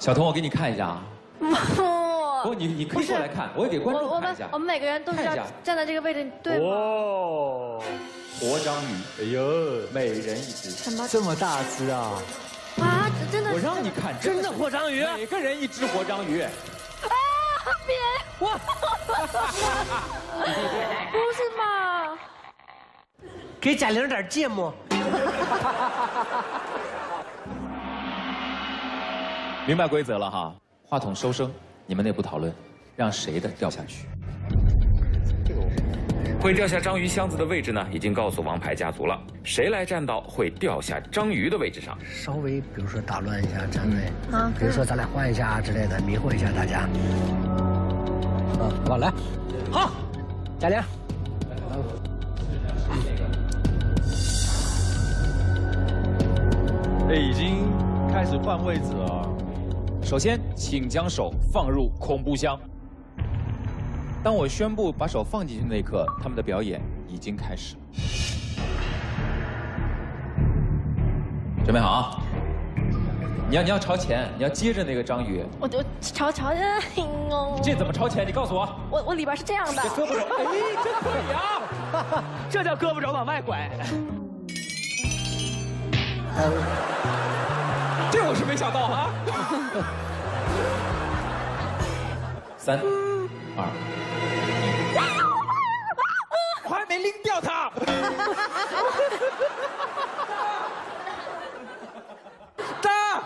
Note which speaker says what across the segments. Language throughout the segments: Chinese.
Speaker 1: 小童，我给你看一下啊。不，你可以过来看，我也给观众看一下。
Speaker 2: 我们每个人都是要站在这个位置，对吗？
Speaker 1: 哦，活章鱼，哎呦，每人一只。
Speaker 2: 什么？
Speaker 3: 这么大只啊！
Speaker 2: 啊，真的？
Speaker 1: 我让你看，
Speaker 3: 真的活章鱼，
Speaker 1: 每个人一只活章鱼。啊！
Speaker 2: 别！我，不是嘛？
Speaker 3: 给贾玲点芥末。
Speaker 1: 明白规则了哈，话筒收声，你们内部讨论，让谁的掉下去。
Speaker 4: 会掉下章鱼箱子的位置呢，已经告诉王牌家族了。谁来站到会掉下章鱼的位置上？
Speaker 3: 稍微，比如说打乱一下站位，比如说咱俩换一下啊之类的，迷惑一下大家。我来，好，贾玲。
Speaker 5: 哎，已经开始换位置了。
Speaker 1: 首先，请将手放入恐怖箱。当我宣布把手放进去的那一刻，他们的表演已经开始了。准备好啊！你要朝前，你要接着那个章鱼。
Speaker 2: 我朝前，
Speaker 1: 这怎么朝前？你告诉我。
Speaker 2: 我里边是这样的。
Speaker 1: 这胳膊肘，哎，真可以啊！
Speaker 3: 这叫胳膊肘往外拐。
Speaker 1: 这我是没想到啊！3、2，我还没拎掉他。打！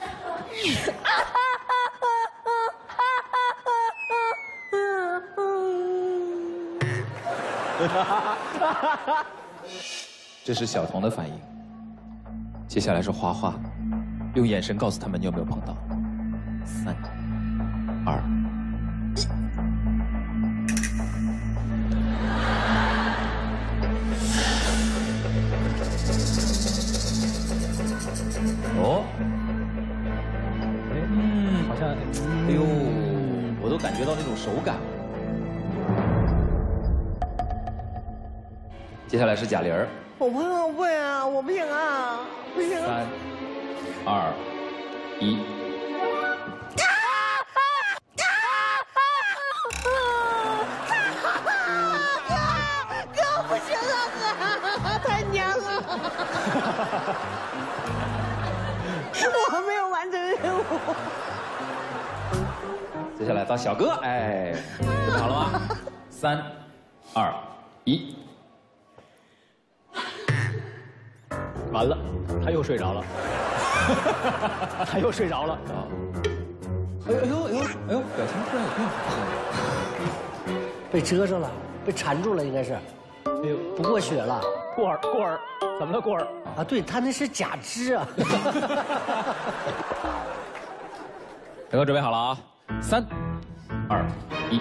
Speaker 1: 这是小童的反应。接下来是花花，用眼神告诉他们你有没有碰到。3、2、1。哦，好像，哎呦，我都感觉到那种手感。接下来是贾玲儿。
Speaker 6: 我不啊，我不行啊，不行。
Speaker 1: 3、2、1。
Speaker 6: 哥不行啊，哥太娘了。我没有完成任务。
Speaker 1: 接下来到小哥，哎，准备好了吗？3、2、1。
Speaker 3: 完了，他又睡着了。他又睡着了。
Speaker 1: 哎呦，表情突然有变化。
Speaker 3: 被遮着了，被缠住了，应该是。哎呦，不过血了。过儿，怎么了？过儿啊，对他那是假肢啊。
Speaker 1: 大哥准备好了啊！3、2、1。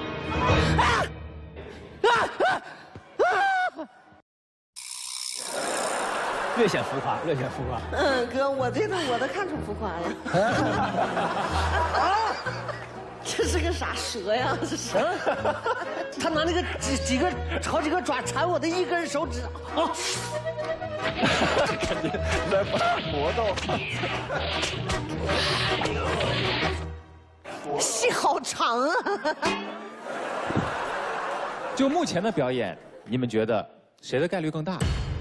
Speaker 3: 略显浮夸。
Speaker 6: 哥，我这个我都看出浮夸了。啊，这是个啥蛇呀？这是。
Speaker 3: 他拿那个好几个爪缠我的一根手指。啊！
Speaker 5: 感觉在搏斗。
Speaker 6: 戏好长啊！
Speaker 1: 就目前的表演，你们觉得谁的概率更大？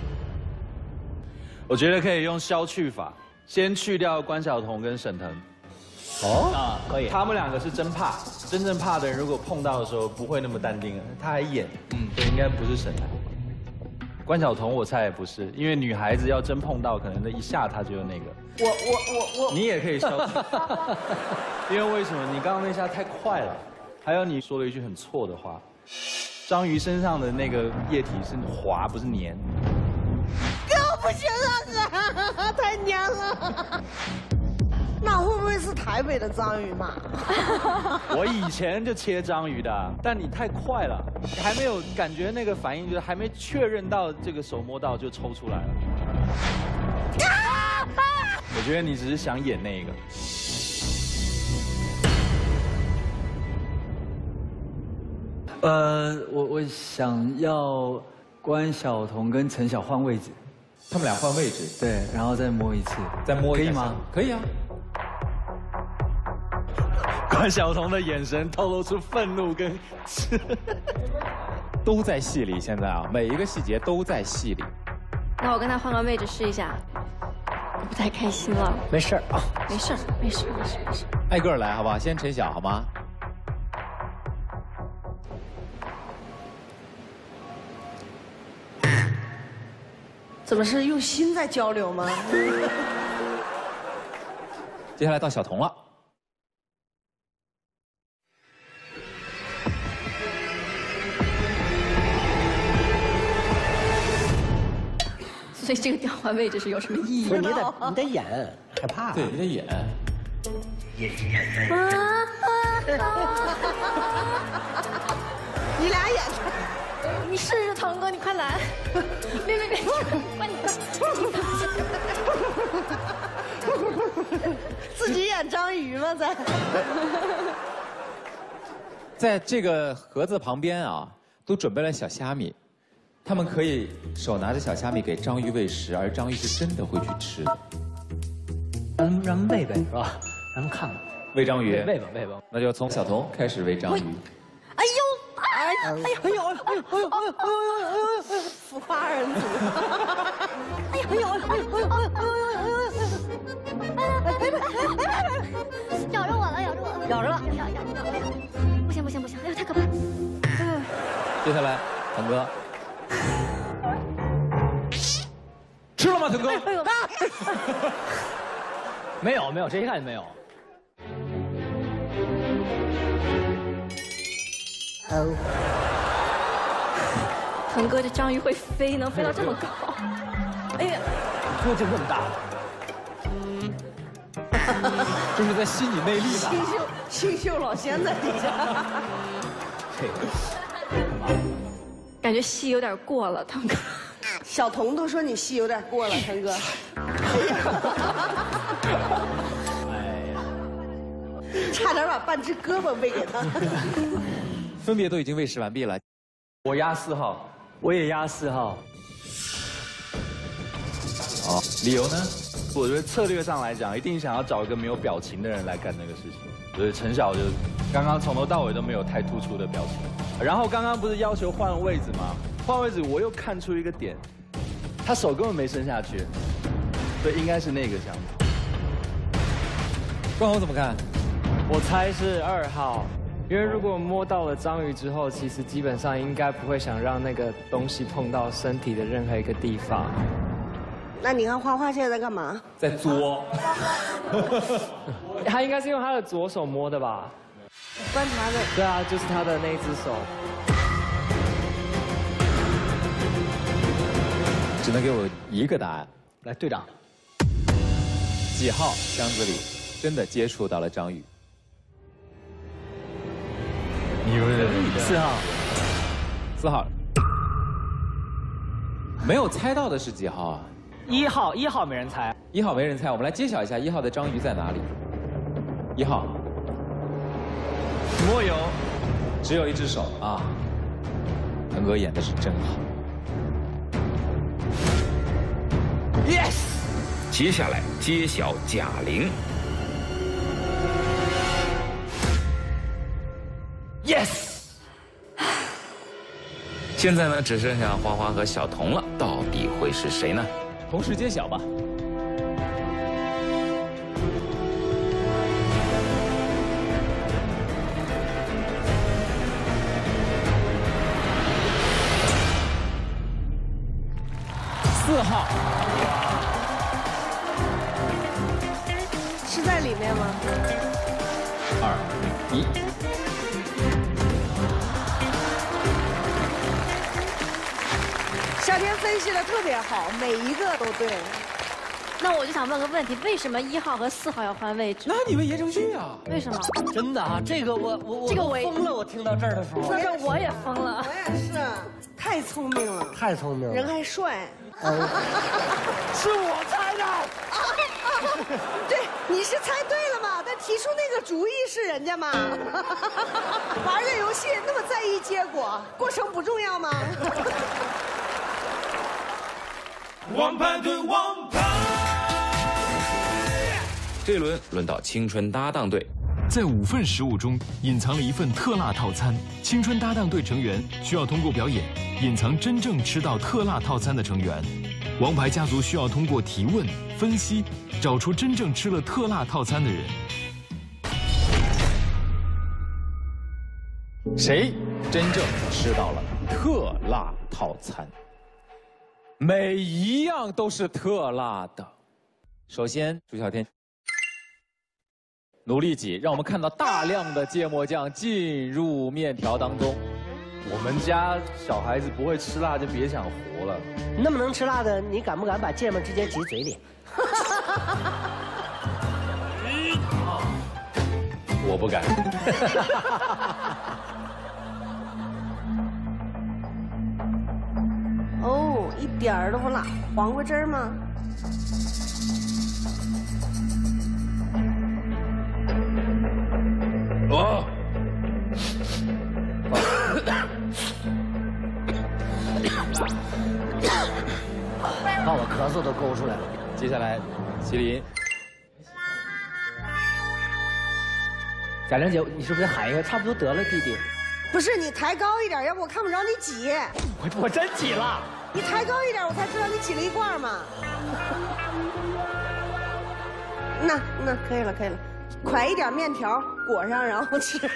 Speaker 5: 我觉得可以用消去法，先去掉关晓彤跟沈腾。
Speaker 3: 哦，啊，可以。
Speaker 5: 他们两个是真怕，真正怕的人如果碰到的时候不会那么淡定，他还演，所以应该不是沈腾。关晓彤我猜也不是，因为女孩子要真碰到，可能那一下她就那个。
Speaker 6: 我，
Speaker 5: 你也可以消去，因为为什么？你刚刚那下太快了，还有你说了一句很错的话，章鱼身上的那个液体是滑，不是黏。
Speaker 6: 哥不行啊，哥太娘了。那会不会是台北的章鱼嘛？
Speaker 5: 我以前就切章鱼的，但你太快了，你还没有感觉那个反应，就是还没确认到这个手摸到就抽出来了。我觉得你只是想演那个。
Speaker 7: 我想要关晓彤跟陈晓换位置，
Speaker 1: 他们俩换位置，
Speaker 7: 对，然后再摸一次，
Speaker 1: 再摸一下
Speaker 7: 可以吗？
Speaker 1: 可以啊。
Speaker 5: 关晓彤的眼神透露出愤怒跟
Speaker 1: 都在戏里，现在啊，每一个细节都在戏里。
Speaker 2: 那我跟他换个位置试一下。我不太开心了。
Speaker 3: 没事啊，
Speaker 2: 没事，没事，没事，没事。
Speaker 1: 挨个来，好不好？先陈晓，好吗？
Speaker 6: 怎么是用心在交流吗？
Speaker 1: 接下来到小童了。
Speaker 2: 所以这个调换位置是有什么意义
Speaker 3: 不是
Speaker 2: 吗？
Speaker 3: 你得演，害怕。
Speaker 1: 对，你得演。
Speaker 6: 你俩演。
Speaker 2: 你试试，腾哥，你快来！别，快你！
Speaker 6: 自己演章鱼吗？
Speaker 1: 在这个盒子旁边啊，都准备了小虾米，他们可以手拿着小虾米给章鱼喂食，而章鱼是真的会去吃的。
Speaker 3: 让他们喂呗，是吧？让他们看看。
Speaker 1: 喂章鱼，
Speaker 3: 喂吧，喂吧。
Speaker 1: 那就从小童开始喂章鱼。
Speaker 2: 哎呦，哎呦，
Speaker 6: 浮夸二人组。
Speaker 2: 咬着我了，咬着我了，咬着了，不行不行不行，哎呦，太可怕！
Speaker 1: 接下来，腾哥，吃了吗？腾哥？
Speaker 2: 哎呦，
Speaker 3: 没有，这一看就没有。
Speaker 2: 腾哥，这章鱼会飞，能飞到这么高？哎呀，
Speaker 3: 就这么大。
Speaker 1: 这是在吸你内力吧？
Speaker 6: 星宿老仙在底下。
Speaker 2: 感觉戏有点过了，腾哥。
Speaker 6: 小童都说你戏有点过了，腾哥。
Speaker 3: 哎呀，
Speaker 6: 差点把半只胳膊喂给他。
Speaker 1: 分别都已经喂食完毕了。
Speaker 5: 我压4号，
Speaker 7: 我也压4号。
Speaker 1: 好，理由呢？
Speaker 5: 我觉得策略上来讲，一定想要找一个没有表情的人来干那个事情。所以陈晓就刚刚从头到尾都没有太突出的表情。然后刚刚不是要求换位置吗？换位置我又看出一个点，他手根本没伸下去，所以应该是那个项目。
Speaker 1: 冠宏怎么看？
Speaker 7: 我猜是2号，因为如果摸到了章鱼之后，其实基本上应该不会想让那个东西碰到身体的任何一个地方。
Speaker 6: 那你看花花现在在干嘛？
Speaker 1: 在作。
Speaker 7: 他应该是用他的左手摸的吧？
Speaker 6: 观察的。
Speaker 7: 对啊，就是他的那一只手。
Speaker 1: 只能给我一个答案。
Speaker 3: 来，队长，
Speaker 1: 几号箱子里真的接触到了章鱼
Speaker 7: 4号。
Speaker 1: ？4号。没有猜到的是几号啊
Speaker 7: 1号没人猜。
Speaker 1: ？1号没人猜，我们来揭晓一下1号的章鱼在哪里。1号，
Speaker 5: 摸油，
Speaker 1: 只有一只手啊。腾哥演的是真好。
Speaker 5: Yes。
Speaker 4: 接下来揭晓贾玲。
Speaker 5: Yes。
Speaker 4: 现在呢，只剩下花花和小童了，到底会是谁呢？
Speaker 1: 同时揭晓吧。4号。
Speaker 6: 是在里面吗
Speaker 1: 2、1。
Speaker 6: 小天分析的特别好，每一个都对。
Speaker 2: 那我就想问个问题：为什么1号和4号要换位置？
Speaker 1: 那你问言承旭啊？
Speaker 2: 为什么？
Speaker 3: 真的啊，这个我
Speaker 2: 这个我
Speaker 3: 疯了，我听到这儿的时候，
Speaker 2: 这我也疯了。
Speaker 6: 我也是，太聪明了，
Speaker 3: 太聪明了，
Speaker 6: 人还帅。
Speaker 3: 是我猜的。
Speaker 6: 对，你是猜对了嘛？但提出那个主意是人家嘛？玩这游戏那么在意结果，过程不重要吗？
Speaker 4: 王牌对王牌。这轮轮到青春搭档队，
Speaker 8: 在5份食物中隐藏了一份特辣套餐。青春搭档队成员需要通过表演隐藏真正吃到特辣套餐的成员。王牌家族需要通过提问、分析，找出真正吃了特辣套餐的人。
Speaker 1: 谁真正吃到了特辣套餐？每一样都是特辣的。首先，朱孝天努力挤，让我们看到大量的芥末酱进入面条当中。
Speaker 5: 我们家小孩子不会吃辣，就别想活了。
Speaker 3: 那么能吃辣的，你敢不敢把芥末直接挤嘴里？
Speaker 5: 我不敢。
Speaker 6: 哦，一点儿都不辣，黄瓜汁儿吗？
Speaker 5: 哦。
Speaker 3: 把我咳嗽都勾出来了。
Speaker 1: 接下来，麒麟，
Speaker 3: 贾玲姐，你是不是喊一个？差不多得了，弟弟。
Speaker 6: 不是，你抬高一点，要不我看不着你挤。
Speaker 3: 我真挤了。
Speaker 6: 你抬高一点，我才知道你挤了一罐嘛。那可以了，可以了，㧟一点面条裹上，然后吃。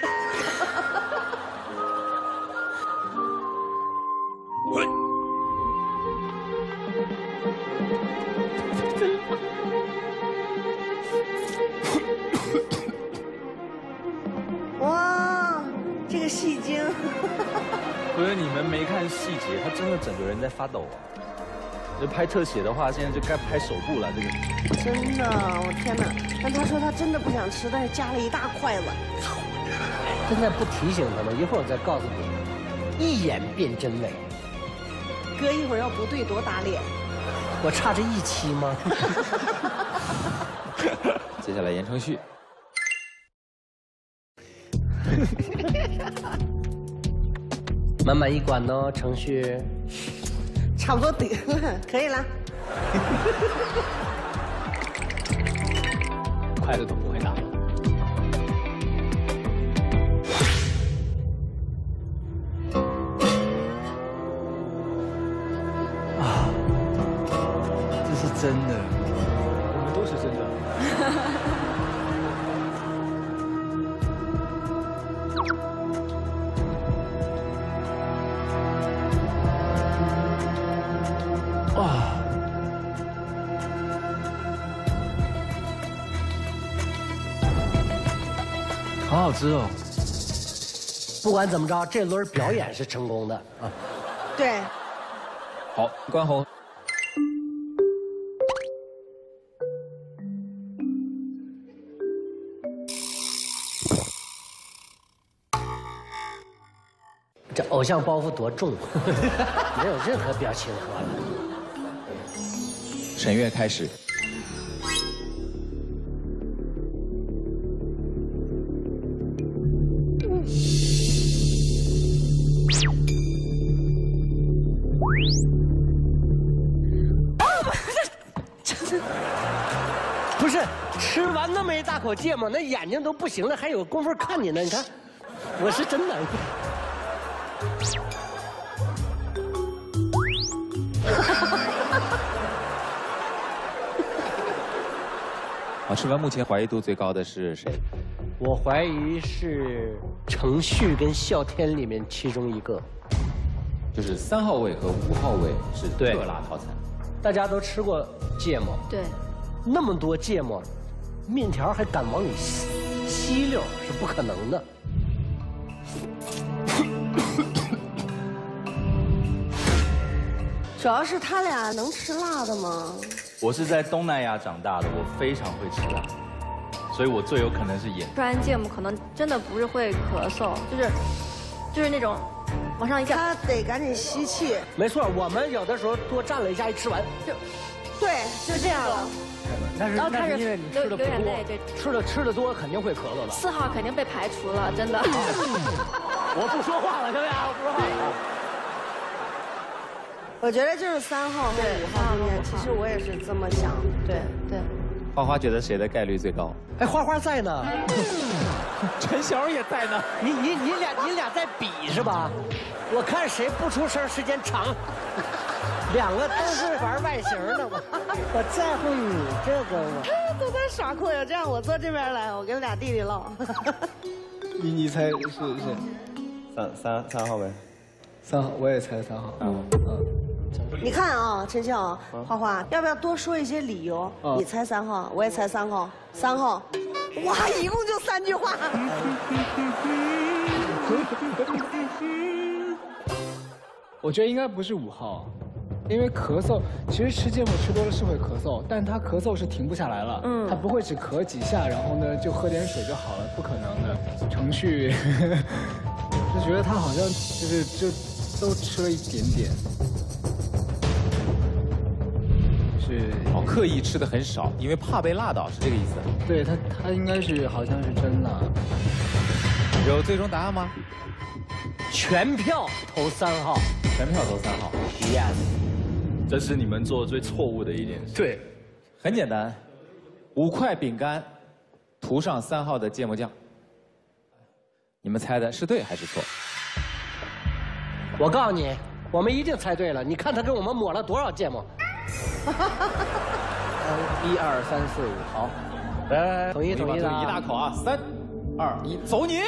Speaker 6: 哇，这个戏精！
Speaker 5: 不是你们没看细节，他真的整个人在发抖啊！就拍特写的话，现在就该拍手部了。这个
Speaker 6: 真的，我天哪！但他说他真的不想吃，但是夹了一大筷子。
Speaker 3: 现在不提醒他们，一会儿我再告诉你，一眼辨真伪。
Speaker 6: 哥一会儿要不对多打脸。
Speaker 3: 我差这一期吗？
Speaker 1: 接下来言承旭。
Speaker 3: 满满一管哦，程序。
Speaker 6: 差不多得了，可以了。
Speaker 3: 筷子都不会拿。
Speaker 5: 啊，这是真的，我们都是真的。好好吃哦！
Speaker 3: 不管怎么着，这轮表演是成功的啊。
Speaker 6: 对。
Speaker 1: 好，关宏。
Speaker 3: 这偶像包袱多重，没有任何表情和了。
Speaker 1: 沈月开始。
Speaker 3: 不是吃完那么一大口芥末，那眼睛都不行了，还有功夫看你呢。你看，我是真难过。
Speaker 1: 好，吃完目前怀疑度最高的是谁？
Speaker 3: 我怀疑是程旭跟笑天里面其中一个。
Speaker 1: 就是3号位和5号位是特辣套餐。
Speaker 3: 大家都吃过芥末，
Speaker 2: 对，
Speaker 3: 那么多芥末，面条还敢往里吸溜，是不可能的。
Speaker 6: 主要是他俩能吃辣的吗？
Speaker 5: 我是在东南亚长大的，我非常会吃辣，所以我最有可能是演。
Speaker 2: 吃完芥末可能真的不是会咳嗽，就是那种往上一下，
Speaker 6: 他得赶紧吸气。
Speaker 3: 没错，我们有的时候多蘸了一下，一吃完
Speaker 6: 就，对，就这样了。
Speaker 5: 但是
Speaker 2: 然后开始
Speaker 5: 因为你吃的不
Speaker 2: 流眼
Speaker 5: 多
Speaker 2: 泪，对，
Speaker 5: 吃的多肯定会咳嗽的。
Speaker 2: 4号肯定被排除了，真的。
Speaker 3: 我不说话了，行不行？我不说话了。
Speaker 6: 我觉得就是3号和5号中间，其实我也是这么想。对对。
Speaker 1: 花花觉得谁的概率最高？
Speaker 3: 哎，花花在呢。
Speaker 1: 陈晓也在呢。
Speaker 3: 你俩在比是吧？我看谁不出声时间长。两个都是玩外形的，我在乎你这个吗？
Speaker 6: 都在耍酷呀！这样我坐这边来，我跟俩弟弟唠。
Speaker 9: 你猜是谁？3号呗。3号，我也猜3号。
Speaker 6: 你看啊，陈晓、花花，要不要多说一些理由？你猜3号，我也猜3号，3号。哇，一共就3句话。
Speaker 9: 我觉得应该不是5号。因为咳嗽，其实吃芥末吃多了是会咳嗽，但他咳嗽是停不下来了，他不会只咳几下，然后呢就喝点水就好了，不可能的。程序就觉得他好像就都吃了一点点，是
Speaker 1: 刻意吃的很少，因为怕被辣到，是这个意思。
Speaker 9: 对他应该是好像是真辣。
Speaker 1: 有最终答案吗？
Speaker 3: 全票投3号，
Speaker 1: 全票投3号。
Speaker 3: Yes。
Speaker 5: 这是你们做的最错误的一件事。
Speaker 3: 对，
Speaker 1: 很简单，5块饼干涂上3号的芥末酱。你们猜的是对还是错？
Speaker 3: 我告诉你，我们一定猜对了。你看他给我们抹了多少芥末。1、2、3、4、5，好，来，统一的。
Speaker 1: 一大口啊！3、2、1，走你！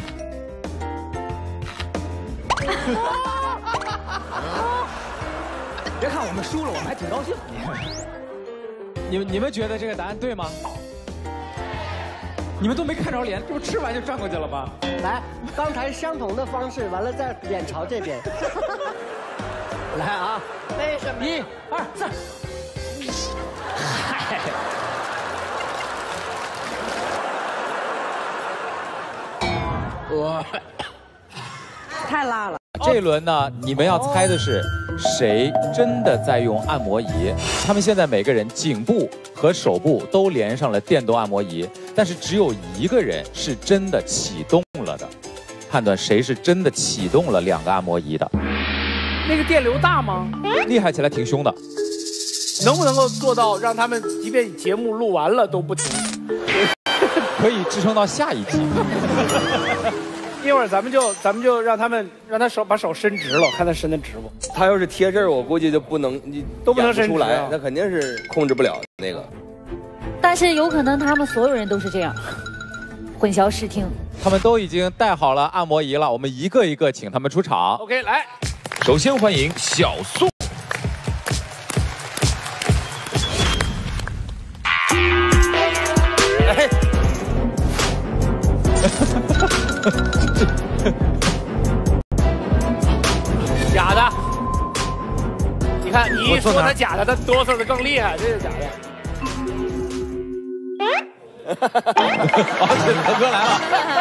Speaker 1: 别看我们输了，我们还挺高兴。你们觉得这个答案对吗？你们都没看着脸，这不吃完就转过去了吗？
Speaker 3: 来，刚才相同的方式，完了再脸朝这边。来啊！
Speaker 6: 为什么
Speaker 3: ？1、2、3。嗨。
Speaker 1: 我
Speaker 6: 太辣了。
Speaker 1: 这一轮呢，你们要猜的是谁真的在用按摩仪。他们现在每个人颈部和手部都连上了电动按摩仪，但是只有一个人是真的启动了的。判断谁是真的启动了2个按摩仪的。
Speaker 10: 那个电流大吗？
Speaker 1: 厉害起来挺凶的。
Speaker 10: 能不能够做到让他们即便节目录完了都不停？
Speaker 1: 可以支撑到下一集。
Speaker 10: 一会儿咱们就让他把手伸直了，看他伸得直不？
Speaker 11: 他要是贴这儿，我估计就不能，你
Speaker 10: 都不能伸
Speaker 11: 出来，那肯定是控制不了那个。
Speaker 12: 但是有可能他们所有人都是这样，混淆视听。
Speaker 1: 他们都已经带好了按摩仪了，我们一个一个请他们出场。
Speaker 10: OK， 来，
Speaker 8: 首先欢迎小宋。
Speaker 10: 哎。假的，你看你一说他假的，他哆嗦的更厉害，这是假的。
Speaker 1: 腾哥来了，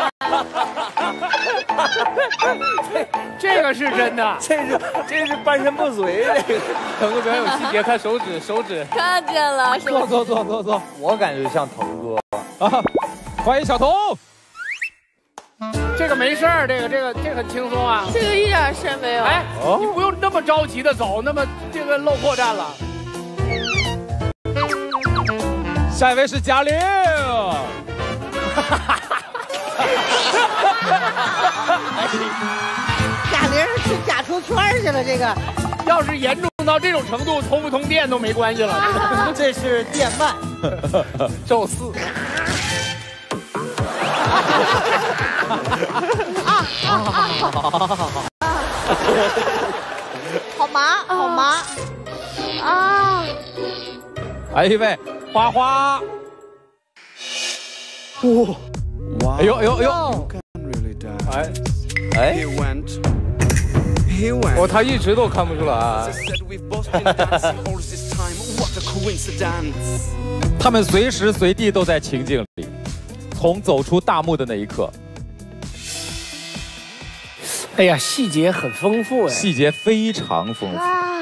Speaker 10: 这个是真的，
Speaker 11: 这是半身不遂。这个
Speaker 1: 腾哥表演有细节，看手指。
Speaker 12: 看见了，
Speaker 1: 坐。
Speaker 11: 我感觉像腾哥
Speaker 1: 啊，欢迎小童。
Speaker 10: 这个没事儿，这个很轻松啊，
Speaker 2: 这个一点事没有。
Speaker 10: 哎，你不用那么着急的走，那么这个露破绽了。
Speaker 1: 下一位是贾玲。
Speaker 6: 贾玲是假出圈去了，这个
Speaker 10: 要是严重到这种程度，通不通电都没关系了。
Speaker 3: 这是电鳗，
Speaker 10: 宙斯。
Speaker 6: 好麻啊！
Speaker 1: 还有一位花花。哇！哎呦！
Speaker 11: 哎！
Speaker 10: 他一直都看不出来。
Speaker 1: 他们随时随地都在情境里，从走出大幕的那一刻。
Speaker 10: 哎呀，细节很丰富哎，
Speaker 1: 细节非常丰富。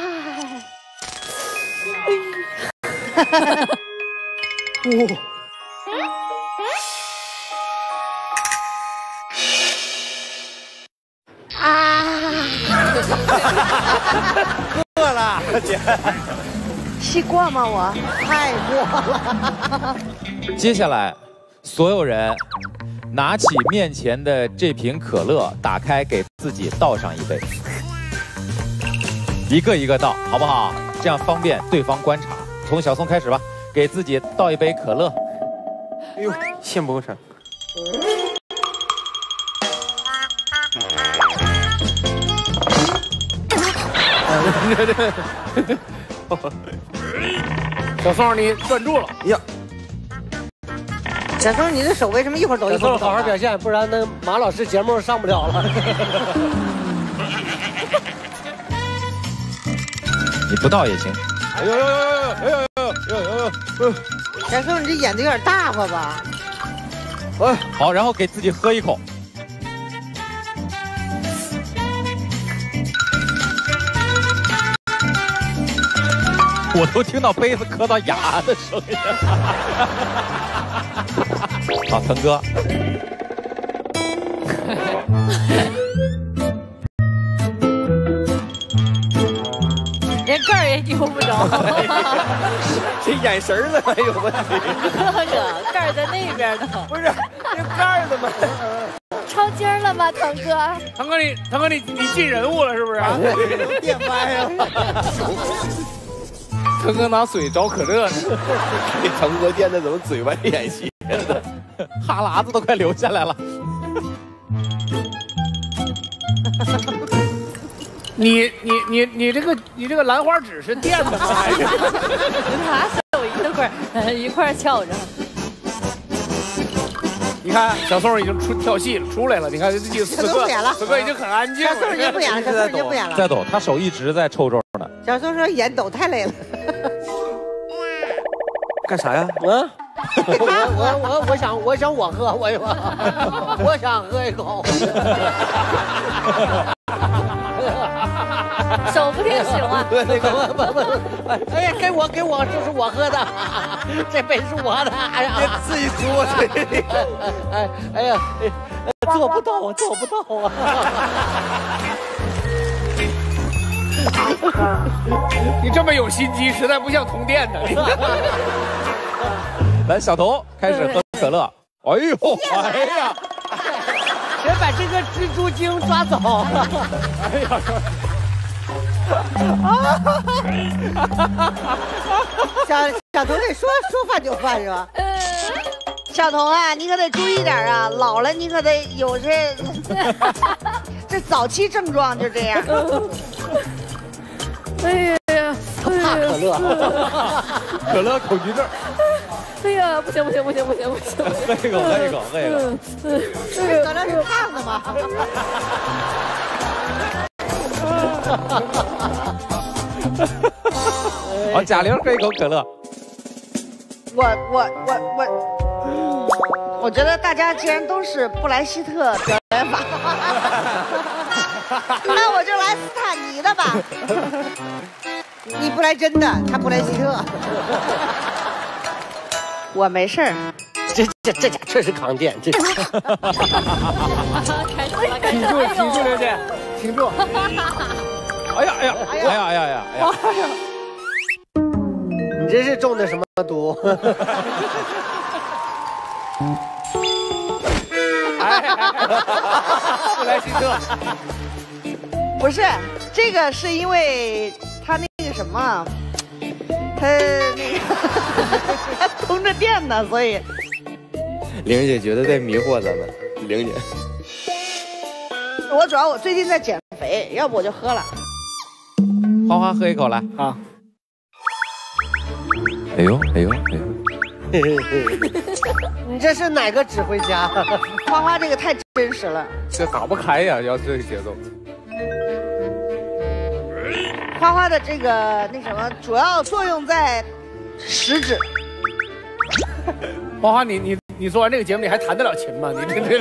Speaker 3: 过了，姐。
Speaker 6: 是过吗？我太过了。
Speaker 1: 接下来，所有人拿起面前的这瓶可乐，打开给自己倒上一杯，一个一个倒，好不好？这样方便对方观察。从小宋开始吧，给自己倒一杯可乐。
Speaker 11: 哎呦，羡慕上。
Speaker 10: 小宋，你专注了
Speaker 11: 呀！
Speaker 3: 小宋，你这手为什么一会儿抖一会儿？好好表现，不然那马老师节目上不了了。
Speaker 1: 你不倒也行。
Speaker 11: 哎呦呦呦呦呦呦呦呦！
Speaker 3: 小宋，你这演的有点大发吧？
Speaker 1: 哎，好，然后给自己喝一口。我都听到杯子磕到牙的声音。好，腾哥。
Speaker 12: 连盖儿也扭不着。
Speaker 11: 这眼神儿怎么有问题？
Speaker 12: 哥哥，盖儿在那边呢。
Speaker 11: 不是，这盖儿怎么？
Speaker 12: 抄筋儿了吗，腾哥？
Speaker 10: 腾哥，你进人物了是不是？
Speaker 3: 都电歪呀！
Speaker 11: 腾哥拿嘴找可乐呢。这腾哥垫的怎么嘴歪演戏呢？
Speaker 1: 哈喇子都快流下来了。
Speaker 10: 你这个兰花指是垫的吗？还是？
Speaker 12: 拿手一块翘着。
Speaker 10: 你看小宋已经跳戏了，出来了。你看这几此刻已经很安静了。
Speaker 3: 小宋已经不演了，小宋已经不演了。
Speaker 1: 在抖，他手一直在抽抽呢。
Speaker 3: 小宋说演抖太累了。
Speaker 11: 干啥呀？
Speaker 3: 我想我喝，我想喝一口。
Speaker 12: 手不挺行吗？
Speaker 3: 不，哎呀，给我，这是我喝的，这杯是我的。哎呀，
Speaker 11: 别自己说这。
Speaker 3: 哎呀，做不到啊！
Speaker 10: 你这么有心机，实在不像通电的。
Speaker 1: 来，小童开始喝可乐。哎呦，哎呀！
Speaker 3: 谁把这个蜘蛛精抓走？哎呀！小童得说饭就饭是吧？小童啊，你可得注意点啊，老了你可得有这早期症状就这样。
Speaker 12: 哎呀，
Speaker 3: 怕可乐，
Speaker 1: 可乐恐惧症。
Speaker 12: 哎呀，不行！
Speaker 1: 喝一口。
Speaker 3: 这可乐是胖的吗？
Speaker 1: 好，贾玲喝一口可乐。
Speaker 6: 我觉得大家既然都是布莱希特表演法，那我就来斯坦尼的吧。
Speaker 3: 你不来真的，他不来希特。
Speaker 6: 我没事儿。
Speaker 3: 这家确实扛电，这。
Speaker 12: 开始了，
Speaker 10: 挺住，刘姐，挺住。
Speaker 1: 哎呀！
Speaker 3: 你这是中的什么毒？
Speaker 10: 布莱希特。
Speaker 6: 不是，这个是因为他那个什么，他那个他通着电呢，所以。
Speaker 11: 玲姐觉得在迷惑咱们，玲姐。
Speaker 6: 我最近在减肥，要不我就喝了。
Speaker 1: 花花喝一口来啊！哎呦！
Speaker 3: 你这是哪个指挥家？
Speaker 6: 花花这个太真实了，
Speaker 11: 这打不开呀，要这个节奏。
Speaker 6: 花花的这个那什么，主要作用在食指。
Speaker 10: 花花，你做完这个节目，你还弹得了琴吗？你这。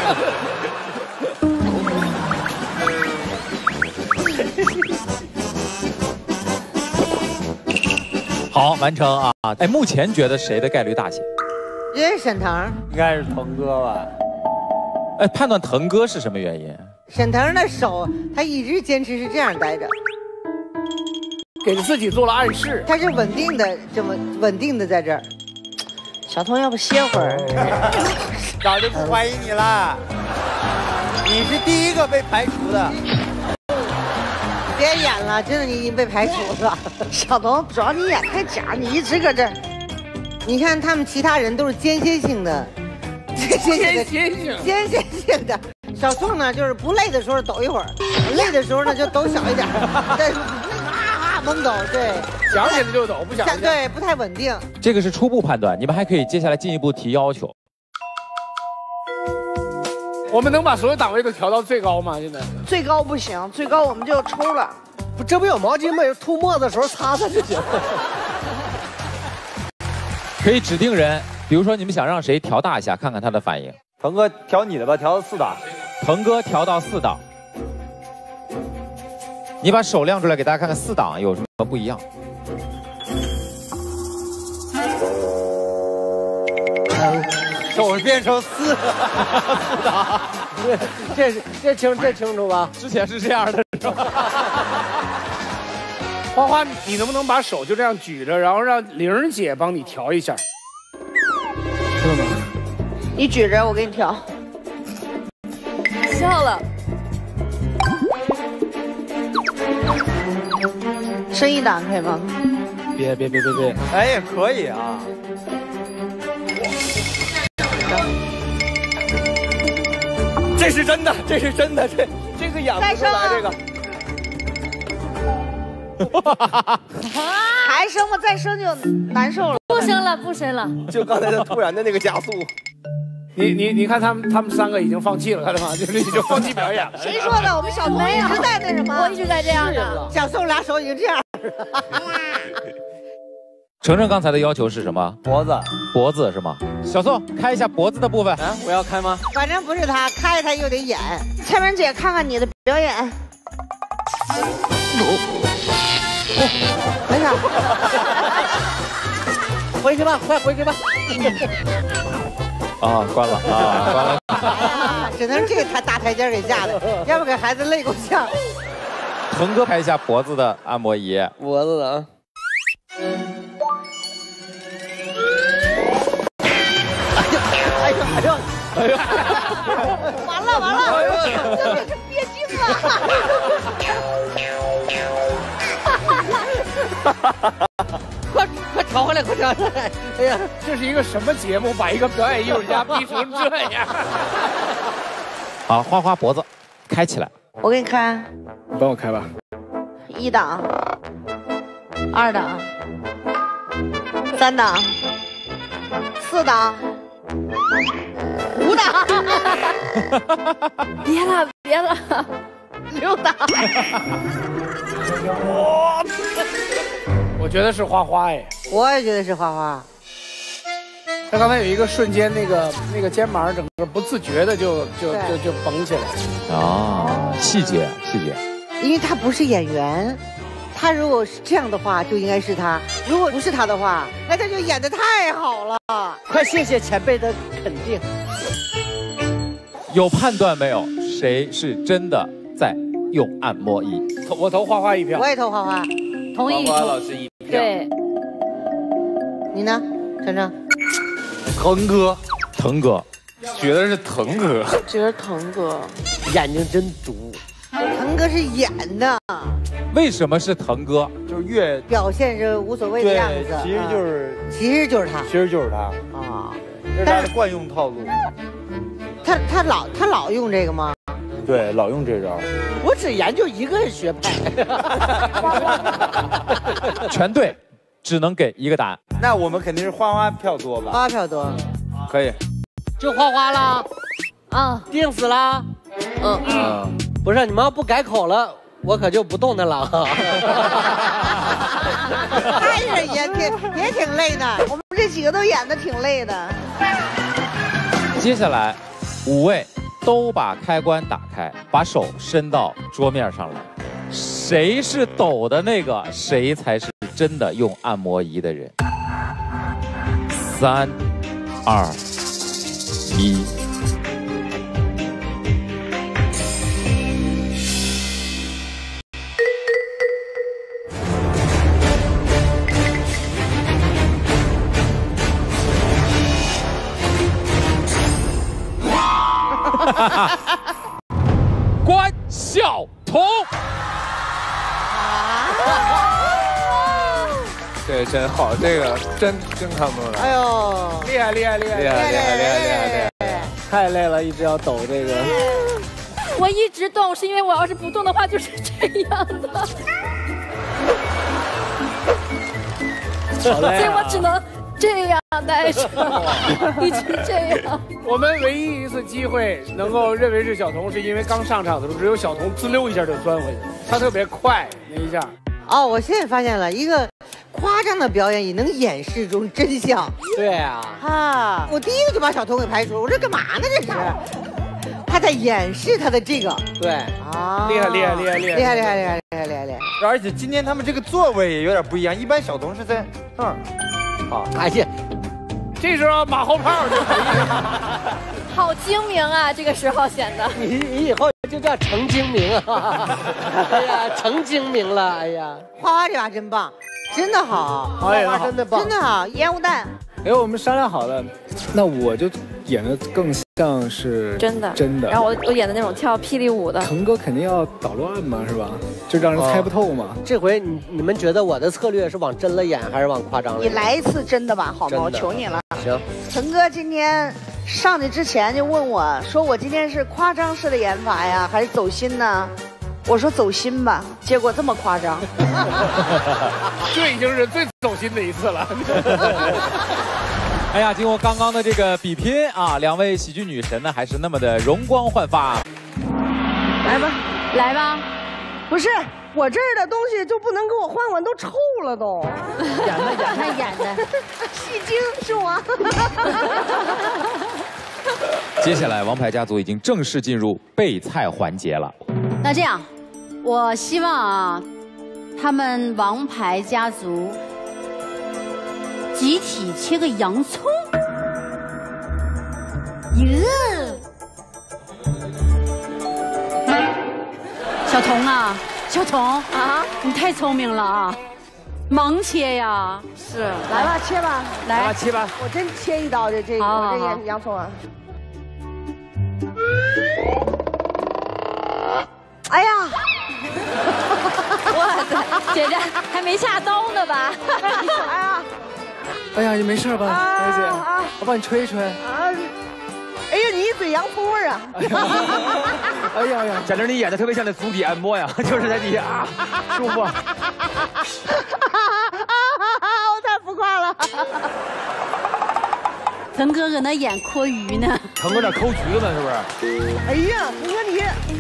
Speaker 1: 好，完成啊！哎，目前觉得谁的概率大些？
Speaker 3: 应该是沈腾，
Speaker 11: 应该是腾哥吧？
Speaker 1: 哎，判断腾哥是什么原因？
Speaker 3: 沈腾的手，他一直坚持是这样待着，
Speaker 10: 给自己做了暗示。
Speaker 3: 他是稳定的，这么稳定的在这儿。
Speaker 6: 小童，要不歇会儿？
Speaker 13: 早就不怀疑你了，你是第一个被排除的。
Speaker 3: 别演了，真的你已经被排除了。小童，主要你演太假，你一直搁这儿。你看他们其他人都是间歇性的，间歇性的。小宋呢，就是不累的时候抖一会儿，累的时候呢就抖小一点，但是猛抖，对，
Speaker 10: 想起来就抖，不想起来
Speaker 3: 对，不太稳定。
Speaker 1: 这个是初步判断，你们还可以接下来进一步提要求。
Speaker 10: 我们能把所有档位都调到最高吗？现在
Speaker 3: 最高不行，最高我们就抽了。
Speaker 14: 不，这不有毛巾吗？涂沫子的时候擦擦就行。
Speaker 1: 可以指定人，比如说你们想让谁调大一下，看看他的反应。
Speaker 13: 腾哥调你的吧，调到4档。
Speaker 1: 腾哥调到4档。你把手亮出来，给大家看看4档有什么不一样。
Speaker 13: 手变成4档，
Speaker 14: 这清楚吧？
Speaker 1: 之前是这样的，是吧？
Speaker 10: 花花，你能不能把手就这样举着，然后让玲儿姐帮你调一下？
Speaker 14: 是吗？
Speaker 3: 你举着，我给你调。
Speaker 2: 笑了。
Speaker 3: 升1档可以吗？
Speaker 13: 别！哎，也可以啊。这是真的，这个演不出来这个。
Speaker 3: 还升吗？再升就难受了。
Speaker 12: 不升了，不升了。
Speaker 11: 就刚才他突然的那个加速。
Speaker 10: 你看他们3个已经放弃了，看到吗？就是已经放弃表演了。
Speaker 3: 谁说的？我们小童一直在那什么？
Speaker 12: 我一直在这样的。
Speaker 3: 小宋俩手已经这样了。
Speaker 1: 程程刚才的要求是什么？脖子是吗？小宋开一下脖子的部分。
Speaker 14: 啊，我要开吗？
Speaker 3: 反正不是他开，他又得演。蔡文姐，看看你的表演。没事。
Speaker 14: 回去吧，快回去吧。
Speaker 1: 啊，关了啊，关了。
Speaker 3: 只能这个大台阶给下的，要不给孩子累够呛。
Speaker 1: 腾哥开一下脖子的按摩仪。
Speaker 14: 脖子的啊。
Speaker 3: 哎呦！完了！这变成憋精了！
Speaker 14: 快调回来！哎呀，
Speaker 10: 这是一个什么节目？把一个表演艺术家逼成这样。
Speaker 1: 好，花花脖子开起来。
Speaker 3: 我给你开。
Speaker 10: 你帮我开吧。
Speaker 3: 1档，2档，3档，4档。5档，
Speaker 2: 别了
Speaker 3: ，6档。
Speaker 10: 我觉得是花花哎，
Speaker 3: 我也觉得是花花。
Speaker 10: 他刚才有一个瞬间，那个肩膀整个不自觉的就绷起来了。
Speaker 1: 哦，细节。
Speaker 3: 因为他不是演员，他如果是这样的话，就应该是他；如果不是他的话，那他就演得太好了。
Speaker 14: 快谢谢前辈的肯定。
Speaker 1: 有判断没有？谁是真的在用按摩仪？
Speaker 10: 我投花花1票。
Speaker 3: 我也投花花。
Speaker 12: 同意。
Speaker 11: 花花老师1票。
Speaker 12: 对。
Speaker 3: 你呢，程程？
Speaker 11: 腾哥，觉得是腾哥。
Speaker 3: 觉得腾哥
Speaker 14: 眼睛真毒。
Speaker 3: 腾哥是演的。
Speaker 1: 为什么是腾哥？
Speaker 13: 就是越
Speaker 3: 表现是无所谓的样子。
Speaker 13: 其实就是他。
Speaker 3: 啊，
Speaker 13: 这是他的惯用套路。
Speaker 3: 他老用这个吗？
Speaker 13: 对，老用这招。
Speaker 14: 我只研究一个学派。
Speaker 1: 全对，只能给1个答案。
Speaker 13: 那我们肯定是花花票多吧？
Speaker 3: 花花票多。
Speaker 13: 可以。
Speaker 14: 就花花了。
Speaker 12: 啊，
Speaker 14: 定死了。不是，你们要不改口了，我可就不动弹了。
Speaker 3: 他也挺累的，我们这几个都演的挺累的。
Speaker 1: 接下来，5位都把开关打开，把手伸到桌面上来。谁是抖的那个，谁才是真的用按摩仪的人。3、2、1。 关晓彤。
Speaker 15: 这真好，这个真看不出来。
Speaker 6: 哎呦，
Speaker 10: 厉害厉害厉害厉害厉害厉害！
Speaker 5: 太累了，一直要抖这个。
Speaker 12: 我一直动，是因为我要是不动的话就是这样的。
Speaker 10: 好累啊！
Speaker 12: 所以我只能这样待着，一直这样。
Speaker 10: 我们唯一一次机会能够认为是小童，是因为刚上场的时候，只有小童滋溜一下就钻回去，他特别快那一下。
Speaker 3: 哦，我现在发现了一个夸张的表演也能掩饰出真相。
Speaker 14: 对啊，
Speaker 3: 啊！我第一个就把小童给排除了，我这干嘛呢？这是，他在掩饰他的这个。
Speaker 14: 对
Speaker 3: 啊，
Speaker 10: 厉害厉害厉害厉害厉害厉害
Speaker 15: 厉害！而且今天他们这个座位也有点不一样，一般小童是在那儿。
Speaker 14: 好，哎呀，
Speaker 10: 这时候马后炮就可以了。
Speaker 12: 好精明啊！这个时候显得
Speaker 14: 你以后就叫程精明啊！哎呀，程精明了！哎呀，
Speaker 3: 花花这把真棒，真的好，
Speaker 5: 花花真的棒，
Speaker 3: 真的好，烟雾弹。
Speaker 9: 哎，我们商量好了，那我就演的更像是
Speaker 2: 真的。然后我演的那种跳霹雳舞的。
Speaker 9: 腾哥肯定要捣乱嘛，是吧？就让人猜不透嘛。
Speaker 14: 这回你们觉得我的策略是往真了演，还是往夸张了演？
Speaker 3: 你来一次真的吧，好吗？我求你了。
Speaker 14: 行。
Speaker 3: 腾哥今天上去之前就问我说：“我今天是夸张式的演法呀，还是走心呢？”我说走心吧，结果这么夸张。
Speaker 10: 这已经是最走心的一次了。
Speaker 1: 哎呀，经过刚刚的这个比拼啊，两位喜剧女神呢还是那么的容光焕发。
Speaker 6: 来吧，
Speaker 12: 来吧。
Speaker 6: 不是我这儿的东西就不能给我换，都臭了都。
Speaker 12: 演的，
Speaker 6: 戏精是我。
Speaker 1: 接下来，王牌家族已经正式进入备菜环节了。
Speaker 12: 那这样，我希望啊，他们王牌家族集体切个洋葱。小童啊，小童啊，你太聪明了啊！盲切呀，
Speaker 6: 是，来吧，切吧，
Speaker 12: 来
Speaker 10: 切吧，
Speaker 6: 我真切一刀我这洋葱啊。哎呀！
Speaker 12: 哇塞，姐姐还没下刀呢吧？
Speaker 6: 哎呀！
Speaker 9: 哎呀，你没事吧，大姐？我帮你吹一吹。
Speaker 6: 哎呀，你一嘴洋葱味啊！
Speaker 5: 哎呀呀，简直你演的特别像那足底按摩呀，就是在底下啊，舒服。
Speaker 6: 我太浮夸了。
Speaker 12: 腾哥搁那演阔鱼呢。
Speaker 5: 腾哥那抠橘子呢，是不是？
Speaker 6: 哎呀，腾哥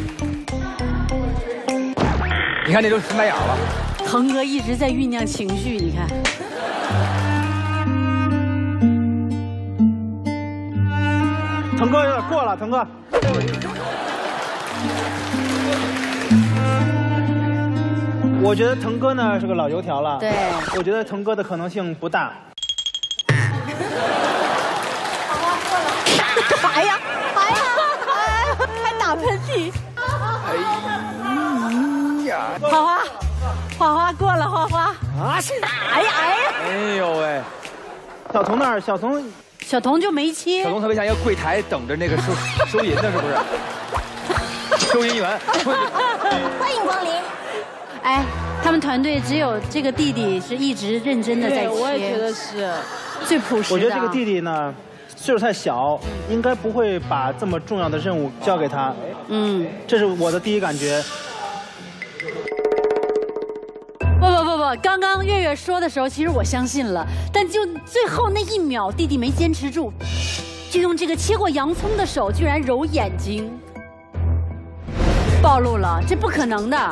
Speaker 5: 你看那都翻白眼了。
Speaker 12: 腾哥一直在酝酿情绪，你看。
Speaker 5: 腾哥有点过了，腾哥。
Speaker 16: 我觉得腾哥呢是个老油条了。
Speaker 12: 对。
Speaker 16: 我觉得腾哥的可能性不大。
Speaker 12: 干嘛呀？还打喷嚏。
Speaker 16: 哎呀！
Speaker 12: 花花过了，花花。
Speaker 16: 啊！
Speaker 12: 哎呀！
Speaker 5: 哎呦喂！
Speaker 16: 小童那儿，小童
Speaker 12: 就没切。
Speaker 5: 小童特别像一个柜台等着那个收银的，是不是？收银员。
Speaker 12: 欢迎光临。哎，他们团队只有这个弟弟是一直认真的在切。
Speaker 6: 我也觉得是
Speaker 12: 最朴实的。
Speaker 16: 我觉得这个弟弟呢，岁数太小，应该不会把这么重要的任务交给他。这是我的第一感觉。
Speaker 12: 不，刚刚月月说的时候，其实我相信了，但就最后那一秒，弟弟没坚持住，就用这个切过洋葱的手，居然揉眼睛，暴露了，这不可能的。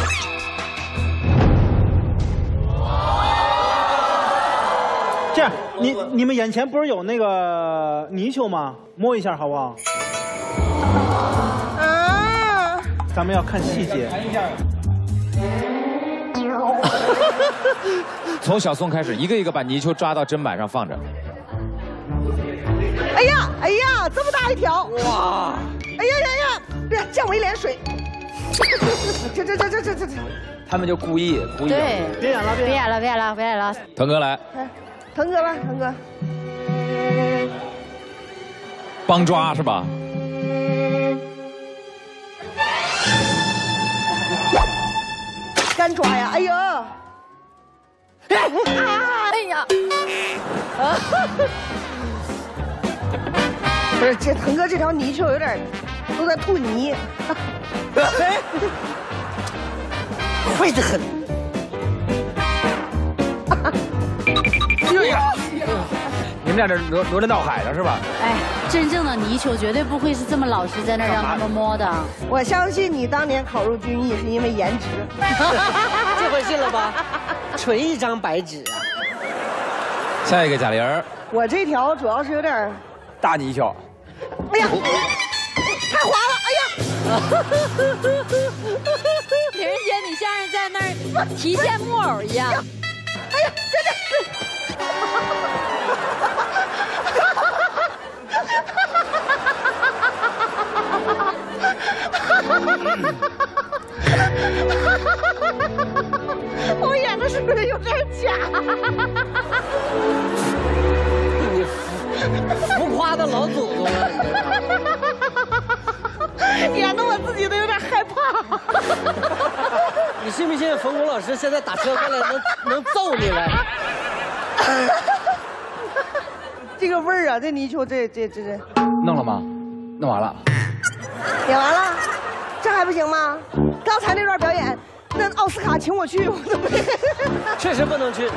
Speaker 16: 这样，你们眼前不是有那个泥鳅吗？摸一下好不好？啊！咱们要看细节。
Speaker 1: 从小宋开始，一个一个把泥鳅抓到砧板上放着。
Speaker 6: 哎呀，这么大一条！哇！哎呀，别溅我一脸水！这！
Speaker 5: 他们就故意。
Speaker 12: 对，
Speaker 16: 别演
Speaker 12: 了。
Speaker 1: 腾哥来。
Speaker 6: 腾哥吧，腾哥。
Speaker 1: 帮抓是吧？
Speaker 2: 哎呀！
Speaker 6: 不是，这腾哥这条泥鳅有点都在吐泥，
Speaker 14: 会得很。
Speaker 11: 你们俩这哪吒闹海了是吧？
Speaker 12: 哎，真正的泥鳅绝对不会是这么老实在那儿让他们摸的。
Speaker 6: 我相信你当年考入军艺是因为颜值，
Speaker 14: 这回信了吧？纯一张白纸啊！
Speaker 1: 下一个贾玲儿，
Speaker 6: 我这条主要是有点
Speaker 11: 大泥鳅。
Speaker 6: 哎呀，太滑了！哎呀，
Speaker 12: 玲儿姐，你像是在那儿提线木偶一样。
Speaker 6: 哎呀，我演的是不是有点假？
Speaker 14: 你浮夸的老祖宗了，
Speaker 6: 演的我自己都有点害怕。
Speaker 14: 你信不信冯巩老师现在打车过来能揍你来？
Speaker 6: 这个味儿啊，这泥鳅这
Speaker 11: 弄了吗？弄完了。
Speaker 6: 演完了，这还不行吗？刚才那段表演，那奥斯卡请我去，我都没。
Speaker 14: 确实不能去。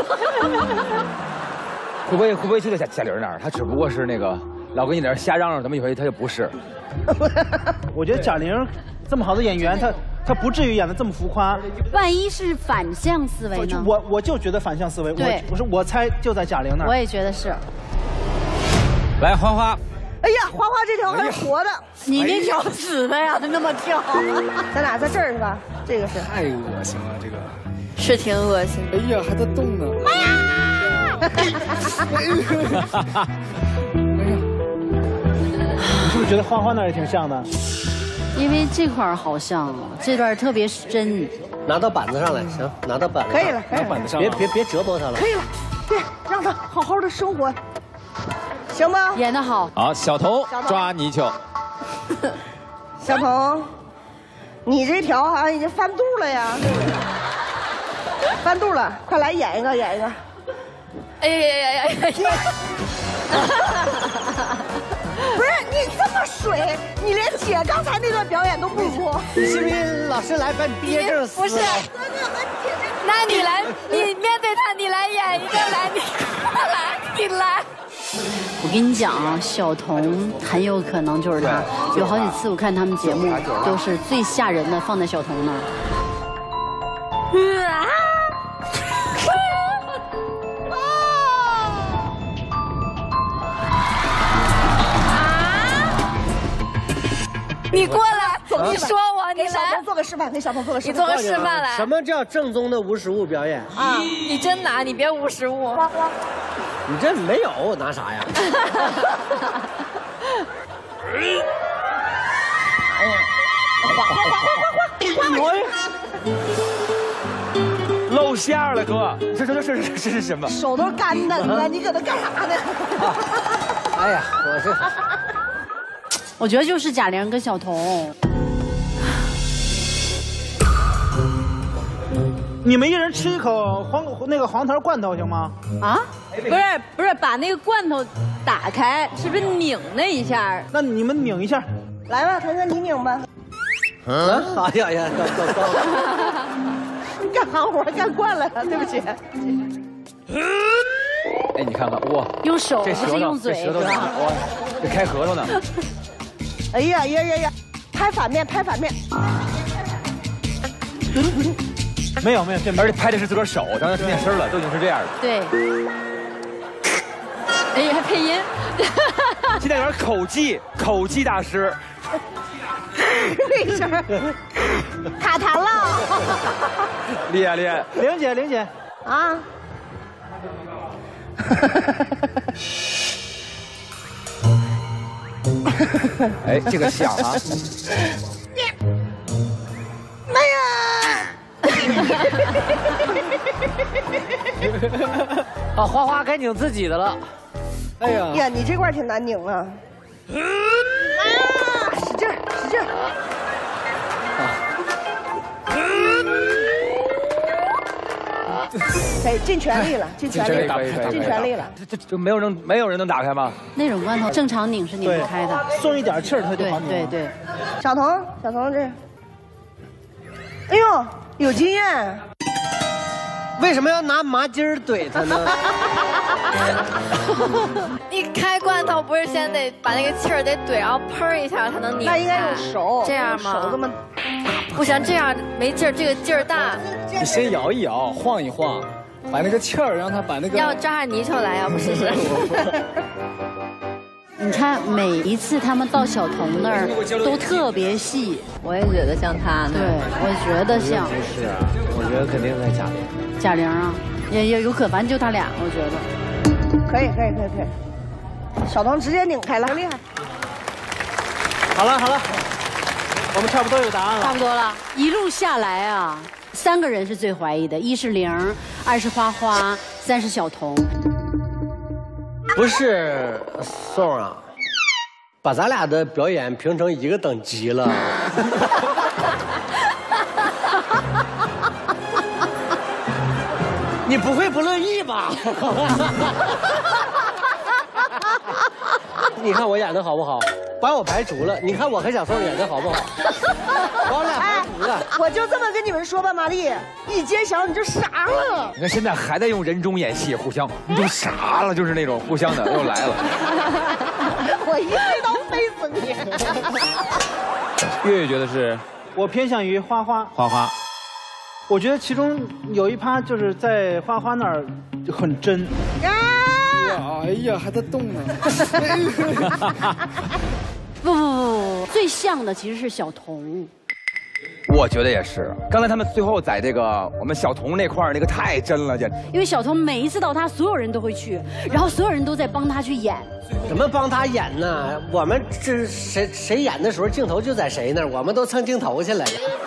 Speaker 11: 会不会去的贾玲那儿？她只不过是那个老跟你那儿瞎嚷嚷，咱们以为她就不是。
Speaker 16: 我觉得贾玲这么好的演员，她不至于演的这么浮夸。
Speaker 12: 万一是反向思维呢？
Speaker 16: 我就觉得反向思维。
Speaker 12: 对，
Speaker 16: 我猜就在贾玲那儿。
Speaker 12: 我也觉得是。
Speaker 1: 来，花花。
Speaker 6: 哎呀，花花这条还是活的，
Speaker 12: 你那条死的呀，那么跳。
Speaker 6: 咱俩在这儿是吧？这个是。
Speaker 9: 太恶心了，这个。
Speaker 2: 是挺恶心。
Speaker 9: 哎呀，还在动呢。
Speaker 6: 妈呀！
Speaker 16: 你是不是觉得花花那儿也挺像的？
Speaker 12: 因为这块儿好像这段特别真。
Speaker 14: 拿到板子上来，行，拿到板子。
Speaker 6: 可以了，可以了。
Speaker 16: 板子上。
Speaker 14: 别折磨他了。
Speaker 6: 可以了，对，让他好好的生活。行吗？
Speaker 12: 演得好。
Speaker 1: 好，小童抓泥鳅。
Speaker 6: 小童，你这条好像已经翻肚了呀！翻肚了，快来演一个，演一个。
Speaker 2: 哎呀呀呀呀！
Speaker 6: 不是你这么水，你连姐刚才那段表演都不如。
Speaker 14: 你信不信老师来把你毕业证撕了？
Speaker 2: 不是，那你来，你面对他，你来演一个，来，你来。
Speaker 12: 我跟你讲啊，小童很有可能就是他。有好几次我看他们节目，都是最吓人的放在小童那儿。
Speaker 2: 你过来，你说我，你
Speaker 6: 给小童做个示范，给小童做个示范，
Speaker 2: 你做个示范来。
Speaker 14: 什么叫正宗的无实物表演
Speaker 2: 啊？你真拿，你别无实物。
Speaker 14: 你这没有拿啥呀？
Speaker 6: 哎呀，哗！
Speaker 11: 露馅了，哥，这是什么？
Speaker 6: 手都干的了，你搁那干啥呢？
Speaker 14: 哎呀，
Speaker 12: 我觉得就是贾玲跟小童。
Speaker 16: 你们一人吃一口黄桃罐头行吗？
Speaker 12: 啊？不是，把那个罐头打开，是不是拧那一下？
Speaker 16: 那你们拧一下。
Speaker 6: 来吧，腾哥，你拧吧。
Speaker 14: 哎呀，够。
Speaker 6: 干行活干惯了，对不起。
Speaker 11: 哎，你看看，哇，
Speaker 12: 用手
Speaker 11: 不
Speaker 12: 是用嘴，
Speaker 11: 舌头哇，这开核桃呢。
Speaker 6: 哎呀，拍反面。
Speaker 16: 没有，
Speaker 11: 而且拍的是自个儿手，刚才出现声了，都已经是这样了。
Speaker 12: 对。哎，还配音。
Speaker 11: 现在有点口技大师。
Speaker 6: 那声卡痰了。
Speaker 11: 厉害。
Speaker 16: 玲姐。
Speaker 6: 啊。
Speaker 11: 哎，这个响啊！
Speaker 6: 妈呀！
Speaker 14: 啊，花花该拧自己的了。哎呀！
Speaker 6: 呀，你这块挺难拧啊！啊，使劲！ 可以，尽全力了，尽全力了，尽全力了。
Speaker 11: 这没有人能打开吗？
Speaker 12: 那种罐头正常拧是拧不开的，
Speaker 16: 松一点气儿它就好拧。
Speaker 12: 对。
Speaker 6: 小童这，哎呦，有经验。
Speaker 14: 为什么要拿麻筋儿怼他呢？
Speaker 2: 你开罐头不是先得把那个气儿得怼，然后砰一下才能拧开？
Speaker 6: 那应该用手，
Speaker 2: 这样吗？
Speaker 6: 手这么，
Speaker 2: 不行，这样没劲儿，这个劲儿大。
Speaker 9: 你先摇一摇，晃一晃，把那个气儿让它把那个。
Speaker 2: 要抓上泥鳅来，要不试试？
Speaker 12: 你看每一次他们到小童那儿都特别细，
Speaker 2: 我也觉得像他呢。
Speaker 12: 对，我觉得像。
Speaker 14: 不是啊，我觉得肯定在贾玲。
Speaker 12: 贾玲啊，也有可，反正就他俩，我觉得。
Speaker 6: 可以。小童直接拧开了，很厉害。
Speaker 16: 好了，我们差不多有答案了。
Speaker 12: 差不多了，一路下来啊，3个人是最怀疑的，一是玲儿，2是花花，3是小童。
Speaker 14: 不是宋啊，把咱俩的表演评成一个等级了。你不会不乐意吧？你看我演的好不好？把我排除了。你看我和小宋演的好不好？把我俩排除了。
Speaker 6: 我就这么跟你们说吧，玛丽，一揭晓你就傻了。
Speaker 11: 你看现在还在用人中演戏，互相你都傻了，就是那种互相的又来了。
Speaker 6: 我一挥刀飞死你。
Speaker 1: 月月觉得是，
Speaker 16: 我偏向于花花。我觉得其中有一趴就是在花花那儿很真。
Speaker 9: 哎呀，还在动呢。
Speaker 12: 不，最像的其实是小童。
Speaker 11: 我觉得也是。刚才他们最后在这个我们小童那块儿，那个太真了，简直。
Speaker 12: 因为小童每一次到他，所有人都会去，然后所有人都在帮他去演。
Speaker 14: 怎么帮他演呢？我们这谁演的时候，镜头就在谁那儿，我们都蹭镜头去了。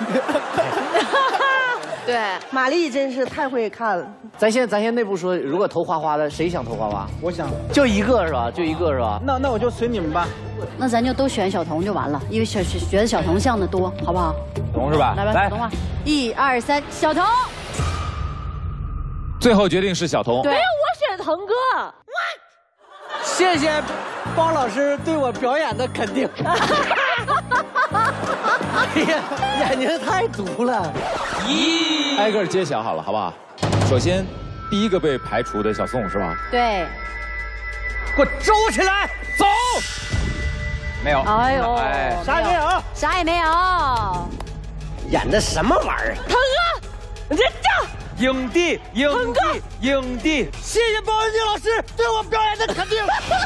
Speaker 6: 对，玛丽真是太会看了。
Speaker 17: 咱先内部说，如果投花花的，谁想投花花？
Speaker 16: 我想，
Speaker 17: 就一个是吧？就一个是吧？
Speaker 16: 那我就随你们吧。
Speaker 12: 那咱就都选小童就完了，因为觉得小童像的多，好不好？
Speaker 11: 童是吧？
Speaker 12: 来吧，小童吧，1、2、3，小童。
Speaker 1: 最后决定是小童。
Speaker 12: 对，
Speaker 2: 没有，我选腾哥。
Speaker 14: 谢谢包老师对我表演的肯定。哎呀，眼睛太毒了。
Speaker 1: 挨个揭晓好了，好不好？首先，第一个被排除的小宋是吧？
Speaker 12: 对。
Speaker 11: 给我周起来，走。没有。
Speaker 12: 哎呦，
Speaker 16: 啥也没有，
Speaker 12: 啥也没有。
Speaker 14: 演的什么玩意儿？
Speaker 2: 腾哥，人家。
Speaker 11: 影帝，谢谢包文婧老师对我表演的肯定。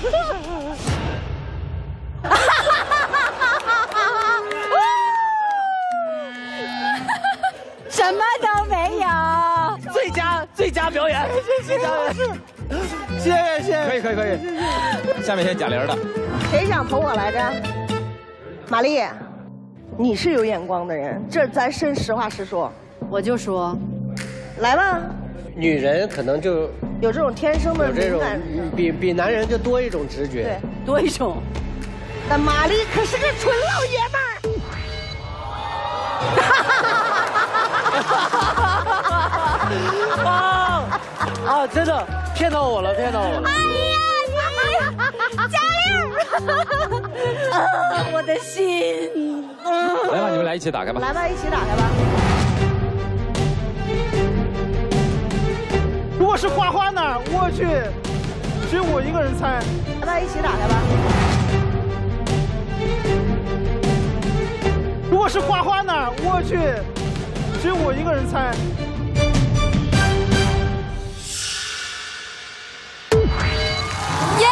Speaker 12: 什么都没有，
Speaker 17: 最佳表演，
Speaker 16: 谢谢老师，谢谢，
Speaker 11: 可以。
Speaker 1: 下面先贾玲的，
Speaker 6: 谁想投我来着？玛丽，你是有眼光的人，这咱实话实说。
Speaker 12: 我就说，
Speaker 6: 来吧。
Speaker 14: 女人可能就
Speaker 6: 有这种天生的敏感，
Speaker 14: 比男人就多一种直觉，
Speaker 6: 对，
Speaker 12: 多一种。
Speaker 6: 但玛丽可是个纯老爷们儿。
Speaker 17: 啊！真的骗到我了。
Speaker 2: 哎呀，嘉玲，
Speaker 12: 我的心。
Speaker 1: 来吧，你们来一起打开吧。
Speaker 6: 来吧，一起打开吧。
Speaker 16: 如果是花花呢？我去，只有我一个人猜。
Speaker 6: 来吧，一起打开吧。
Speaker 16: 如果是花花呢？我去，只有我一个人猜。
Speaker 2: 耶！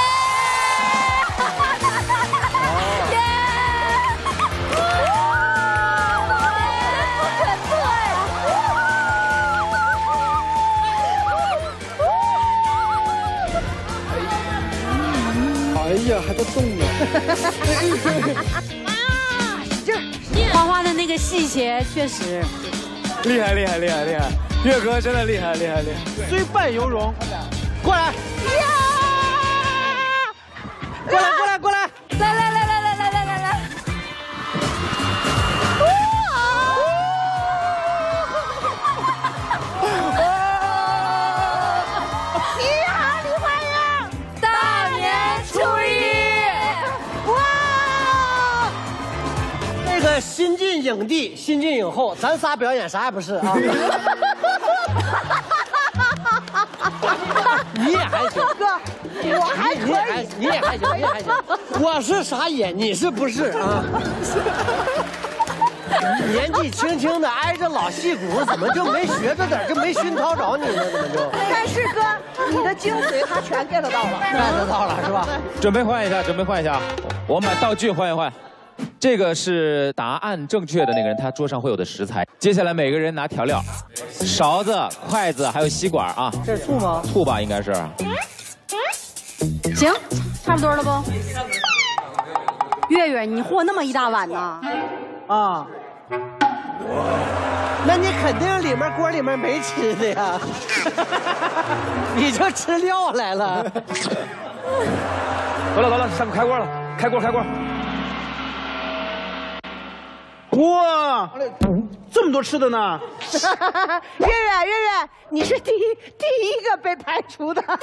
Speaker 9: 哎呀，还在动呢。
Speaker 12: 花花的那个细节确实
Speaker 9: 厉害，岳哥真的厉害。
Speaker 16: 虽败犹荣，
Speaker 14: 过来，过来，
Speaker 2: 来。
Speaker 14: 个新晋影帝、新晋影后，咱仨表演啥也不是啊。你也还行，
Speaker 6: 哥，我还可以，
Speaker 14: 你也还行，你也还行。我是傻眼，你是不是啊？年纪轻轻的挨着老戏骨，怎么就没学着点，就没熏陶着你呢？怎么就？
Speaker 6: 但是哥，你的精髓他全 get 到了
Speaker 14: ，get 到了是吧？
Speaker 1: 准备换一下，准备换一下，我们把道具换一换。这个是答案正确的那个人，他桌上会有的食材。接下来每个人拿调料，勺子、筷子还有吸管啊。
Speaker 14: 这是醋吗？
Speaker 1: 醋吧，应该是。
Speaker 12: 行，差不多了不？月月，你和那么一大碗呢？
Speaker 14: 啊。那你肯定里面锅里面没吃的呀，你就吃料来了。
Speaker 11: 得了，上开锅了，开锅。
Speaker 16: 哇，这么多吃的呢！
Speaker 6: 月月，你是第一个被排除的。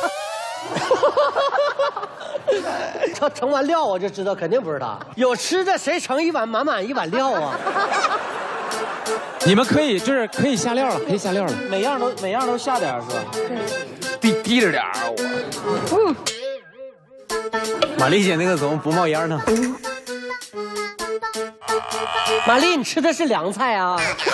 Speaker 14: 他盛完料我就知道肯定不是他。有吃的谁盛一碗满一碗料啊？
Speaker 1: 你们可以下料了，可以下料了。
Speaker 16: 每样都下点是吧？
Speaker 11: 低着点我。
Speaker 16: 玛丽姐那个怎么不冒烟呢？
Speaker 14: 玛丽，你吃的是凉菜啊？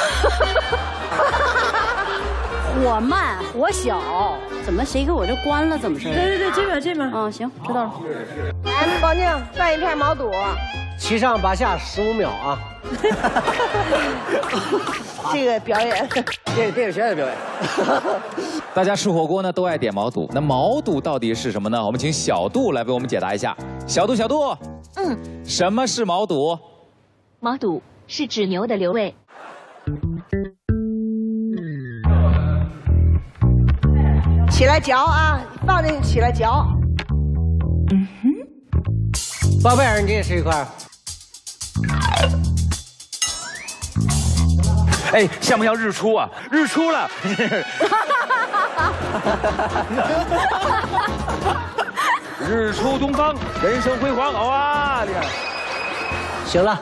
Speaker 12: 火慢火小，怎么谁给我这关了？怎么是？
Speaker 2: 对，这边。
Speaker 12: 嗯，行，知道了。
Speaker 6: 来，宝宁涮一片毛肚
Speaker 14: ，7上8下15秒啊。
Speaker 6: 这个表演，
Speaker 14: 电影学院的表演。
Speaker 1: 大家吃火锅呢都爱点毛肚，那毛肚到底是什么呢？我们请小杜来为我们解答一下。小杜，什么是毛肚？
Speaker 18: 毛肚是指牛的瘤胃。
Speaker 6: 起来嚼啊，放进去起来嚼。
Speaker 14: 宝贝儿，你也吃一块。
Speaker 11: 哎，像不像日出啊？日出了。日出东方，人生辉煌，好啊！
Speaker 14: 行了。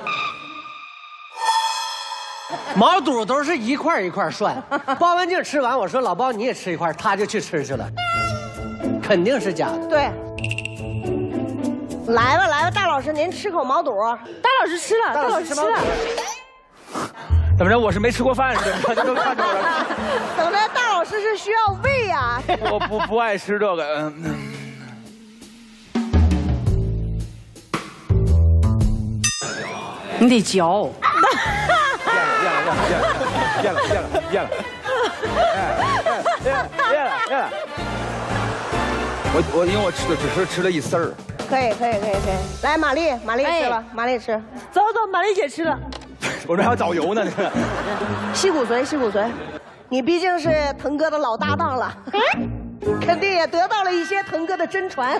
Speaker 14: 毛肚都是一块一块涮，包文婧吃完，我说老包你也吃一块，他就去吃去了，肯定是假的。
Speaker 6: 对，来吧，大老师您吃口毛肚。
Speaker 2: 大老师吃了，大老师吃了。
Speaker 11: 怎么着？我是没吃过饭似的，大家都看着我了。
Speaker 6: 怎么着？大老师是需要喂呀？
Speaker 11: 我不爱吃这个。
Speaker 12: 你得嚼。
Speaker 11: 变了！我因为我只吃了一丝儿。
Speaker 6: 可以。来，玛丽吃了，玛丽吃。
Speaker 2: 走，玛丽姐吃了。
Speaker 11: 我这还要找油呢。
Speaker 6: 吸骨髓，你毕竟是腾哥的老搭档了，肯定也得到了一些腾哥的真传。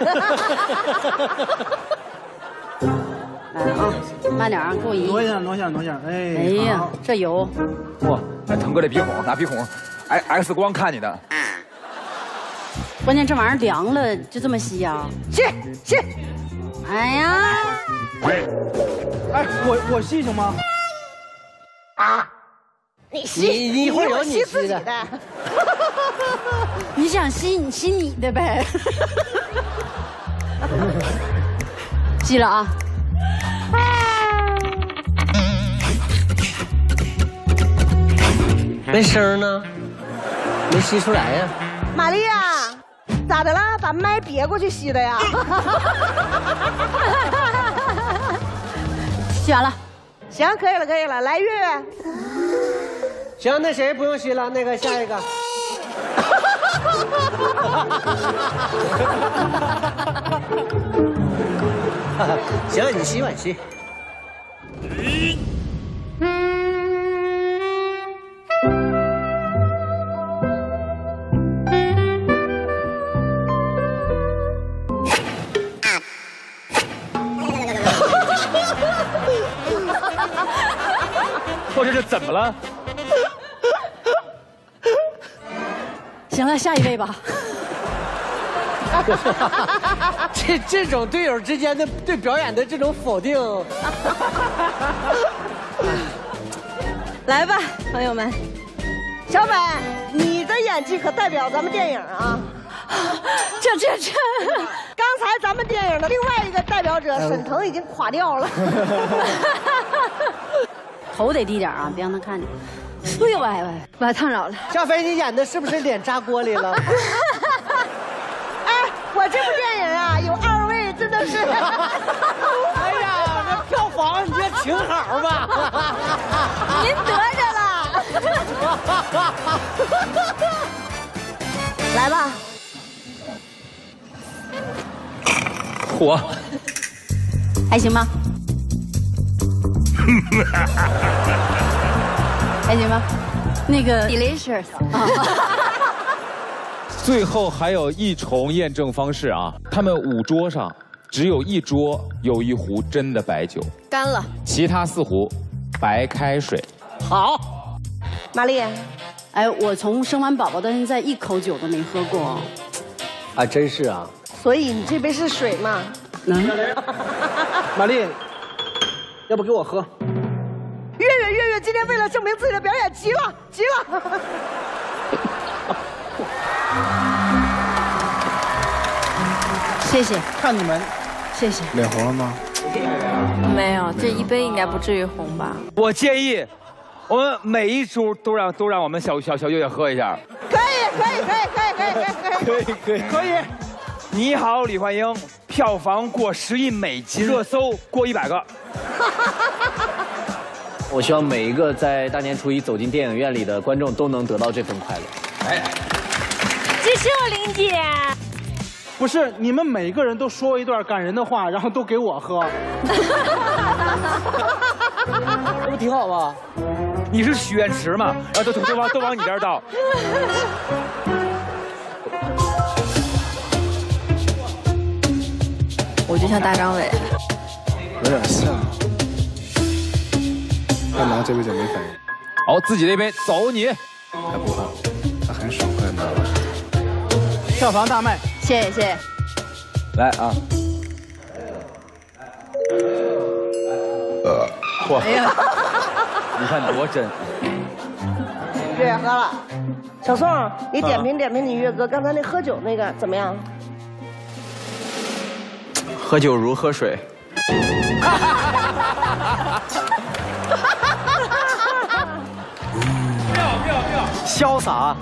Speaker 12: 来啊，慢点啊，给我
Speaker 16: 挪下。
Speaker 12: 哎呀，这油。
Speaker 11: 哇，腾哥这鼻孔，拿鼻孔 X 光看你的。
Speaker 12: 关键这玩意儿凉了，就这么吸啊？
Speaker 6: 吸。
Speaker 12: 哎呀！
Speaker 16: 哎，我吸行吗？
Speaker 6: 啊！你吸，
Speaker 14: 你一会儿有你
Speaker 6: 吸的。
Speaker 12: 你想吸你的呗。吸了啊！
Speaker 14: 没声呢，没吸出来呀。
Speaker 6: 玛丽呀，咋的了？把麦别过去吸的呀？
Speaker 12: 吸完了。
Speaker 6: 行，可以了。来，月月。
Speaker 14: 行，那谁不用吸了？那个下一个。行，你吸吧，你吸。
Speaker 11: 我这是怎么了？
Speaker 12: 行了，下一位吧。
Speaker 14: 这种队友之间的对表演的这种否定，
Speaker 6: 来吧，朋友们。小北，你的演技可代表咱们电影啊！
Speaker 12: 这，
Speaker 6: 刚才咱们电影的另外一个代表者沈腾已经垮掉了。
Speaker 12: 头得低点啊，别让他看见。哎呦喂，把他烫着了。
Speaker 14: 小飞，你演的是不是脸扎锅里了？
Speaker 6: 哎，我这部电影啊，有2位真的是。
Speaker 14: 哎呀，那票房你这挺好吧？
Speaker 6: 您得着了。来吧。
Speaker 11: 火。
Speaker 12: 还行吗？还行吗？那个 delicious 啊。
Speaker 1: 最后还有一重验证方式啊，他们5桌上只有1桌有1壶真的白酒，
Speaker 2: 干了，
Speaker 1: 其他4壶白开水。
Speaker 12: 好，
Speaker 6: 玛丽，
Speaker 12: 哎，我从生完宝宝到现在1口酒都没喝过。
Speaker 14: 啊，真是啊。
Speaker 6: 所以你这杯是水嘛？
Speaker 16: 玛丽，要不给我喝？
Speaker 6: 月月今天为了证明自己的表演，急了。
Speaker 12: 谢谢，
Speaker 16: 看你们，
Speaker 12: 谢谢。
Speaker 16: 脸红了吗？
Speaker 2: 没有，这一杯应该不至于红吧？
Speaker 11: 我建议，我们每一桌都让我们小月月喝一下。
Speaker 6: 可以。
Speaker 11: 你好，李焕英，票房过10亿美金，热搜过100个。
Speaker 17: 我希望每一个在大年初一走进电影院里的观众都能得到这份快乐。
Speaker 11: 哎，
Speaker 2: 支持我林姐。
Speaker 16: 不是，你们每个人都说一段感人的话，然后都给我喝，
Speaker 17: 这不挺好吗？
Speaker 11: 你是许愿池嘛？然后都往你这儿倒。
Speaker 2: 我就像大张伟，
Speaker 9: 有点像。他拿这杯酒没反应。
Speaker 1: 好，自己这杯走你。
Speaker 9: 他不怕，他很爽快拿了。
Speaker 16: 票房大卖，
Speaker 12: 谢谢。
Speaker 11: 来啊！嚯！
Speaker 12: 哎呀，
Speaker 11: 你看多真。
Speaker 6: 月月喝了，小宋，你点评你月哥刚才那喝酒那个怎么样？
Speaker 15: 喝酒如喝水。
Speaker 11: 妙，
Speaker 14: 潇洒。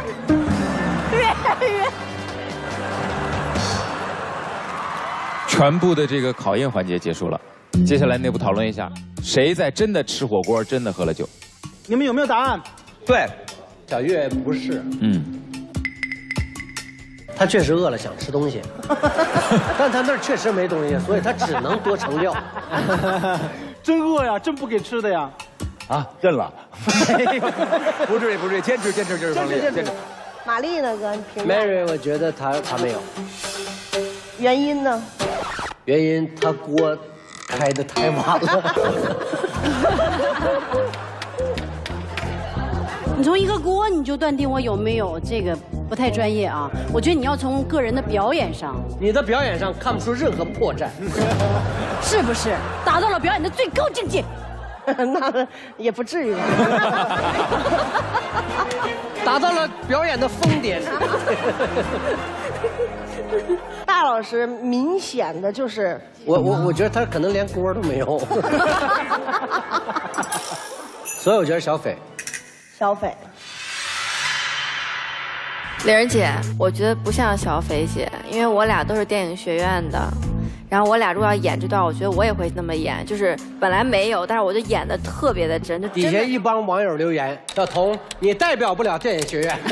Speaker 1: 全部的这个考验环节结束了，接下来内部讨论一下，谁在真的吃火锅，真的喝了酒？
Speaker 16: 你们有没有答案？
Speaker 14: 对，小月不是。他确实饿了，想吃东西，但他那儿确实没东西，所以他只能多盛料。
Speaker 16: 真饿呀，真不给吃的呀。
Speaker 11: 啊，认了。不至于，坚持就是胜利，坚持。
Speaker 6: 玛丽呢，哥？
Speaker 14: Mary， 我觉得他没有。
Speaker 6: 原因呢？
Speaker 14: 原因他锅开得太晚了。
Speaker 12: 你从一个锅你就断定我有没有这个不太专业啊？我觉得你要从个人的表演上，
Speaker 14: 你的表演上看不出任何破绽，
Speaker 12: 是不是达到了表演的最高境界？
Speaker 6: 那也不至于，
Speaker 14: 达到了表演的峰点。
Speaker 6: 大老师明显的就是
Speaker 14: 我觉得他可能连锅都没有，所以我觉得小斐。
Speaker 2: 玲儿姐，我觉得不像小斐姐，因为我俩都是电影学院的，然后我俩如果要演这段，我觉得我也会那么演，就是本来没有，但是我就演的特别的真，就
Speaker 14: 底下一帮网友留言：小童，你代表不了电影学院。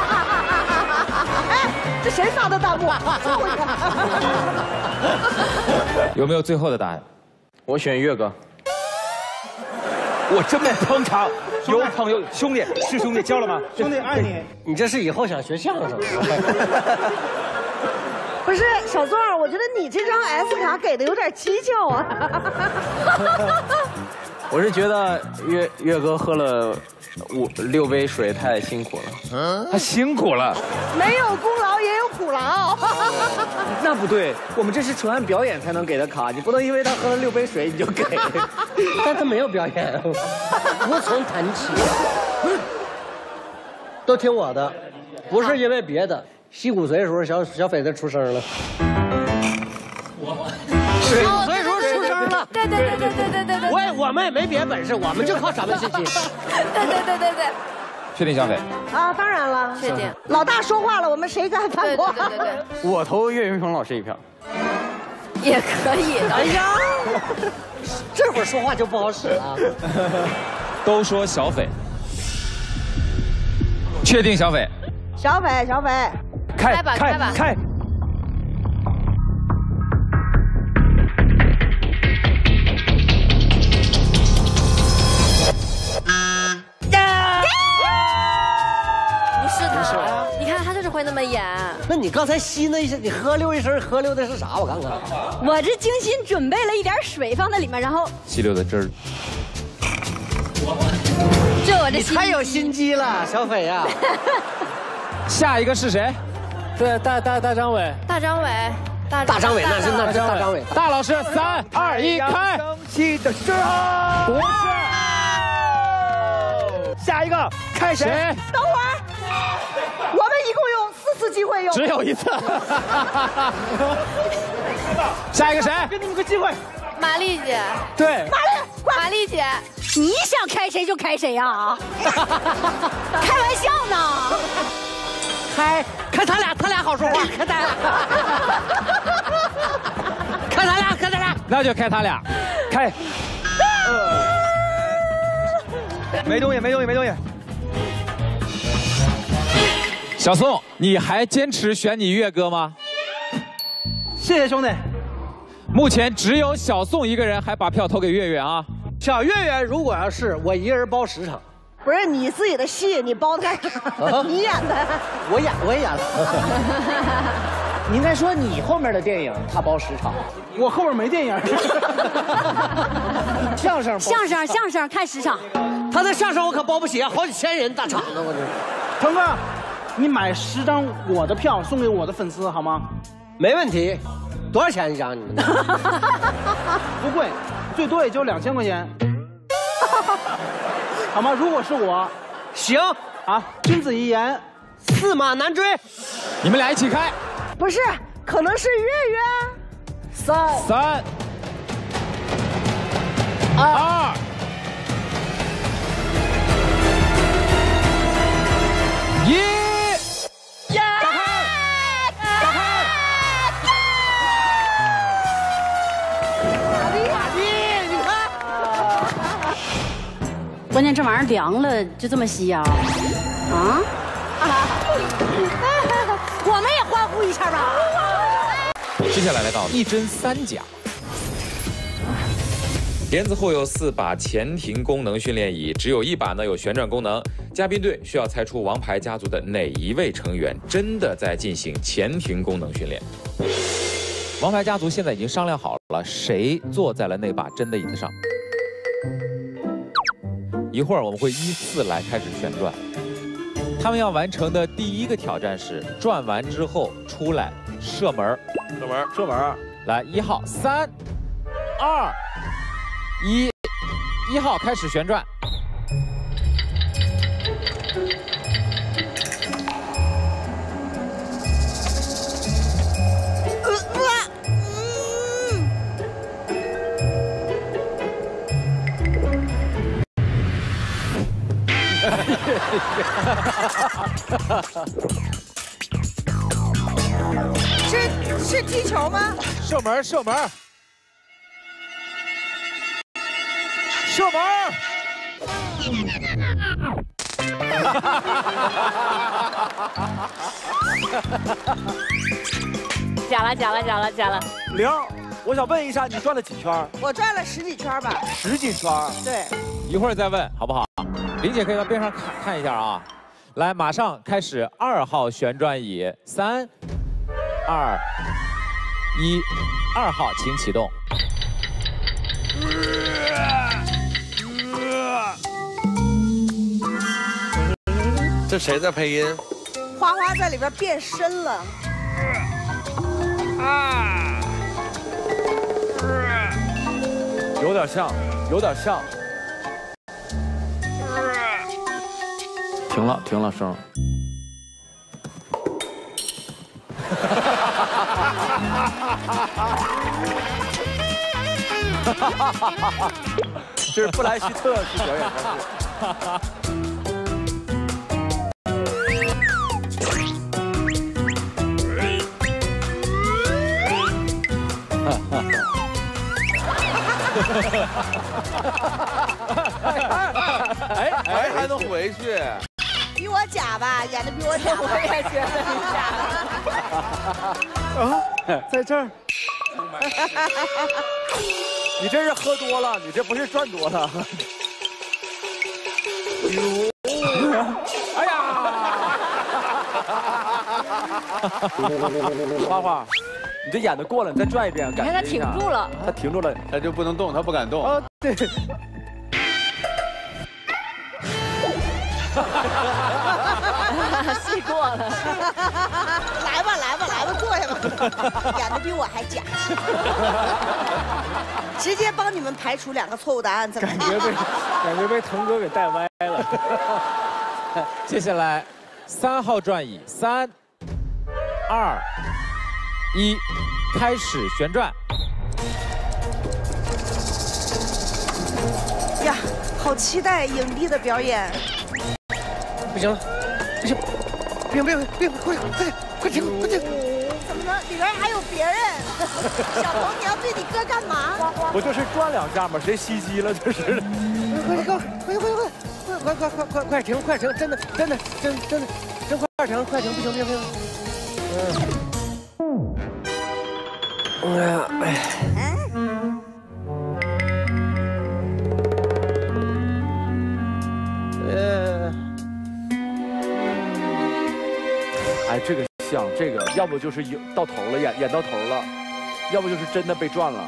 Speaker 6: 哎，这谁发的弹幕？
Speaker 1: 有没有最后的答案？
Speaker 15: 我选岳哥。
Speaker 11: 我真没捧场，有朋友兄弟是兄弟，交了吗？
Speaker 16: 兄弟爱你。
Speaker 14: 你这是以后想学相声？
Speaker 6: 不是小宋，我觉得你这张 S 卡给的有点蹊跷啊。
Speaker 15: 我是觉得岳哥喝了6杯水太辛苦了，
Speaker 11: 他辛苦了。
Speaker 6: 没有功劳也有
Speaker 3: 吐了啊！
Speaker 17: 那不对，我们这是纯按表演才能给的卡，你不能因为他喝了6杯水你就给。
Speaker 14: 但他没有表演，无从谈起。都听我的，不是因为别的。吸骨髓的时候，小斐子出声了。吸骨髓的时候出声了。对。我们也没别的本事，我们就靠掌门信息。
Speaker 2: 对。
Speaker 1: 确定小斐？
Speaker 6: 啊，当然了，
Speaker 2: 确定。
Speaker 6: 老大说话了，我们谁敢反驳？
Speaker 2: 对。
Speaker 17: 我投岳云鹏老师一票。
Speaker 2: 也可以的。
Speaker 14: 哎呀，这会儿说话就不好使了。
Speaker 1: 都说小斐。确定小斐。
Speaker 6: 小斐。
Speaker 2: 开吧。不是他，你看他就是会那么演。
Speaker 14: 那你刚才吸那一声，你喝溜一声，喝溜的是啥？我看看。
Speaker 12: 我这精心准备了一点水放在里面，然后
Speaker 1: 吸溜的汁儿。
Speaker 12: 这我这
Speaker 14: 你太有心机了，小斐呀。
Speaker 1: 下一个是谁？
Speaker 7: 对，大张伟。
Speaker 14: 大张伟那是大张伟。
Speaker 1: 大老师，3、2、1，开。
Speaker 13: 吸的时候。
Speaker 1: 不是。
Speaker 13: 下一个开谁？
Speaker 6: 等会儿，我们一共有4次机会用。
Speaker 1: 只有1次。下一个谁？
Speaker 13: 给你们个机会。
Speaker 2: 玛丽姐。
Speaker 1: 对。
Speaker 2: 玛丽姐。
Speaker 12: 你想开谁就开谁呀？开玩笑呢。
Speaker 14: 开他俩好说话，开他俩，开他俩，
Speaker 1: 那就开他俩，
Speaker 13: 开。没东西。
Speaker 1: 小宋，你还坚持选你岳哥吗？
Speaker 16: 谢谢兄弟。
Speaker 1: 目前只有小宋一个人还把票投给岳岳啊。
Speaker 14: 小岳岳，如果要是我一个人包10场。
Speaker 6: 不是你自己的戏，你包的干啥？你演的。
Speaker 14: 我也演了。
Speaker 17: 你应该说你后面的电影他包10场，
Speaker 16: 我后面没电影。
Speaker 17: 相声
Speaker 12: 看10场。
Speaker 14: 他的相声我可包不起，好几千人大场呢，我这。
Speaker 16: 腾哥，你买10张我的票送给我的粉丝好吗？
Speaker 14: 没问题。多少钱一张？你们？
Speaker 16: 不贵，最多也就2000块钱。好吗？如果是我，
Speaker 14: 行
Speaker 16: 啊，君子一言
Speaker 14: ，驷马难追。
Speaker 1: 你们俩一起开。
Speaker 6: 不是，可能是岳岳。
Speaker 1: 3、2、1。
Speaker 12: 关键这玩意儿凉了，就这么吸啊？啊！我们也欢呼一下吧。
Speaker 1: 接下来到1真3假。
Speaker 4: 帘子后有4把前庭功能训练椅，只有1把呢有旋转功能。嘉宾队需要猜出王牌家族的哪一位成员真的在进行前庭功能训练。
Speaker 1: 王牌家族现在已经商量好了，谁坐在了那把真的椅子上。一会儿我们会依次来开始旋转。他们要完成的第一个挑战是转完之后出来射门。射门。来，1号，3、2、1，1号开始旋转。
Speaker 6: 是踢球吗？
Speaker 1: 射门。
Speaker 12: 假了。
Speaker 13: 0，我想问一下，你转了几圈？
Speaker 6: 我转了10几圈吧。
Speaker 13: 10几圈？
Speaker 6: 对。
Speaker 1: 一会儿再问好不好？林姐可以到边上看一下啊。来，马上开始2号旋转椅，3、2、1，2号请启动。
Speaker 15: 这谁在配音？
Speaker 6: 花花在里边变身了。
Speaker 11: 有点像，有点像。停了，声。这是布莱希特式表演方式。
Speaker 15: 哎，还能回去？
Speaker 3: 比我假吧，演的比我假，
Speaker 2: 我也觉
Speaker 3: 得
Speaker 11: 啊，在这儿。你这是喝多了，你这不是赚多了。哎呀！花花，你这演的过了，你再转一遍，
Speaker 2: 你看他挺住了，
Speaker 11: 他停住了，
Speaker 15: 他就不能动，他不敢动。
Speaker 11: 哦，对。
Speaker 2: 戏过了，
Speaker 3: 来吧，坐下吧，演的比我还假，直接帮你们排除2个错误答案，怎么样？
Speaker 9: 感觉被腾哥给带歪了。
Speaker 1: 接下来3号转椅，3、2、1，开始旋转。
Speaker 3: 呀，好期待影帝的表演。
Speaker 14: 不行了，不行，别，快停！
Speaker 3: 怎么了？里边还有别人？小童，你要对你哥干嘛？
Speaker 11: 不就是转2下吗？谁袭击了？这是。
Speaker 14: 快停！真的，快停！不行。
Speaker 11: 哎，这个像这个，要不就是到头了，演到头了，要不就是真的被转了。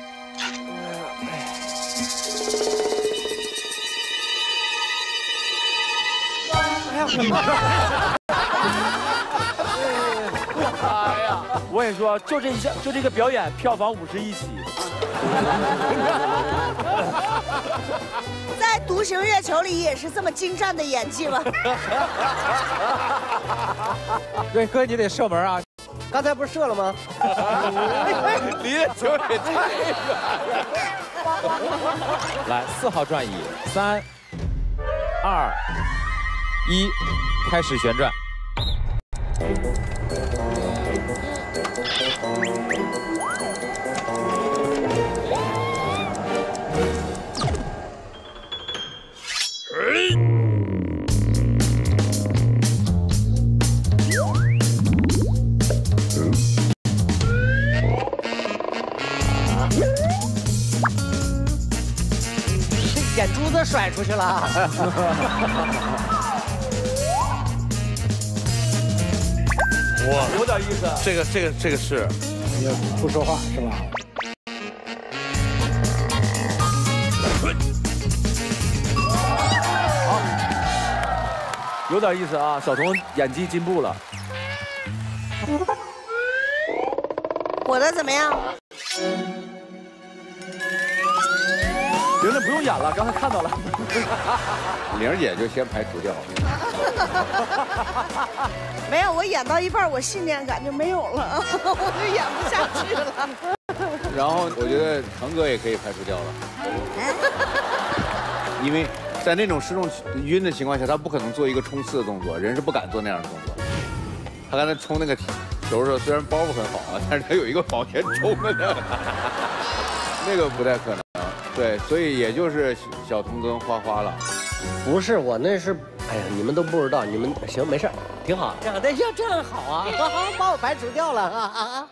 Speaker 11: 哎呀！我跟你说，就这个表演，票房51起。
Speaker 3: 在《独行月球》里也是这么精湛的演技吗？
Speaker 1: 对，哥你得射门啊！
Speaker 14: 刚才不是射了吗？
Speaker 15: 离球也太远了。
Speaker 1: 来，4号转椅，3、2、1，开始旋转。
Speaker 14: 眼珠子甩出去了。
Speaker 15: 哇，有点意思。这个是。
Speaker 9: 也不说话是吧？
Speaker 11: 好，有点意思啊，小童演技进步了。
Speaker 3: 我的怎么样？
Speaker 11: 玲玲不用演了，刚才看到了。
Speaker 15: 玲姐就先排除掉。
Speaker 3: 没有，我演到一半，我信念感就没有了，我就演不下去了。
Speaker 15: 然后我觉得腾哥也可以排除掉了，因为在那种失重晕的情况下，他不可能做一个冲刺的动作，人是不敢做那样的动作。他刚才冲那个球的时候，虽然包袱很好啊，但是他有一个往前冲的那个不太可能。对，所以也就是小童跟花花了。
Speaker 14: 不是，我那是，哎呀，你们都不知道，你们行没事，挺好，长得像这样好啊，把我排除掉了啊。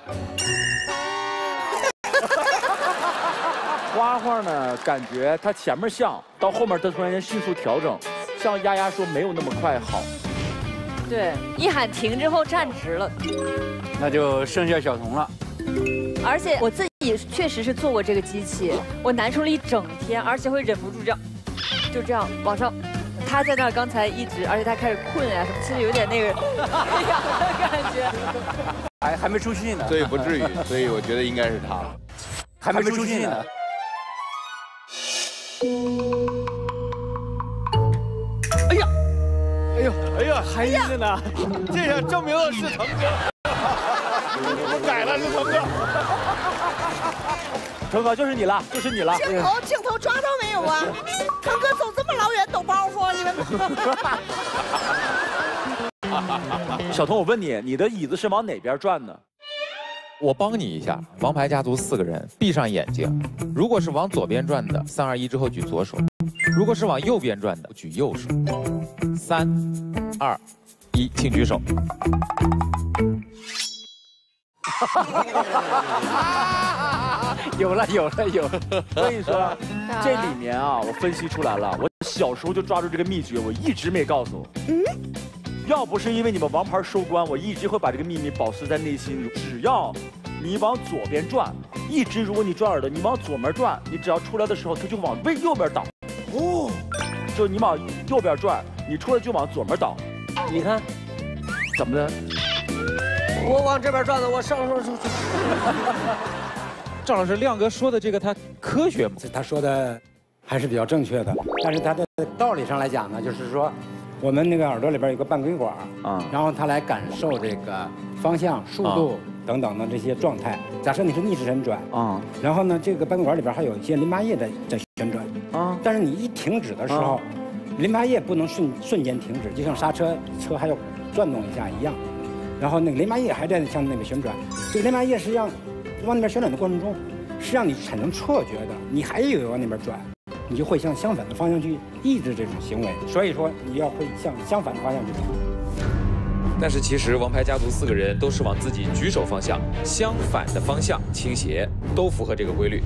Speaker 11: 花花呢，感觉他前面像，到后面他突然间迅速调整，像丫丫说没有那么快好。
Speaker 2: 对，一喊停之后站直了。
Speaker 15: 那就剩下小童了。
Speaker 2: 而且我自己确实是做过这个机器，我难受了一整天，而且会忍不住这样，就这样往上。他在那儿刚才一直，而且他开始困啊什么，其实有点那个痒的感觉。
Speaker 11: 还没出戏呢，
Speaker 15: 所以不至于，所以我觉得应该是他，
Speaker 11: 还没出戏呢。
Speaker 10: 哎呀，
Speaker 11: 哎呦，哎呀，还晕着呢，
Speaker 15: 这下证明了是腾哥，我改了，是腾哥。
Speaker 11: 腾哥就是你了，就是你了。
Speaker 6: 镜头抓到没有啊？腾哥走这么老远抖包袱，你们。
Speaker 11: 小童，我问你，你的椅子是往哪边转呢？
Speaker 4: 我帮你一下，王牌家族4个人，闭上眼睛。如果是往左边转的，3、2、1之后举左手；如果是往右边转的，举右手。3、2、1，请举手。
Speaker 11: 有了。我跟你说，这里面啊，我分析出来了。我小时候就抓住这个秘诀，我一直没告诉。要不是因为你们王牌收官，我一直会把这个秘密保持在内心。只要你往左边转，一直如果你转耳朵，你往左门转，你只要出来的时候，它就往右边倒。哦，就你往右边转，你出来就往左门倒。
Speaker 14: 你看，
Speaker 11: 怎么的？
Speaker 14: 我往这边转的，我上。
Speaker 4: 赵老师，亮哥说的这个他科学吗？
Speaker 19: 他说的还是比较正确的，但是他的道理上来讲呢，就是说，我们那个耳朵里边有个半规管啊，然后他来感受这个方向、速度等等的这些状态。假设你是逆时针转啊，然后呢，这个半规管里边还有一些淋巴液在旋转啊，但是你一停止的时候，淋巴液不能瞬间停止，就像刹车还要转动一下一样。然后那个淋巴液还在向那个旋转，这个淋巴液实际上往那边旋转的过程中，是让你产生错觉的，你还以为往那边转，你就会向相反的方向去抑制这种行为。所以说你要会向相反的方向去转。
Speaker 4: 但是其实王牌家族4个人都是往自己举手方向相反的方向倾斜，都符合这个规律。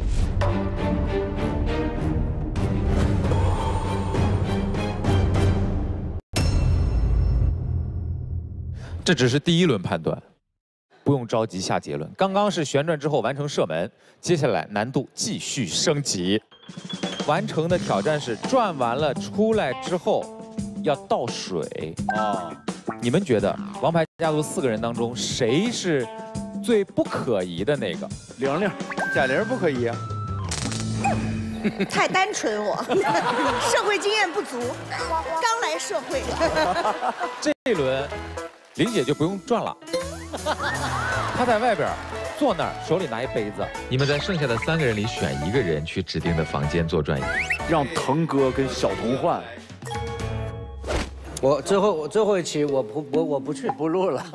Speaker 4: 这只是第1轮判断，不用着急下结论。刚刚是旋转之后完成射门，接下来难度继续升级。完成的挑战是转完了出来之后要倒水啊。你们觉得王牌家族4个人当中谁是最不可疑的那个？
Speaker 15: 玲玲，贾玲不可疑啊。
Speaker 6: 太单纯我，社会经验不足，刚来社会。
Speaker 4: 这一轮。玲姐就不用转了，她在外边坐那儿，手里拿一杯子。你们在剩下的3个人里选1个人去指定的房间做转移，
Speaker 11: 让腾哥跟小童换。
Speaker 14: 我最后一期我不去不录了。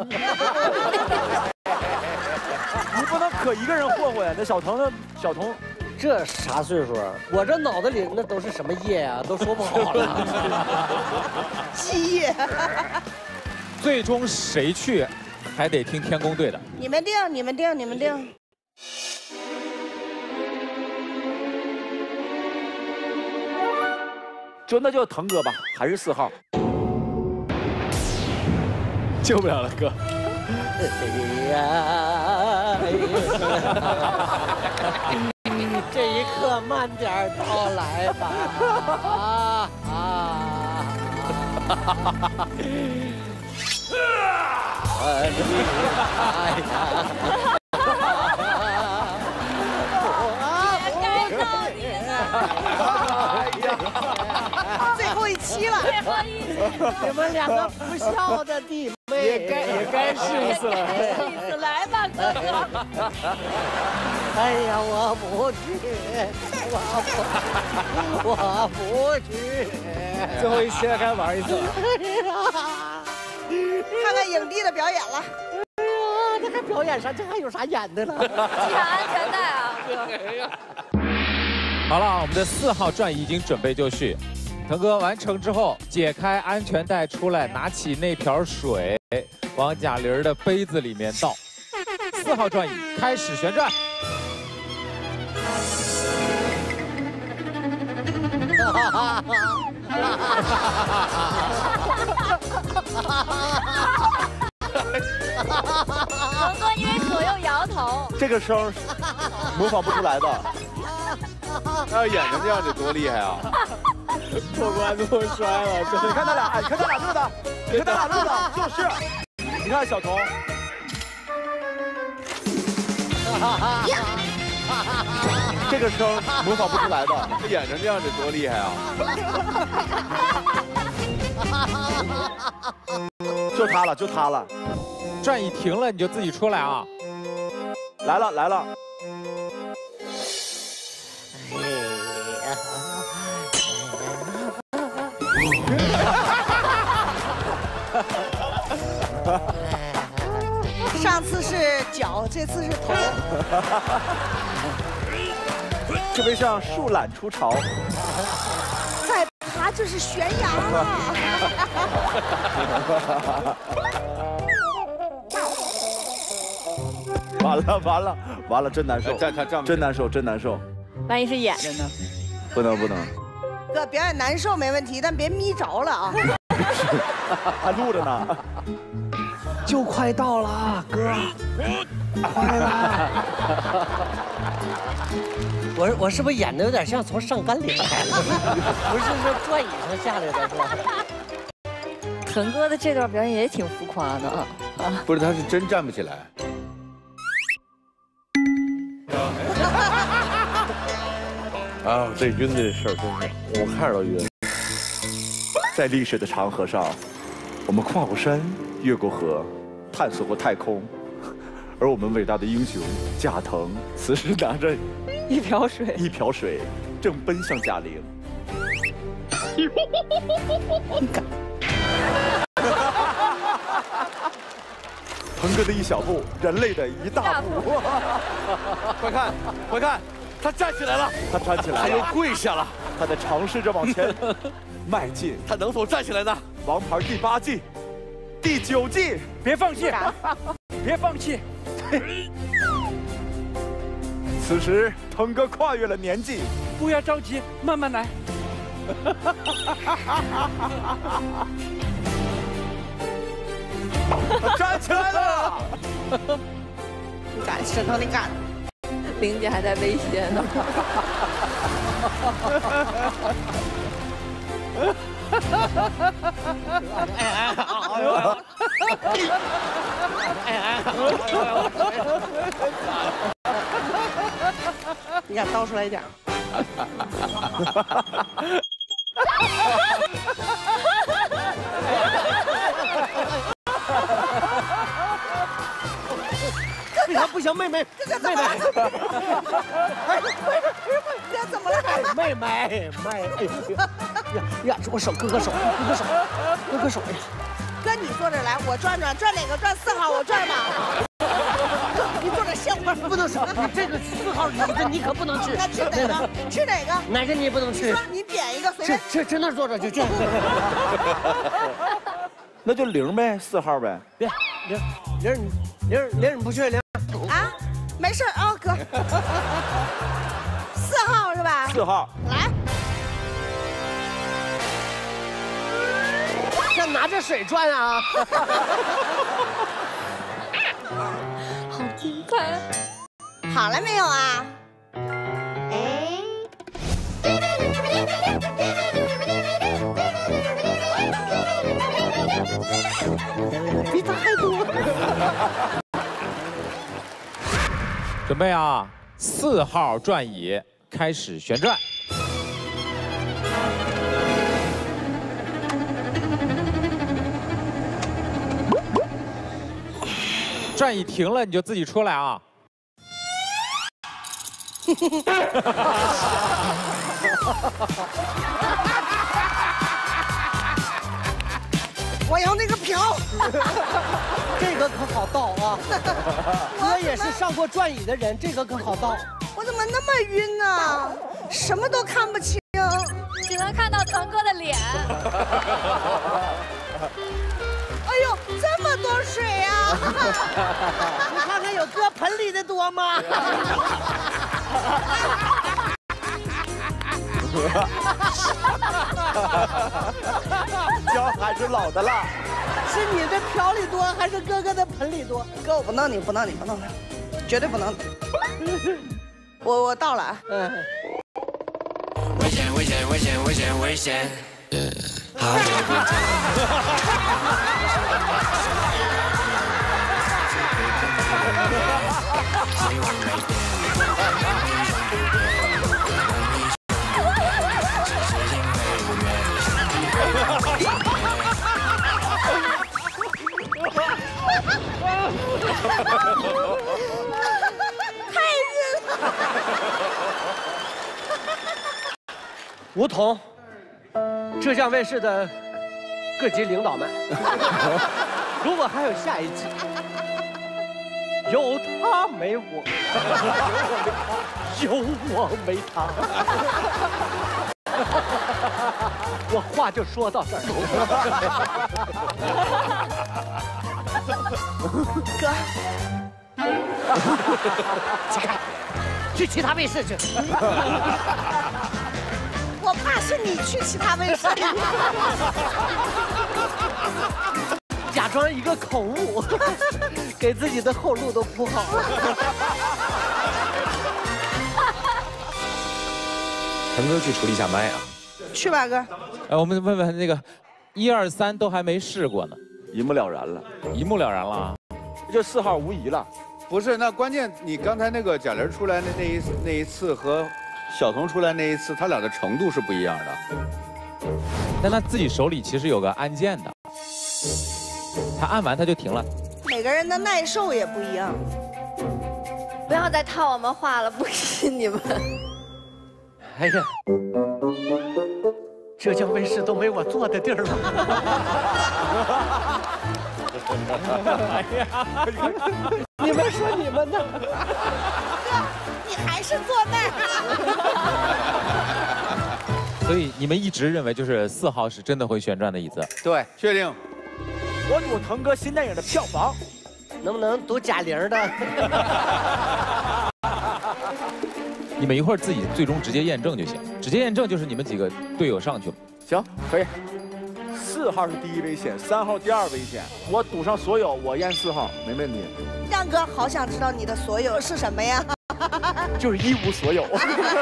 Speaker 11: 你不能可1个人霍霍呀！那小童，
Speaker 14: 这啥岁数？我这脑子里那都是什么液啊？都说不好了。
Speaker 6: 鸡液。
Speaker 4: 最终谁去，还得听天宫队的。
Speaker 6: 你们定。
Speaker 11: 那就腾哥吧，还是4号。
Speaker 9: 救不了了，哥。
Speaker 14: 这一刻慢点到来吧。
Speaker 6: 最后一期了，
Speaker 14: 你们2个不孝的弟妹，
Speaker 9: 也该试一次了。
Speaker 12: 来吧，哥哥。
Speaker 14: 哎呀，我不去，我不去。
Speaker 9: 最后一期了，该玩一次了。
Speaker 6: 看看影帝的表演了。
Speaker 14: 哎呀，这还表演啥？这还有啥演的了？
Speaker 2: 系上安全带啊！
Speaker 4: 好了，我们的4号转移已经准备就绪。腾哥完成之后，解开安全带出来，拿起那瓢水，往贾玲的杯子里面倒。4号转移开始旋转。
Speaker 2: 腾哥因为左右摇头，
Speaker 11: 这个声模仿不出来的。
Speaker 15: 要演成这样得多厉害啊！
Speaker 9: 过关都摔了，
Speaker 11: 你看他俩，录的，就是。你看小童，
Speaker 15: 这个声模仿不出来的，演成这样得多厉害啊！
Speaker 11: 就他了，就他了。
Speaker 4: 转椅停了，你就自己出来啊！
Speaker 11: 来了来了。
Speaker 6: 上次是脚，这次是头。
Speaker 11: 特别像树懒出巢。
Speaker 6: 再爬就是悬崖了。
Speaker 11: 完了完了完了，真难受，真难受真难受。
Speaker 2: 万一是演着呢？
Speaker 11: 不能不能。
Speaker 6: 哥，表演难受没问题，但别眯着了啊。
Speaker 11: 还录着呢。
Speaker 14: 就快到了，哥，快了。我是不是演的有点像从上甘岭来的？不是说转椅上下来的是吧？
Speaker 2: 腾哥的这段表演也挺浮夸的啊。
Speaker 15: 不是，他是真站不起来。
Speaker 11: 啊，这晕的事儿真是，我看着都晕。在历史的长河上，我们跨过山，越过河，探索过太空，而我们伟大的英雄贾腾此时拿着一瓢水，正奔向贾玲。腾哥的一小步，人类的一大步。
Speaker 15: 快看，快看，他站起来了，
Speaker 11: 他站起来了，
Speaker 15: 他又跪下了，
Speaker 11: 他在尝试着往前迈进。
Speaker 15: 他能否站起来呢？
Speaker 11: 王牌第8季、第9季，
Speaker 13: 别放弃，别放弃。
Speaker 11: 此时，腾哥跨越了年纪，
Speaker 13: 不要着急，慢慢来。
Speaker 11: 他站起来了！
Speaker 6: 你敢，沈腾，你敢！
Speaker 2: 玲姐还在威胁呢。
Speaker 6: 你敢倒出来一点？
Speaker 14: 不行，妹妹，
Speaker 6: 哥怎么了？哥怎么了？
Speaker 14: 妹妹，呀，我手，哥手。
Speaker 6: 哥，你坐这来，我转哪个？转4号，我转吗？哥，你坐这歇会儿。
Speaker 14: 不能说，你这个4号椅子你可不能去。
Speaker 6: 那吃哪个？吃哪个？
Speaker 14: 哪个你也不能去。
Speaker 6: 你点一个，随便。
Speaker 14: 去那儿坐着就这样。
Speaker 11: 那就0呗，4号呗。
Speaker 14: 别，玲，你不去玲。
Speaker 6: 啊，没事啊，哥。4号是吧
Speaker 11: ？4号。
Speaker 6: 来。
Speaker 14: 这拿着水转啊！
Speaker 2: 好精彩！
Speaker 6: 好了没有啊？
Speaker 14: 比他还多。
Speaker 4: 准备啊，4号转椅开始旋转。转椅停了，你就自己出来啊！
Speaker 6: 我要那个瓢，
Speaker 14: 这个可好倒啊！我也是上过转椅的人，这个可好倒。
Speaker 6: 我怎么那么晕呢？什么都看不清，
Speaker 2: 只能看到腾哥的脸。
Speaker 6: 哎呦，这么多水啊！
Speaker 14: 你看看有搁盆里的多吗？
Speaker 11: 脚还是老的辣。
Speaker 14: 是你的瓢里多，还是哥哥的盆里多？
Speaker 6: 哥，我不弄你，绝对不弄你。我到了啊。
Speaker 20: 危险！好久不见。
Speaker 6: 太热了。
Speaker 17: 吴桐，浙江卫视的各级领导们，如果还有下一季，有他没我，有我没他，我话就说到这儿。
Speaker 6: 哥，
Speaker 17: 去其他卫视去。
Speaker 6: 我怕是你去其他卫视。
Speaker 17: 假装一个口误，给自己的后路都铺好了。
Speaker 4: 咱们都去处理一下麦啊。
Speaker 6: 去吧，哥。
Speaker 4: 我们问问那个1、2、3都还没试过呢，
Speaker 11: 一目了然了，
Speaker 4: 一目了然了。
Speaker 11: 就4号无疑了。
Speaker 15: 不是，那关键你刚才那个贾玲出来的那一次和小童出来那一次，他俩的程度是不一样的。
Speaker 4: 但他自己手里其实有个按键的，他按完他就停了。
Speaker 6: 每个人的耐受也不一样。
Speaker 2: 不要再套我们话了，不信你们。
Speaker 17: 哎呀，浙江卫视都没我坐的地儿了。
Speaker 6: 哎呀，
Speaker 17: 你们说你们呢？
Speaker 6: 哥，你还是坐那儿。
Speaker 4: 所以你们一直认为就是4号是真的会旋转的椅子？
Speaker 15: 对，确定。
Speaker 11: 我赌腾哥新电影的票房，
Speaker 17: 能不能赌贾玲的？
Speaker 4: 你们一会儿自己最终直接验证就行，直接验证就是你们几个队友上去嘛。
Speaker 11: 行，可以。4号是第一危险，3号第2危险。我赌上所有，我验4号，没问题。
Speaker 6: 亮哥，好想知道你的所有是什么呀？
Speaker 11: 就是一无所有。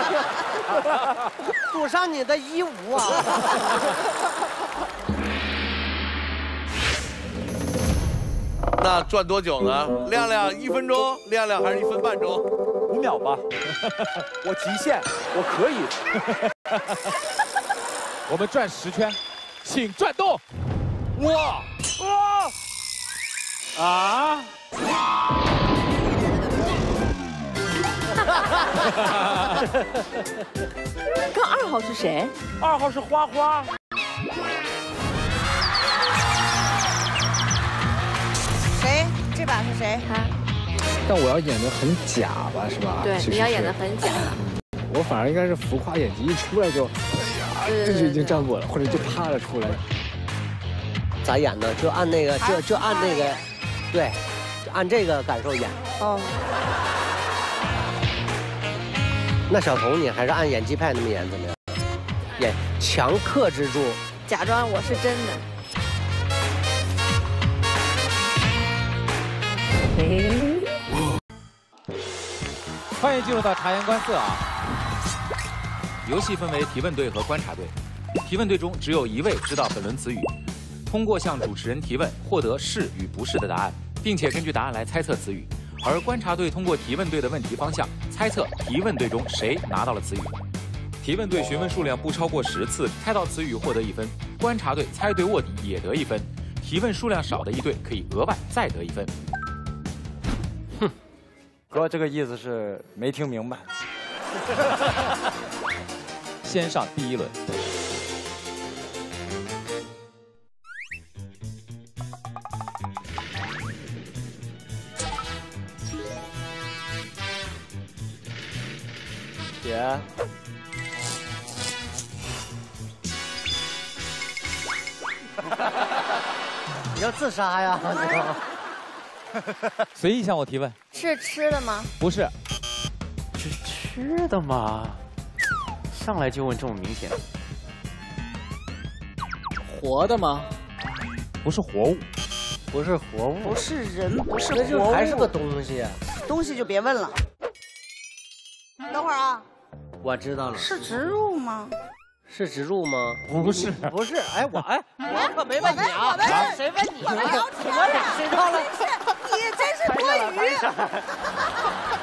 Speaker 17: 赌上你的一无啊！
Speaker 15: 那转多久呢？亮亮1分钟，亮亮还是1分半钟
Speaker 11: ？5秒吧。我极限，我可以。
Speaker 4: 我们转10圈，请转动。
Speaker 11: 哇！啊！
Speaker 12: 刚2号是谁
Speaker 11: ？2号是花花。
Speaker 6: 谁？这把是谁？
Speaker 2: 他。
Speaker 9: 但我要演得很假吧，是吧？
Speaker 2: 对，你要演得很假。
Speaker 9: 我反而应该是浮夸演技，一出来就，哎呀，这就已经站稳了，或者就趴了出来。
Speaker 17: 咋演的？就按那个，就按那个，对，就按这个感受演。哦。那小童，你还是按演技派那么演怎么样？演强克制住，
Speaker 2: 假装我是真的。
Speaker 4: 欢迎进入到察言观色啊！游戏分为提问队和观察队。提问队中只有1位知道本轮词语，通过向主持人提问获得是与不是的答案，并且根据答案来猜测词语。而观察队通过提问队的问题方向猜测提问队中谁拿到了词语。提问队询问数量不超过10次，猜到词语获得1分；观察队猜对卧底也得1分。提问数量少的一队可以额外再得1分。
Speaker 17: 哼，
Speaker 13: 哥，这个意思是没听明白。
Speaker 4: 先上第1轮。
Speaker 17: 姐，你要自杀呀？
Speaker 4: 随意向我提问。
Speaker 2: 是吃的吗？
Speaker 4: 不是。
Speaker 20: 是吃的吗？上来就问这么明显。
Speaker 17: 活的吗？
Speaker 4: 不是活物。
Speaker 17: 不是活物。
Speaker 6: 不是人，不是
Speaker 17: 那就
Speaker 6: 活物，
Speaker 17: 还是个东西。
Speaker 6: 东西就别问了。等会儿啊。
Speaker 17: 我知道了。
Speaker 6: 是植物吗？
Speaker 17: 是植物吗？
Speaker 4: 不是，
Speaker 17: 不是。哎，我可没问你啊！谁问你？
Speaker 6: 我们聊天呢，
Speaker 17: 谁到了？
Speaker 6: 你真是多余。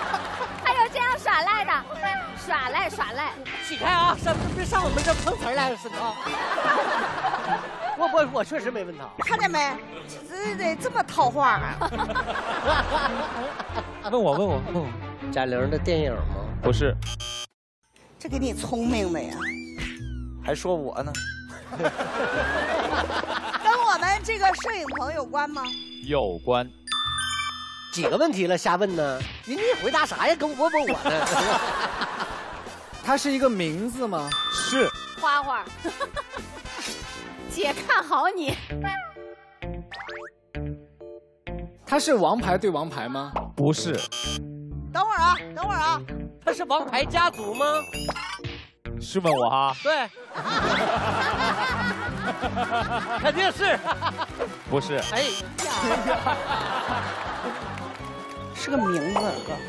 Speaker 12: 耍赖耍赖。
Speaker 17: 起开啊！别上我们这碰瓷来了，沈涛。我确实没问他。
Speaker 3: 看见没？这得这么套话啊！
Speaker 4: 问我。
Speaker 17: 贾玲的电影吗？
Speaker 4: 不是。
Speaker 3: 这给你聪明的呀！
Speaker 13: 还说我呢。
Speaker 3: 跟我们这个摄影棚有关吗？
Speaker 4: 有关。
Speaker 17: 几个问题了，瞎问呢？你回答啥呀？跟我问我呢？
Speaker 9: 它是一个名字吗？
Speaker 4: 是。
Speaker 12: 花花。姐看好你。
Speaker 9: 它是王牌对王牌吗？
Speaker 4: 不是。
Speaker 3: 等会儿啊！
Speaker 17: 它是王牌家族吗？
Speaker 4: 是问我哈？
Speaker 17: 对。肯定是。
Speaker 4: 不是。
Speaker 17: 哎呀。
Speaker 3: 是个名字。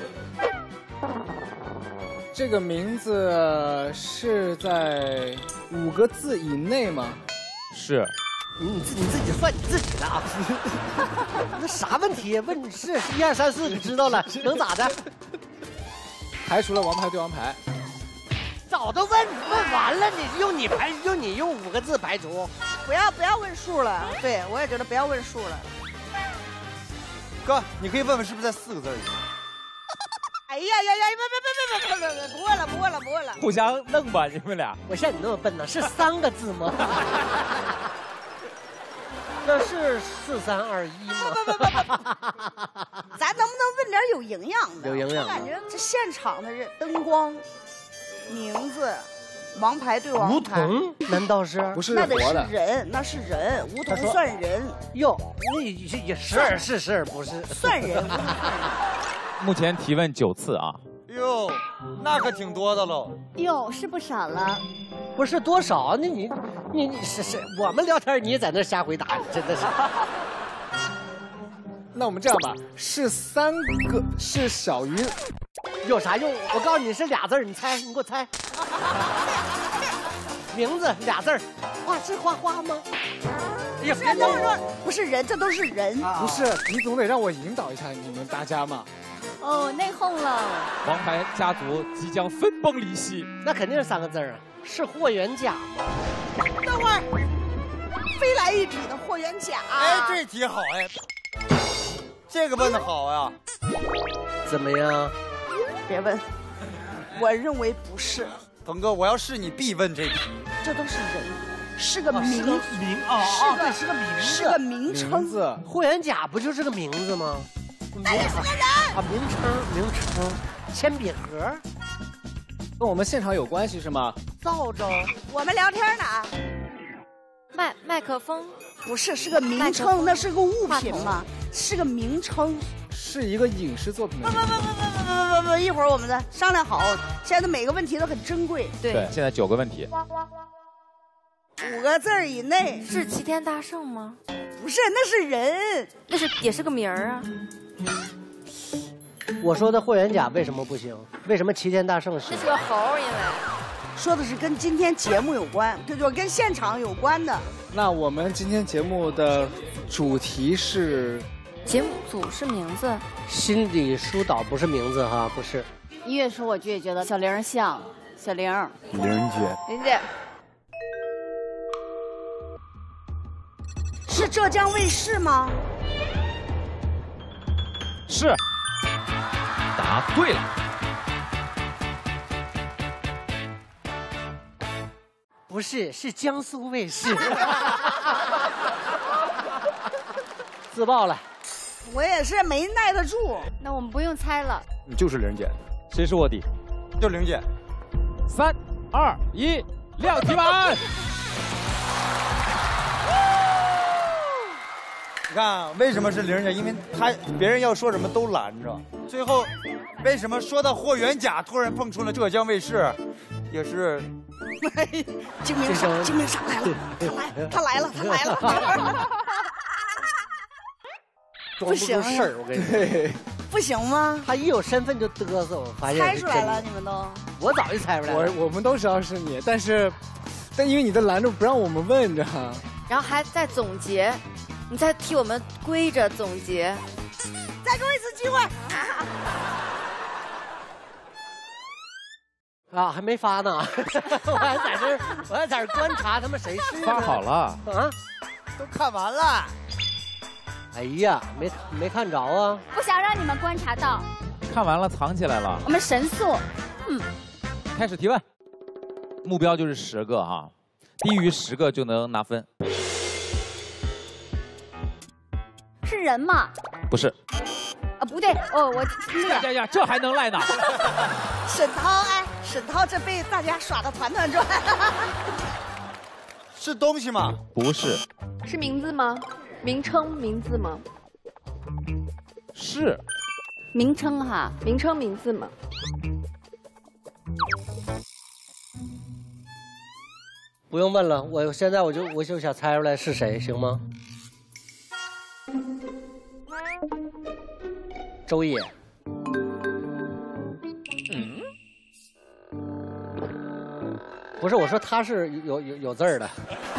Speaker 9: 这个名字是在5个字以内吗？
Speaker 4: 是。
Speaker 17: 你自己算你自己的啊！那啥问题？问是1、2、3、4，你知道了，能咋的？
Speaker 9: 排除了王牌对王牌。
Speaker 17: 早都问完了，你用5个字排除。
Speaker 3: 不要问数了，对我也觉得不要问数了。
Speaker 13: 哥，你可以问问是不是在4个字里。
Speaker 3: 哎呀，别，不问了。
Speaker 4: 互相弄吧，你们俩。
Speaker 17: 我像你那么笨呢？是3个字吗？那是4、3、2、1吗？
Speaker 3: 咱能不能问点有营养的？
Speaker 17: 有营养。
Speaker 3: 我感觉这现场的这灯光、名字、王牌对王牌。
Speaker 17: 梧桐难道是？
Speaker 9: 不是活的。
Speaker 3: 那是人，梧桐算人。
Speaker 17: 哟，那也是不是？
Speaker 3: 算人。
Speaker 4: 目前提问9次啊。
Speaker 13: 哟，那可挺多的喽。
Speaker 12: 哟，是不少了。
Speaker 17: 不是多少？那你是我们聊天，你在那瞎回答，真的是。
Speaker 9: 那我们这样吧，是3个，是小于，
Speaker 17: 有啥用？我告诉你是俩字，你猜，你给我猜。名字俩字，花是花花吗？
Speaker 3: 哎呀，别这么说，不是人，这都是人。
Speaker 9: 不是，你总得让我引导一下你们大家嘛。
Speaker 12: 哦，内讧了。
Speaker 4: 王牌家族即将分崩离析。
Speaker 17: 那肯定是3个字啊，是霍元甲吗？
Speaker 3: 等会儿，飞来一笔的霍元甲。
Speaker 13: 哎，这题好哎，这个问的好呀。
Speaker 17: 怎么样？
Speaker 3: 别问，我认为不是。
Speaker 13: 鹏哥，我要是你必问这题。
Speaker 3: 这都是人，是个名
Speaker 17: 对，是个名字，
Speaker 3: 是个名称。
Speaker 17: 霍元甲不就是个名字吗？
Speaker 3: 那也是个人
Speaker 17: 啊，名称，铅笔盒。
Speaker 9: 跟我们现场有关系是吗？
Speaker 17: 造着，
Speaker 3: 我们聊天呢。
Speaker 2: 麦克风
Speaker 3: 不是，是个名称，那是个物品吗？是个名称，
Speaker 9: 是一个影视作品的。
Speaker 3: 不，一会儿我们再商量好。现在的每个问题都很珍贵。
Speaker 4: 对，现在9个问题。
Speaker 3: 5个字以内
Speaker 2: 是齐天大圣吗？
Speaker 3: 不是，那是人，
Speaker 2: 那是也是个名儿啊。
Speaker 17: 我说的霍元甲为什么不行？为什么齐天大圣是？
Speaker 2: 那是个猴，因为
Speaker 3: 说的是跟今天节目有关，对，就跟现场有关的。
Speaker 9: 那我们今天节目的主题是？
Speaker 2: 节目组是名字？
Speaker 17: 心理疏导不是名字哈，不是。
Speaker 12: 你越说我就越觉得小玲像小玲。
Speaker 13: 玲姐。
Speaker 3: 玲姐。 是浙江卫视吗？
Speaker 4: 是，答对了。
Speaker 17: 不是，是江苏卫视。自爆了。
Speaker 3: 我也是没耐得住。
Speaker 12: 那我们不用猜了。
Speaker 13: 你就是玲姐。
Speaker 4: 谁是卧底？
Speaker 13: 就玲姐。
Speaker 4: 3、2、1，亮题板。
Speaker 13: 你看啊，为什么是玲姐？因为别人要说什么都拦着。最后，为什么说到霍元甲突然蹦出了浙江卫视，也是。
Speaker 3: 精明上来了，他来了。
Speaker 17: 装不出事儿，我跟你说。
Speaker 3: 不行吗？
Speaker 17: 他一有身份就嘚瑟，我发现。
Speaker 3: 猜出来了，你们都。
Speaker 17: 我早就猜出来了。
Speaker 9: 我们都知道是你，但因为你的拦住不让我们问着。
Speaker 2: 然后还在总结。 你再替我们归着总结，
Speaker 3: 再给我一次机会。
Speaker 17: 啊，还没发呢，我还在这观察他们谁是。
Speaker 4: 发好了
Speaker 17: 啊，
Speaker 13: 都看完了。
Speaker 17: 哎呀，没看着啊。
Speaker 12: 不想让你们观察到。
Speaker 4: 看完了，藏起来了。
Speaker 12: 我们神速，
Speaker 4: 开始提问，目标就是10个哈，低于10个就能拿分。
Speaker 12: 是人吗？
Speaker 4: 不是。
Speaker 12: 啊，不对，哦，我
Speaker 4: 呀，这还能赖呢？
Speaker 3: 沈涛，哎，沈涛这被大家耍得团团转。
Speaker 13: 是东西吗？
Speaker 4: 不是。
Speaker 2: 是名字吗？名称名字吗？
Speaker 4: 是。
Speaker 12: 名称哈，
Speaker 2: 名称名字吗？
Speaker 17: 不用问了，我现在我就想猜出来是谁，行吗？周野。不是，我说他是有字儿的。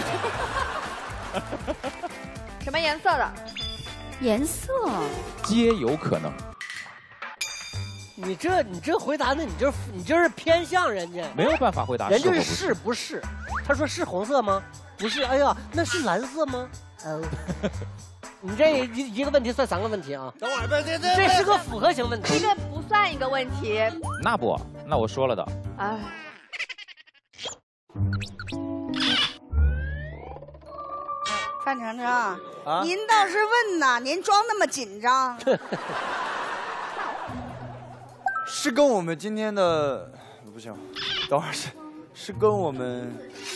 Speaker 2: 什么颜色的？
Speaker 12: 颜色
Speaker 4: 皆有可能。
Speaker 17: 你这回答的，你就是偏向人家，
Speaker 4: 没有办法回答。
Speaker 17: 人家是不是？他说是红色吗？不是。哎呀，那是蓝色吗？你这一个问题算3个问题啊！
Speaker 13: 等会儿，
Speaker 17: 这是个复合型问题。
Speaker 2: 这个不算一个问题。
Speaker 4: 那不，那我说了的。
Speaker 2: 哎。
Speaker 3: 范丞丞，您倒是问呐，您装那么紧张。
Speaker 13: 是跟我们今天的不行，等会儿是跟我们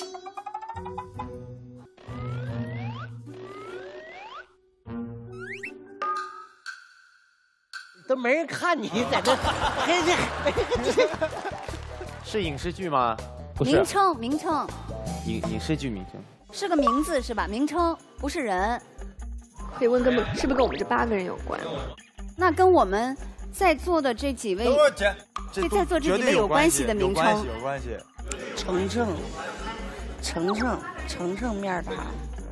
Speaker 17: 都没人看你在这，
Speaker 20: 是影视剧吗？
Speaker 4: 不是。
Speaker 12: 名称。
Speaker 20: 影视剧名称。
Speaker 12: 是个名字是吧？名称不是人。
Speaker 2: 可以问是不是跟我们这8个人有关？
Speaker 12: 那跟我们在座的这几位，
Speaker 13: 这
Speaker 12: 在座这几位有关系的名称。
Speaker 13: 有关系。
Speaker 3: 程程面谈。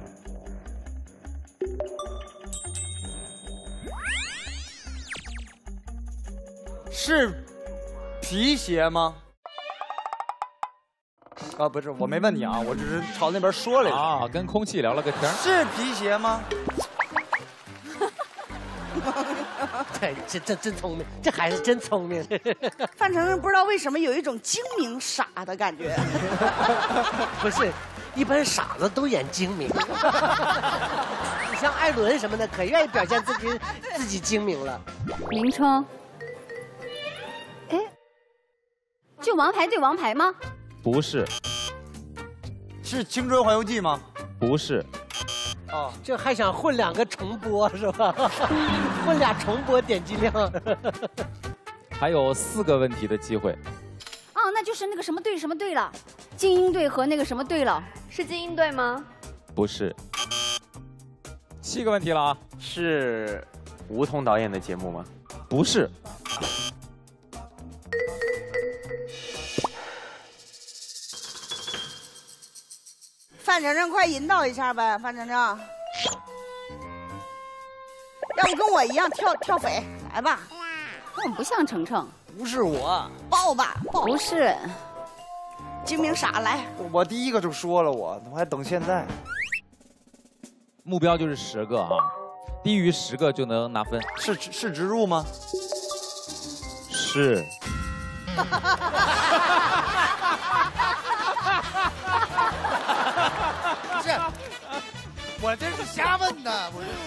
Speaker 13: 是皮鞋吗？啊，不是，我没问你啊，我只是朝那边说了一下。
Speaker 4: 啊，跟空气聊了个天。
Speaker 13: 是皮鞋吗？
Speaker 17: 对，这真聪明，这孩子真聪明。
Speaker 3: 范丞丞不知道为什么有一种精明傻的感觉。
Speaker 17: 不是，一般傻子都演精明。你像艾伦什么的，可愿意表现自己精明了。
Speaker 12: 名称。哎，就王牌对王牌吗？
Speaker 4: 不是。
Speaker 13: 是《青春环游记》吗？
Speaker 4: 不是。
Speaker 17: 哦，这还想混2个重播是吧？混俩重播点击量。
Speaker 4: 还有4个问题的机会。
Speaker 12: 哦，那就是那个什么队什么队了，精英队和那个什么队了。
Speaker 2: 是精英队吗？
Speaker 4: 不是。7个问题了啊！
Speaker 20: 是吴彤导演的节目吗？
Speaker 4: 不是。
Speaker 3: 范丞丞，快引导一下呗，范丞丞。要不跟我一样跳匪，来吧。
Speaker 12: 我们不像程程。
Speaker 13: 不是我。
Speaker 3: 报吧，报。
Speaker 12: 不是。
Speaker 3: 精明傻来。
Speaker 13: 我第一个就说了，我还等现在。
Speaker 4: 目标就是10个啊，低于10个就能拿分。
Speaker 13: 是植入吗？
Speaker 4: 是。
Speaker 13: 不是，我这是瞎问的，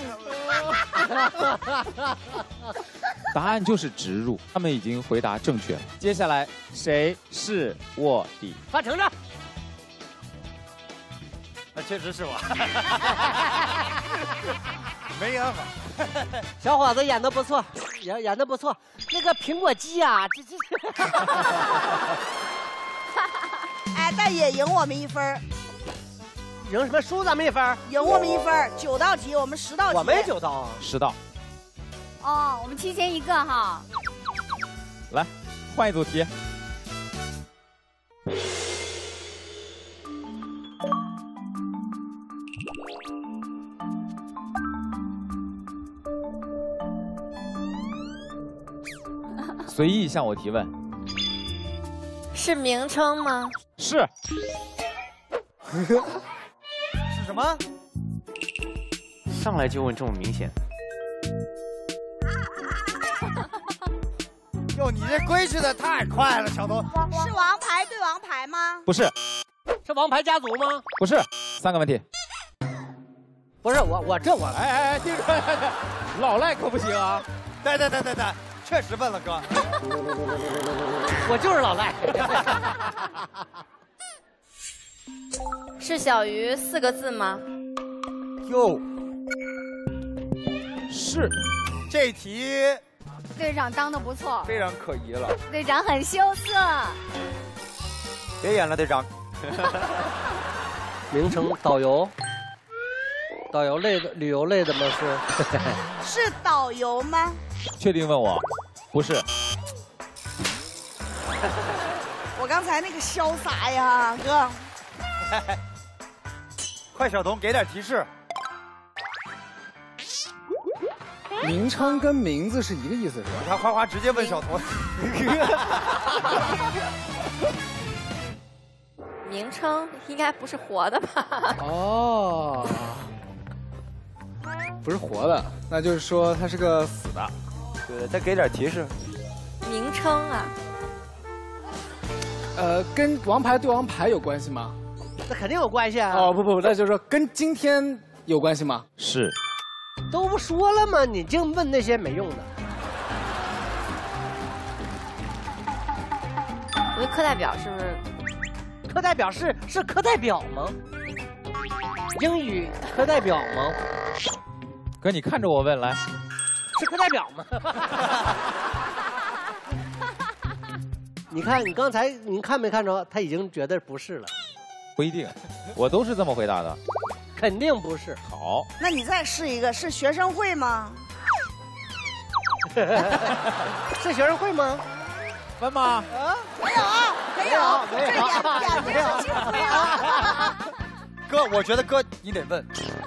Speaker 4: 答案就是植入，他们已经回答正确了。接下来谁是卧底？
Speaker 17: 范丞丞。
Speaker 13: 那确实是我。没演好。
Speaker 17: 小伙子演得不错，演得不错。那个苹果肌啊，这。
Speaker 3: 哎，但也赢我们1分。
Speaker 17: 赢什么？输咱们1分？
Speaker 3: 赢我们1分，9道题，我们10道题。
Speaker 17: 我没9道啊。
Speaker 4: 10道。
Speaker 12: 哦，我们提前1个哈。
Speaker 4: 来，换一组题。随意向我提问。
Speaker 2: 是名称吗？
Speaker 4: 是。
Speaker 13: 是什么？
Speaker 20: 上来就问这么明显。
Speaker 13: 哟，你这归去的太快了，小东。
Speaker 3: 是王牌对王牌吗？
Speaker 4: 不是。
Speaker 17: 是王牌家族吗？
Speaker 4: 不是。3个问题。
Speaker 17: 不是我。
Speaker 4: 哎，听着，老赖可不行啊！
Speaker 13: 对，确实问了哥。
Speaker 17: 我就是老赖。
Speaker 2: 是小鱼4个字吗？
Speaker 13: 哟，
Speaker 4: 是。
Speaker 13: 这题
Speaker 21: 队长当的不错，
Speaker 13: 非常可疑了。
Speaker 21: 队长很羞涩。
Speaker 13: 别演了，队长。
Speaker 17: 名称导游。导游类的、旅游类的吗？
Speaker 3: 是导游吗？
Speaker 4: 确定问我？不是。
Speaker 3: 我刚才那个潇洒呀，哥。
Speaker 13: 快，小童给点提示。
Speaker 9: 名称跟名字是一个意思是吧？
Speaker 13: 你看花花直接问小童。
Speaker 2: 名称应该不是活的吧？
Speaker 9: 哦。不是活的，那就是说它是个死的。
Speaker 13: 对，再给点提示。
Speaker 2: 名称啊。
Speaker 9: 跟王牌对王牌有关系吗？
Speaker 17: 那肯定有关系啊。
Speaker 9: 哦不，那就是说跟今天有关系吗？
Speaker 4: 是。
Speaker 17: 都不说了吗？你净问那些没用的。
Speaker 2: 我觉得课代表是不是？
Speaker 17: 课代表是课代表吗？英语课代表吗？
Speaker 4: 哥，你看着我问来。
Speaker 17: 是课代表吗？你看，你刚才您看没看着？他已经觉得不是了。
Speaker 4: 不一定，我都是这么回答的。
Speaker 17: 肯定不是。
Speaker 4: 好。
Speaker 3: 那你再试一个，是学生会吗？
Speaker 17: 是学生会吗？
Speaker 4: 问吗？
Speaker 3: 没有。
Speaker 13: 哥，我觉得哥你得问。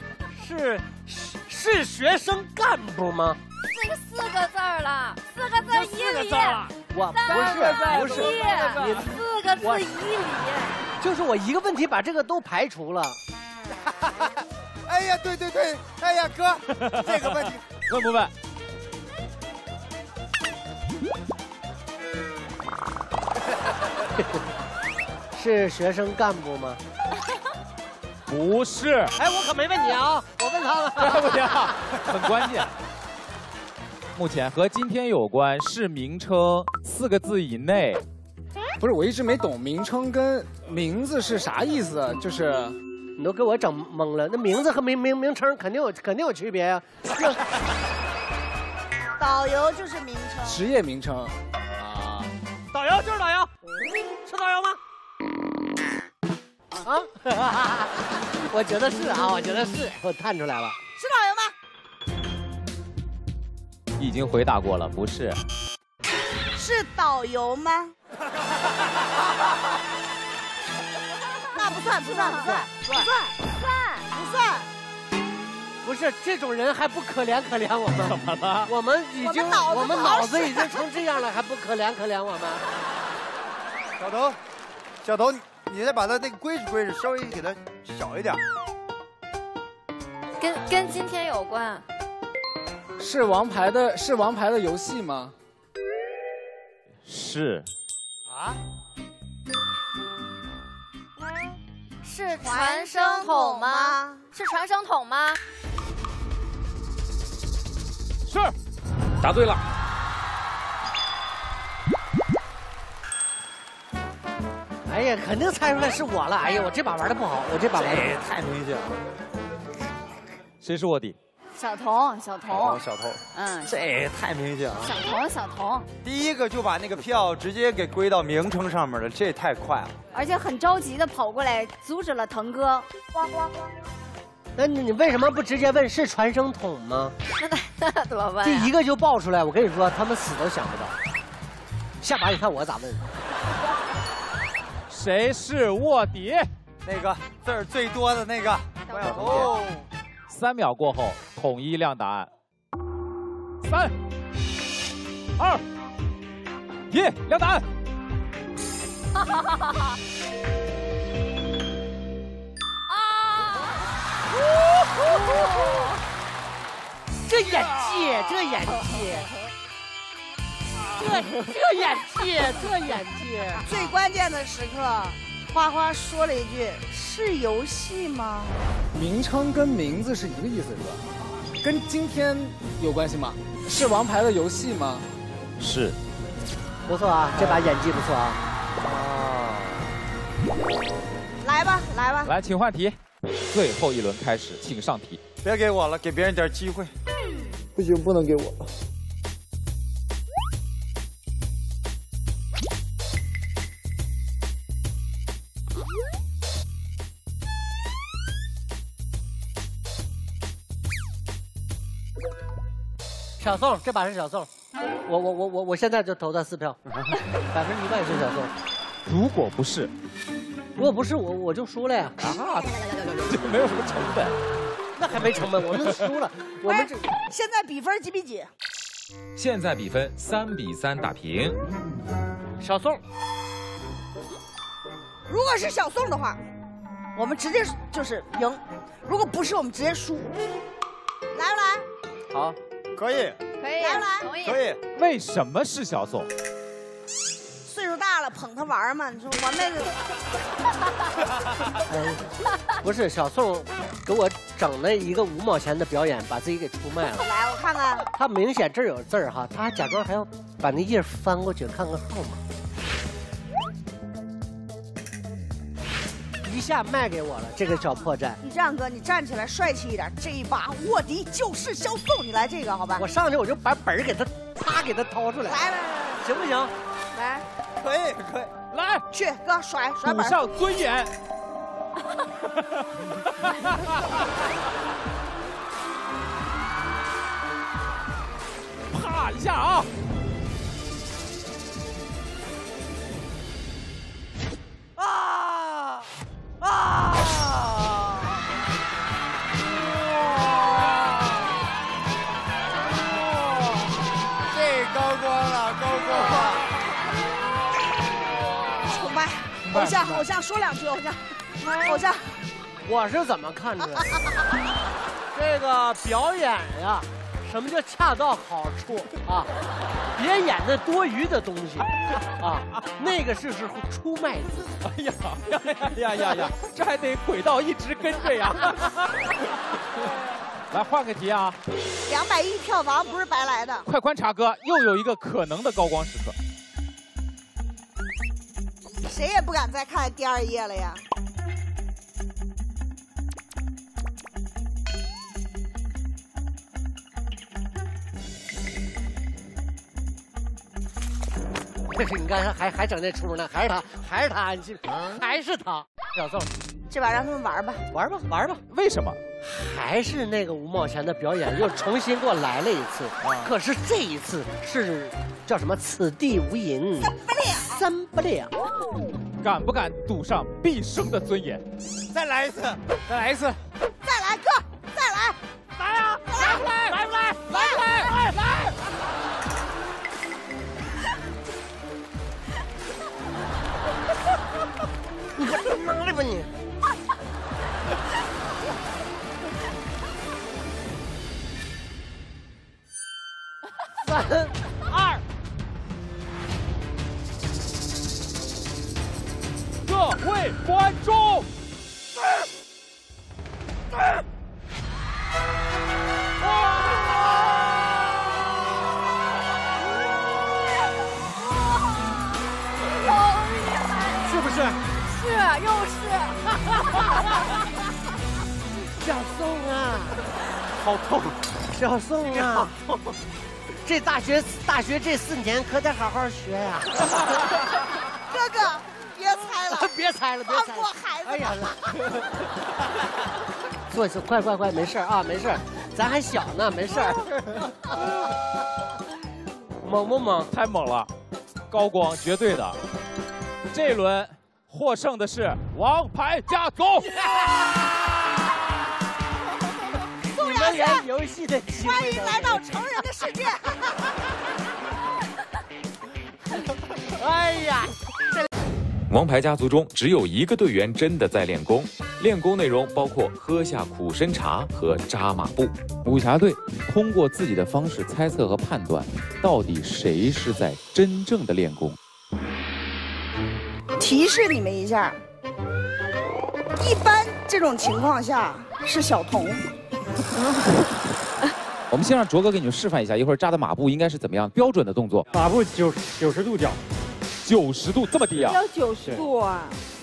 Speaker 17: 是学生干部吗？
Speaker 2: 这个4个字了，4个字一里。
Speaker 17: 我不是，
Speaker 2: 你4个字一里。
Speaker 17: 就是我一个问题把这个都排除了。
Speaker 13: 哎呀，对，哎呀，哥，这个问题
Speaker 4: 问不问？
Speaker 17: 是学生干部吗？
Speaker 4: 不是。
Speaker 17: 哎，我可没问你啊，我问他了。
Speaker 4: 不行，很关键。目前和今天有关，是名称4个字以内。
Speaker 9: 不是，我一直没懂名称跟名字是啥意思，就是
Speaker 17: 你都给我整懵了。那名字和名称肯定有区别呀。
Speaker 3: 导游就是名称，
Speaker 9: 职业名称
Speaker 17: 啊。导游就是导游，是导游吗？啊，我觉得是啊，我看出来了，
Speaker 3: 是导游吗？
Speaker 4: 已经回答过了，不是。
Speaker 3: 是导游吗？那不算。
Speaker 17: 不是这种人还不可怜我们？
Speaker 4: 怎么了？
Speaker 17: 我们脑子已经成这样了，还不可怜我们？
Speaker 13: 小童，你再把它那个规矩稍微给它小一点。
Speaker 2: 跟今天有关。
Speaker 9: 是王牌的游戏吗？
Speaker 4: 是。
Speaker 13: 啊？
Speaker 2: 是传声筒吗？是传声筒吗？
Speaker 4: 是。答对了。
Speaker 17: 哎呀，肯定猜出来是我了。哎呀，我这把玩的不好，
Speaker 13: 这太明显了。
Speaker 4: 谁是卧底？
Speaker 21: 小童。
Speaker 13: 这也太明显了。
Speaker 21: 小童。
Speaker 13: 第一个就把那个票直接给归到名称上面了，这也太快了。
Speaker 21: 而且很着急的跑过来阻止了腾哥。
Speaker 17: 那你为什么不直接问是传声筒吗？
Speaker 2: 那怎么办？
Speaker 17: 第一个就爆出来，我跟你说，他们死都想不到。下把你看我咋问？
Speaker 4: 谁是卧底？
Speaker 13: 那个字儿最多的那个。关晓彤。
Speaker 4: 3秒过后，统一亮答案。3、2、1，亮答案。
Speaker 17: 这演技，这演技，这演技，这演技。
Speaker 3: 最关键的时刻，花花说了一句：“是游戏吗？”
Speaker 9: 名称跟名字是一个意思是吧？跟今天有关系吗？是王牌的游戏吗？
Speaker 4: 是。
Speaker 17: 不错啊，这把演技不错啊。
Speaker 3: 来吧，来吧。
Speaker 4: 来，请换题。最后一轮开始，请上题。
Speaker 13: 别给我了，给别人点机会。
Speaker 9: 不行，不能给我了。
Speaker 17: 小宋，这把是小宋，我现在就投他4票，100%是小宋。
Speaker 4: 如果不是，
Speaker 17: 我就输了呀。
Speaker 4: 啊，这没有什么成本。
Speaker 17: 那还没成本，我们输了。我们这
Speaker 3: 现在比分几比几？
Speaker 4: 现在比分3比3打平。
Speaker 17: 小宋，
Speaker 3: 如果是小宋的话，我们直接就是赢；如果不是，我们直接输。来不来？
Speaker 13: 好，可以。
Speaker 3: 可以，来不来？
Speaker 6: 同意。
Speaker 13: 可以。
Speaker 4: 为什么是小宋？
Speaker 3: 岁数大了，捧他玩嘛。你说我那
Speaker 17: 个，不是小宋给我整了一个5毛钱的表演，把自己给出卖了。
Speaker 3: 来，我看看。
Speaker 17: 他明显这儿有字儿哈，他还假装还要把那页翻过去看看号码。一下卖给我了这个小破绽。
Speaker 3: 你这样哥，你站起来帅气一点，这一把卧底就是小宋，你来这个好吧？
Speaker 17: 我上去我就把本儿给他，啪给他掏出来。
Speaker 3: 来，
Speaker 17: 行不行？
Speaker 3: 来，
Speaker 13: 可以。
Speaker 4: 来，
Speaker 3: 去哥甩本。
Speaker 4: 赌上尊严。啪一下啊！
Speaker 13: 这高光了，高光！
Speaker 3: 崇拜，偶像说2句，偶像。
Speaker 17: 我是怎么看出来的？这个表演呀，什么叫恰到好处啊？别演那多余的东西啊，那个是出卖自己。
Speaker 4: 哎呀，这还得轨道一直跟着呀。来换个题啊
Speaker 3: ！210票房不是白来的。
Speaker 4: 快观察哥，又有一个可能的高光时刻。
Speaker 3: 谁也不敢再看第2页了呀。
Speaker 17: 你看还整这出呢，还是他，还是他，小宋，
Speaker 3: 这把让他们玩吧，
Speaker 17: 玩吧。
Speaker 4: 为什么？
Speaker 17: 还是那个5毛钱的表演，又重新给我来了一次。可是这一次是叫什么？此地无银三不亮。
Speaker 4: 敢不敢赌上毕生的尊严？
Speaker 13: 再来一次，
Speaker 3: 再来哥，再来！
Speaker 17: 来呀！来不来？来不来？来不来？来！你可能了吧你！3、2，
Speaker 4: 各位观众，
Speaker 17: 是不是？
Speaker 21: 是，又是。
Speaker 17: 小宋啊，
Speaker 13: 好痛！
Speaker 17: 小宋啊，这大学这4年可得好好学呀。
Speaker 3: 哥哥，别猜了，
Speaker 17: 别猜了，
Speaker 3: 放过孩子。
Speaker 17: 哎呀，坐，快，没事啊，没事，咱还小呢，没事。猛不猛？
Speaker 4: 太猛了，高光绝对的。这一轮获胜的是王牌家族。
Speaker 17: 你们连游戏的机会
Speaker 3: 欢迎来到成人的世界。
Speaker 17: 哎呀，
Speaker 4: 王牌家族中只有一个队员真的在练功，练功内容包括喝下苦参茶和扎马步。武侠队通过自己的方式猜测和判断，到底谁是在真正的练功。
Speaker 3: 提示你们一下，一般这种情况下是小童。
Speaker 4: 我们先让卓哥给你们示范一下，一会儿扎的马步应该是怎么样标准的动作。
Speaker 16: 马步90度角
Speaker 4: ，90度这么低啊？
Speaker 21: 要90度啊！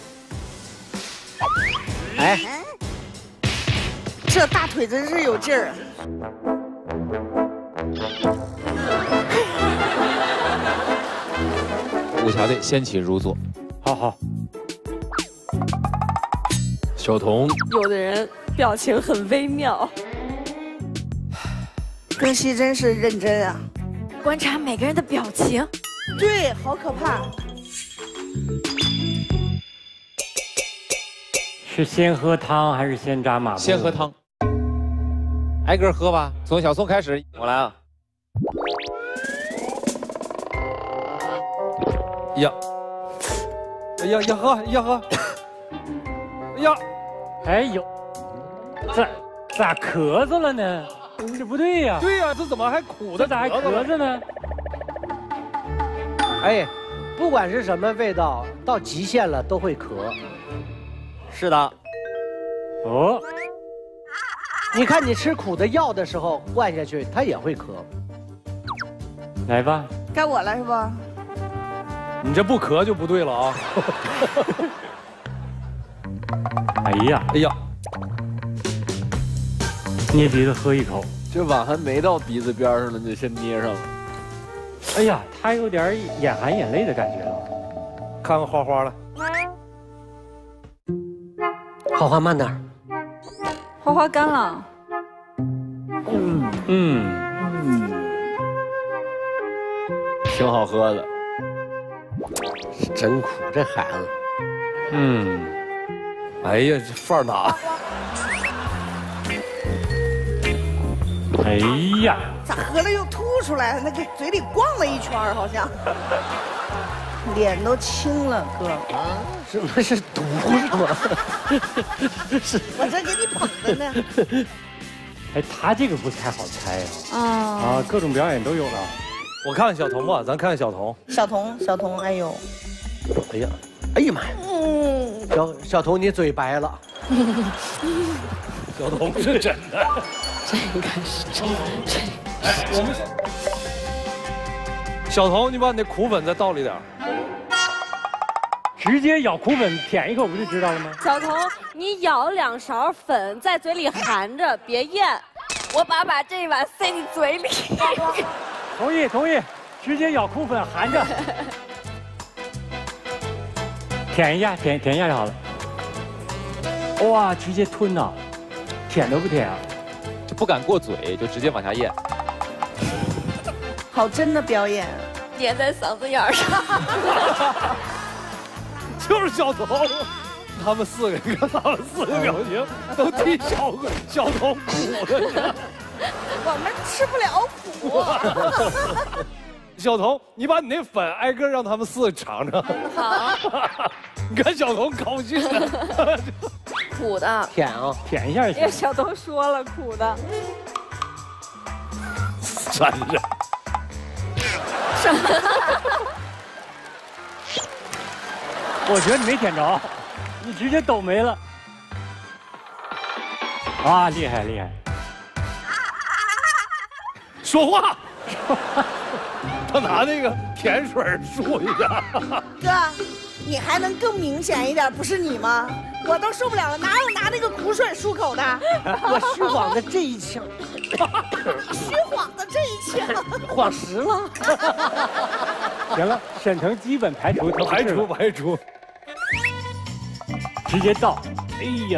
Speaker 3: 哎，这大腿真是有劲儿。
Speaker 4: 武侠队先起入座，
Speaker 16: 好。
Speaker 10: 小童，
Speaker 21: 有的人表情很微妙。
Speaker 3: 庚希真是认真啊，
Speaker 2: 观察每个人的表情。
Speaker 3: 对，好可怕。
Speaker 16: 是先喝汤还是先扎马步？
Speaker 4: 先喝汤，挨个喝吧。从小宋开始，我来啊。
Speaker 10: 呀，要喝。呀，
Speaker 16: 哎呦，咋咳嗽了呢？这不对呀！
Speaker 10: 对呀，这怎么还苦的？
Speaker 16: 咋还咳嗽呢？
Speaker 17: 哎，不管是什么味道，到极限了都会咳。
Speaker 11: 是的。
Speaker 17: 哦，你看你吃苦的药的时候灌下去，它也会咳。
Speaker 16: 来吧，
Speaker 3: 该我了是不？
Speaker 10: 你这不咳就不对了啊！
Speaker 16: 哎呀，捏鼻子喝一口。
Speaker 10: 这碗还没到鼻子边上呢，就先捏上了。
Speaker 16: 哎呀，他有点眼含眼泪的感觉了。
Speaker 10: 看看花花了。
Speaker 17: 花花慢点。
Speaker 21: 花花干了。
Speaker 10: 挺好喝的。
Speaker 17: 是真苦，这孩子。
Speaker 10: 哎呀，这范儿大。
Speaker 16: 哎呀，
Speaker 3: 咋喝了又吐出来？那个嘴里逛了一圈，好像。脸都青了，哥。
Speaker 17: 什么是毒是吗？
Speaker 3: 是。我这给你捧着呢。
Speaker 16: 哎，他这个不太好猜啊。各种表演都有了。
Speaker 10: 我看看小童吧，咱看看小童。
Speaker 3: 小童，哎呦。
Speaker 17: 哎呀妈呀！小童，你嘴白了。
Speaker 10: 小童是真的。
Speaker 21: 这应该是真的。
Speaker 10: 我们小童，你把你那苦粉再倒里点。
Speaker 16: 直接咬苦粉舔一口不就知道了吗？
Speaker 21: 小童，你舀2勺粉在嘴里含着，别咽。我把这一碗塞你嘴里。
Speaker 16: 同意，直接咬苦粉含着。舔一下就好了。哇，直接吞呐，舔都不舔啊，
Speaker 4: 就不敢过嘴，就直接往下咽。
Speaker 3: 好真的表演，
Speaker 21: 粘在嗓子眼上。
Speaker 10: 就是小童，他们4个，你看他们4个表情都替小童苦的。
Speaker 3: 我们吃不了苦。
Speaker 10: 小童，你把你那粉挨个让他们4个尝尝。
Speaker 21: 好。
Speaker 10: 你看小童高兴的。
Speaker 21: 苦的。
Speaker 17: 舔啊，
Speaker 16: 舔一下就行。
Speaker 21: 小童说了苦的。
Speaker 10: 粘着。
Speaker 16: 我觉得你没舔着，你直接抖没了。啊，厉害！
Speaker 10: 说话。他拿那个甜水漱一下。
Speaker 3: 哥，你还能更明显一点，不是你吗？我都受不了了，哪有拿那个苦水漱口的？
Speaker 17: 我虚晃的这一枪。
Speaker 3: 虚晃的这一枪。
Speaker 17: 晃实了。
Speaker 16: 行了，沈腾基本排除。
Speaker 10: 排除。
Speaker 16: 直接倒。哎呀。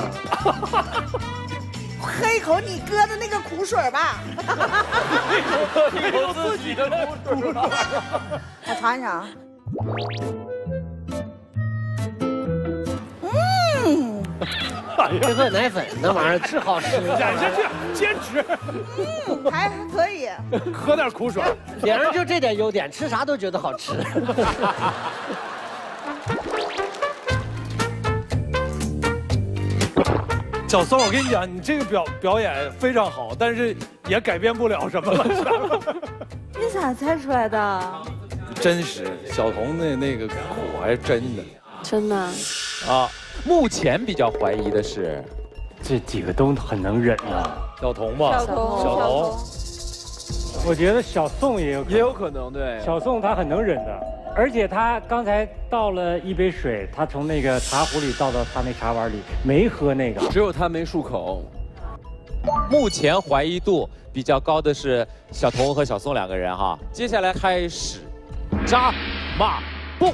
Speaker 3: 喝一口你哥的那个苦水吧。
Speaker 10: 喝一口自己的苦水。
Speaker 3: 我尝一尝。
Speaker 17: 这个奶粉那玩意儿是好吃，
Speaker 10: 忍下去，坚持。
Speaker 3: 还可以。
Speaker 10: 喝点苦水。
Speaker 17: 脸上就这点优点，吃啥都觉得好吃。
Speaker 10: 小宋，我跟你讲，你这个表演非常好，但是也改变不了什么了。
Speaker 21: 你咋猜出来的？
Speaker 10: 真实，小童的那个苦还真的。
Speaker 21: 真的。
Speaker 4: 啊，目前比较怀疑的是，
Speaker 8: 这几个都很能忍啊。
Speaker 10: 小童吧，
Speaker 21: 小童。
Speaker 8: 我觉得小宋也有可能，
Speaker 11: 对。
Speaker 8: 小宋他很能忍的，而且他刚才倒了一杯水，他从那个茶壶里倒到他那茶碗里，没喝那个，
Speaker 11: 只有他没漱口。
Speaker 4: 目前怀疑度比较高的是小童和小宋2个人哈。接下来开始扎马步。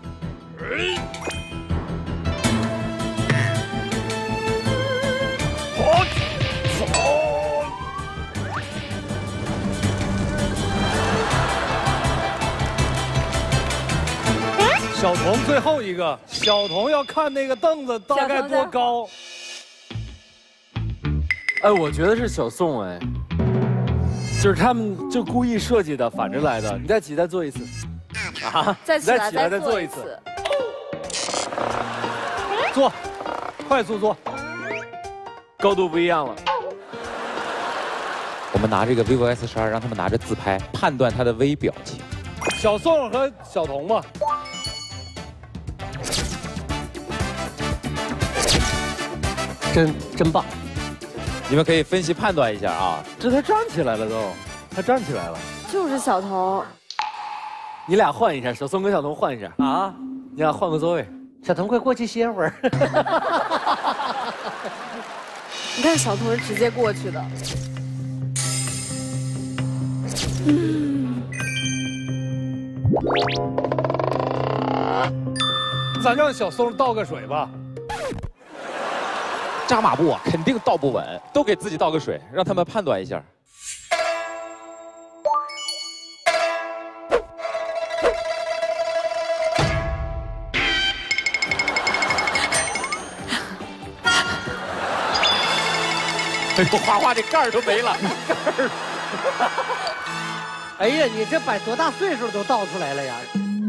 Speaker 10: 小童最后一个，小童要看那个凳子大概多高。
Speaker 11: 哎，我觉得是小宋哎，就是他们就故意设计的，反着来的。你再起，再做一次。啊！
Speaker 21: 再起来，
Speaker 11: 再做一次。
Speaker 10: 做，快速做，
Speaker 11: 高度不一样了。
Speaker 4: 我们拿这个 vivo S12，让他们拿着自拍，判断他的微表情。
Speaker 10: 小宋和小童吧。
Speaker 17: 真棒！
Speaker 4: 你们可以分析判断一下啊。
Speaker 11: 这他站起来了都，他站起来了。
Speaker 21: 就是小童。
Speaker 11: 你俩换一下，小宋跟小童换一下啊！你俩换个座位。
Speaker 17: 小童，快过去歇会儿。
Speaker 21: 你看小童是直接过去的。
Speaker 10: 咱让小宋倒个水吧。
Speaker 4: 扎马步啊，肯定倒不稳，都给自己倒个水，让他们判断一下。哎呦，花花这盖儿都没了，盖儿。
Speaker 17: 哎呀，你这把多大岁数都倒出来了呀！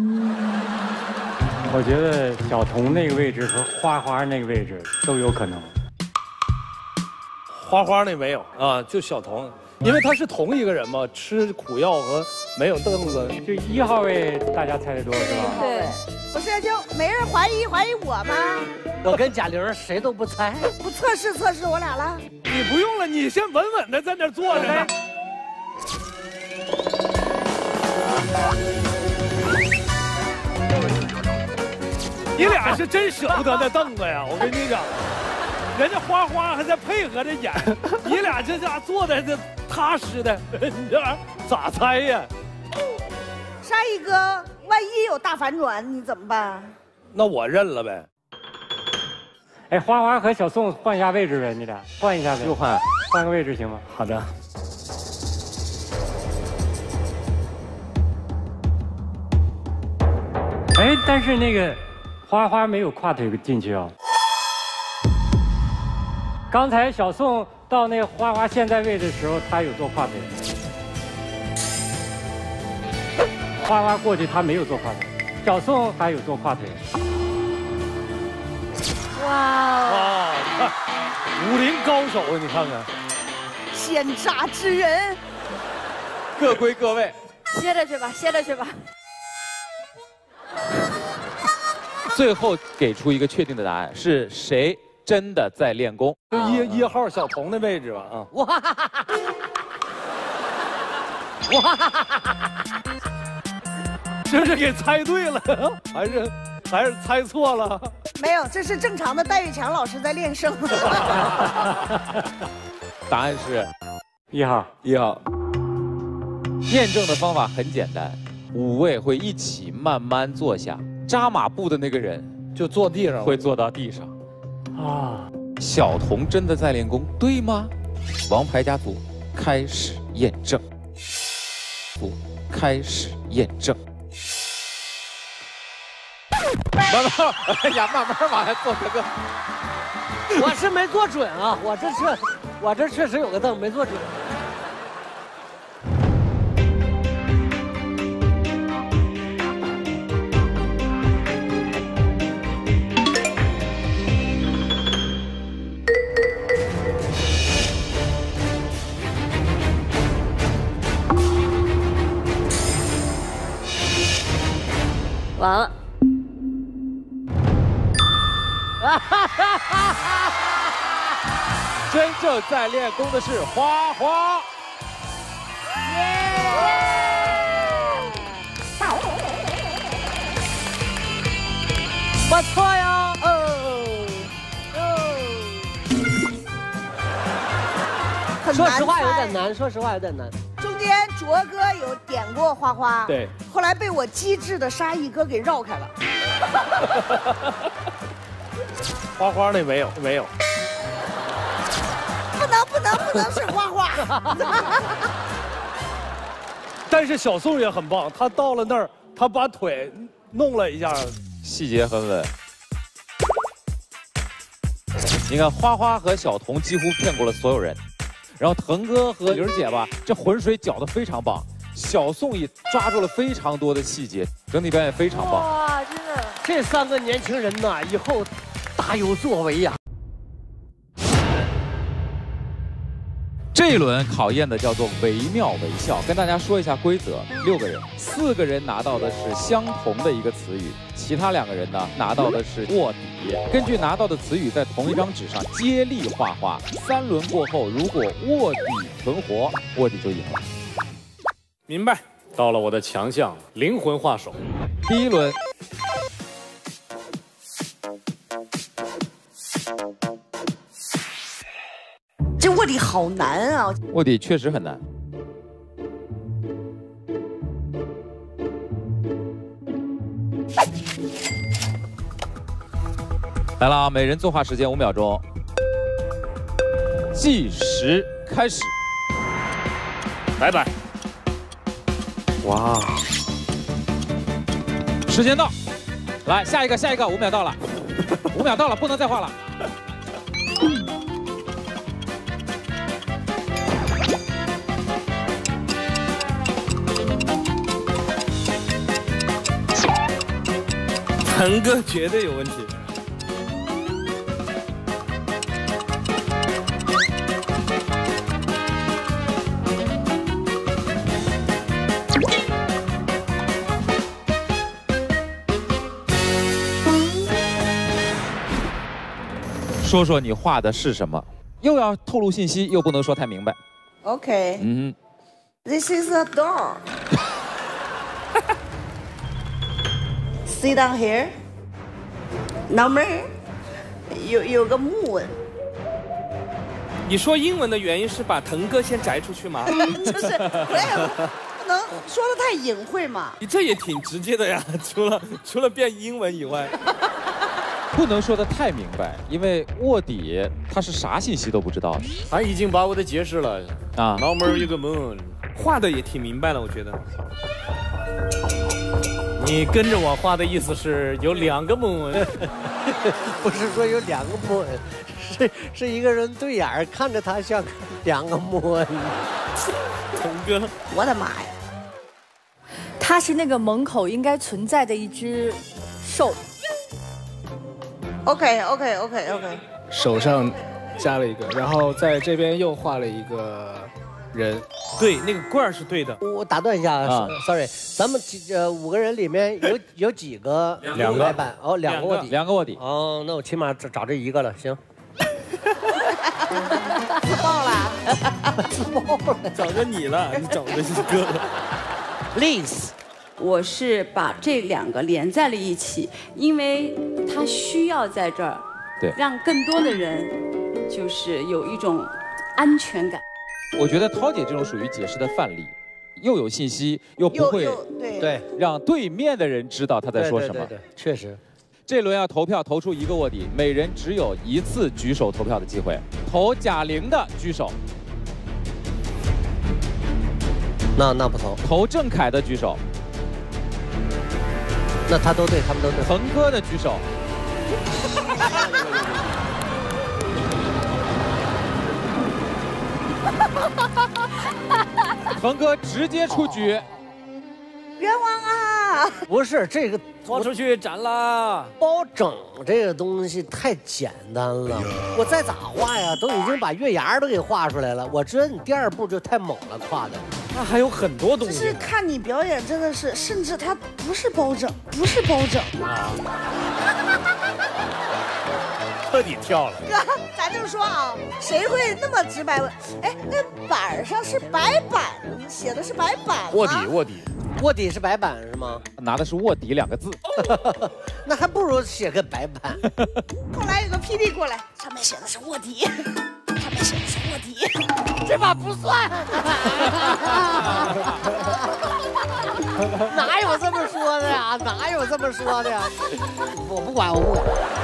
Speaker 8: 我觉得小童那个位置和花花那个位置都有可能。
Speaker 10: 花花那没有啊，就小童，因为他是同一个人嘛，吃苦药和没有凳子。
Speaker 8: 就1号位大家猜的多是吧？
Speaker 21: 对，
Speaker 3: 不是就没人怀疑我吗？
Speaker 17: 我跟贾玲谁都不猜，
Speaker 3: 不测试我俩了。
Speaker 10: 你不用了，你先稳稳的在那坐着呢。你俩是真舍不得那凳子呀！我跟你讲，人家花花还在配合着演，你俩这家坐的这踏实的，你这玩意儿咋猜呀？
Speaker 3: 沙溢哥，万一有大反转，你怎么办？
Speaker 10: 那我认了呗。
Speaker 8: 哎，花花和小宋换一下位置呗，你俩换一下呗。
Speaker 11: 又
Speaker 8: 换个位置行吗？
Speaker 10: 好的。
Speaker 8: 哎，但是那个花花没有跨腿进去啊。刚才小宋到那个花花现在位置的时候，他有做跨腿。花花过去他没有做跨腿，小宋他有做跨腿。
Speaker 21: 哇！
Speaker 10: 你看，武林高手啊！你看看，
Speaker 3: 奸诈之人，
Speaker 4: 各归各位，
Speaker 21: 歇着去吧，歇着去吧。
Speaker 4: 最后给出一个确定的答案，是谁真的在练功？
Speaker 10: 就一号小童的位置吧啊！
Speaker 17: 哇！
Speaker 10: 这是给猜对了，还是猜错了？
Speaker 3: 没有，这是正常的。戴玉强老师在练声。
Speaker 4: 答案是
Speaker 8: 1号。
Speaker 11: 1号。
Speaker 4: 验证的方法很简单，5位会一起慢慢坐下，扎马步的那个人
Speaker 10: 就坐地上，
Speaker 4: 会坐到地上。
Speaker 8: 啊，
Speaker 4: 小童真的在练功，对吗？王牌家族开始验证，开始验证。慢慢，哎呀，慢慢往下坐，哥哥。
Speaker 17: 我是没坐准啊，我这确实有个凳没坐准。
Speaker 21: 完了。
Speaker 4: 真正在练功的是花花。
Speaker 17: 不错呀，说实话有点难，说实话有点难。
Speaker 3: 中间卓哥有点过花花，
Speaker 10: 对，
Speaker 3: 后来被我机智的沙溢哥给绕开了。
Speaker 10: 花花那没有。
Speaker 3: 不能是花花。
Speaker 10: 但是小宋也很棒，他到了那儿，他把腿弄了一下，
Speaker 4: 细节很稳。你看花花和小童几乎骗过了所有人，然后腾哥和玲姐吧，这浑水搅得非常棒。小宋也抓住了非常多的细节，整体表演非常棒。
Speaker 21: 哇，真的！
Speaker 17: 这3个年轻人呐，以后大有作为呀。
Speaker 4: 这一轮考验的叫做惟妙惟肖，跟大家说一下规则：6个人，4个人拿到的是相同的一个词语，其他2个人呢拿到的是卧底。根据拿到的词语在同一张纸上接力画画，3轮过后，如果卧底存活，卧底就赢了。
Speaker 10: 明白。到了我的强项——灵魂画手。
Speaker 4: 第1轮。
Speaker 3: 这卧底好难啊！
Speaker 4: 卧底确实很难。来了啊！每人作画时间5秒钟，计时开始。
Speaker 10: 拜拜。
Speaker 4: 哇！时间到，来下一个，5秒到了，5秒到了，不能再画了。
Speaker 10: 腾哥绝对有问题。
Speaker 4: 说说你画的是什么？又要透露信息，又不能说太明白。
Speaker 3: OK。This is a door. Sit down here. Number 有个木纹。
Speaker 10: 你说英文的原因是把腾哥先摘出去吗？
Speaker 3: 就是我也不能说的太隐晦嘛。
Speaker 10: 你这也挺直接的呀，除了变英文以外。
Speaker 4: 不能说的太明白，因为卧底他是啥信息都不知道的。
Speaker 10: 他已经把我的解释了啊 ，Number 一个 moon， 画的也挺明白了，我觉得。你跟着我画的意思是有2个 moon，
Speaker 17: 不是说有2个 moon， 是一个人对眼看着他像2个 moon。
Speaker 10: 腾哥，
Speaker 3: 我的妈呀！
Speaker 12: 他是那个门口应该存在的一只兽。
Speaker 3: OK。
Speaker 9: 手上加了一个，然后在这边又画了一个人。
Speaker 10: 对，那个罐是对的。
Speaker 17: 我打断一下，sorry， 咱们5个人里面有几个
Speaker 10: ？2个。
Speaker 17: 哦，2个卧底。
Speaker 4: 2个卧底。
Speaker 17: 哦，那我起码找这1个了，行。
Speaker 3: 自爆了，
Speaker 10: 找着你了，你找的是哥。
Speaker 17: Liz。
Speaker 5: 我是把这2个连在了一起，因为他需要在这儿，
Speaker 4: 对，
Speaker 5: 让更多的人就是有一种安全感。
Speaker 4: 我觉得涛姐这种属于解释的范例，又有信息，又不会
Speaker 17: 对
Speaker 4: 让对面的人知道他在说什么。
Speaker 17: 对，确实。
Speaker 4: 这轮要投票，投出1个卧底，每人只有1次举手投票的机会。投贾玲的举手。
Speaker 17: 那不投。
Speaker 4: 投郑恺的举手。
Speaker 17: 那他都对，他们都对。
Speaker 4: 腾哥的举手。腾哥直接出局。
Speaker 3: 冤枉啊！
Speaker 17: 不是这个，
Speaker 10: 拖出去斩啦！
Speaker 17: 包拯这个东西太简单了，我再咋画呀，都已经把月牙都给画出来了。我知道你第2步就太猛了，画的。
Speaker 10: 那还有很多东西。
Speaker 6: 就是看你表演，真的是，甚至它不是包拯，不是包拯
Speaker 10: 啊，彻底跳了。
Speaker 6: 哥，咱就说啊，谁会那么直白问？哎，那板上是白板，写的是白板吗？
Speaker 10: 卧底，卧底。
Speaker 17: 卧底是白板是吗？
Speaker 4: 拿的是卧底2个字，
Speaker 17: 那还不如写个白板。
Speaker 6: 后来有个 PD 过来，上面写的是卧底，上面写的是卧底，
Speaker 17: 这把不算。哪有这么说的呀？哪有这么说的呀？我不管，我不管。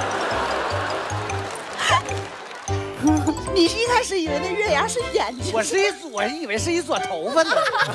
Speaker 6: 你一开始以为那月牙是眼睛？
Speaker 17: 我以为是一撮头发呢。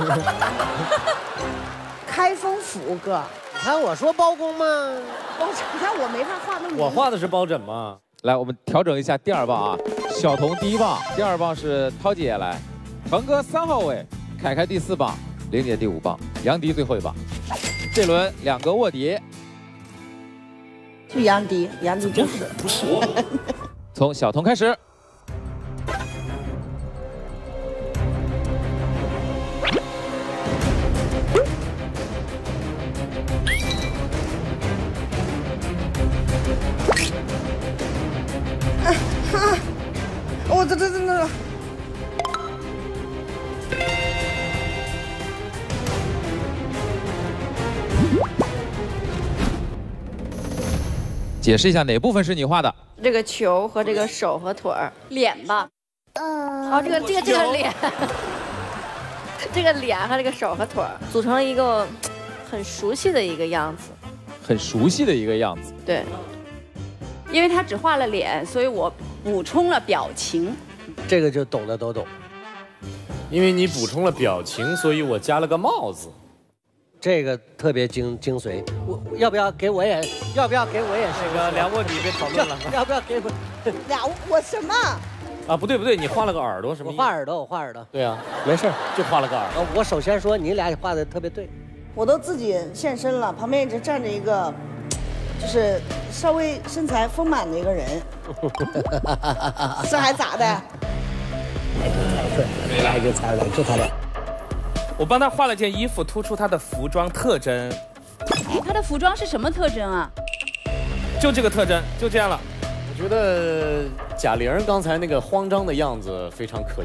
Speaker 6: 开封府哥，
Speaker 17: 你看我说包公吗？
Speaker 6: 包拯，你看我没法画那么。
Speaker 10: 我画的是包拯嘛。
Speaker 4: 来，我们调整一下第2棒啊，小童第1棒，第2棒是涛姐来，腾哥3号位，凯凯第4棒，玲姐第5棒，杨迪最后1棒。这轮2个卧底，
Speaker 6: 就杨迪就是
Speaker 10: 不是我。
Speaker 4: 从小童开始。
Speaker 6: 我这。
Speaker 4: 解释一下哪部分是你画的？
Speaker 2: 这个球和这个手和腿儿，脸吧。哦，这个脸，这个脸和这个手和腿儿组成了一个很熟悉的一个样子。
Speaker 4: 很熟悉的一个样子。
Speaker 2: 对。
Speaker 5: 因为他只画了脸，所以我补充了表情。
Speaker 17: 这个就懂的都懂。
Speaker 10: 因为你补充了表情，所以我加了个帽子。
Speaker 17: 这个特别精髓。我要不要给我也？要不要给我也是？
Speaker 10: 那个2卧底别讨论了。
Speaker 17: 要不要给我？
Speaker 6: 我什么？
Speaker 10: 啊，不对，你画了个耳朵什么？
Speaker 17: 我画耳朵。
Speaker 10: 对啊，
Speaker 17: 没事，
Speaker 10: 就画了个耳朵。
Speaker 17: 我首先说你俩画的特别对。
Speaker 6: 我都自己现身了，旁边一直站着一个。就是稍微身材丰满的一个人，这还咋的？
Speaker 19: 来就猜了，就他俩。
Speaker 18: 我帮他画了件衣服，突出他的服装特征。
Speaker 5: 他的服装是什么特征啊？
Speaker 18: 就这个特征，就这样了。
Speaker 20: 我觉得贾玲刚才那个慌张的样子非常可疑。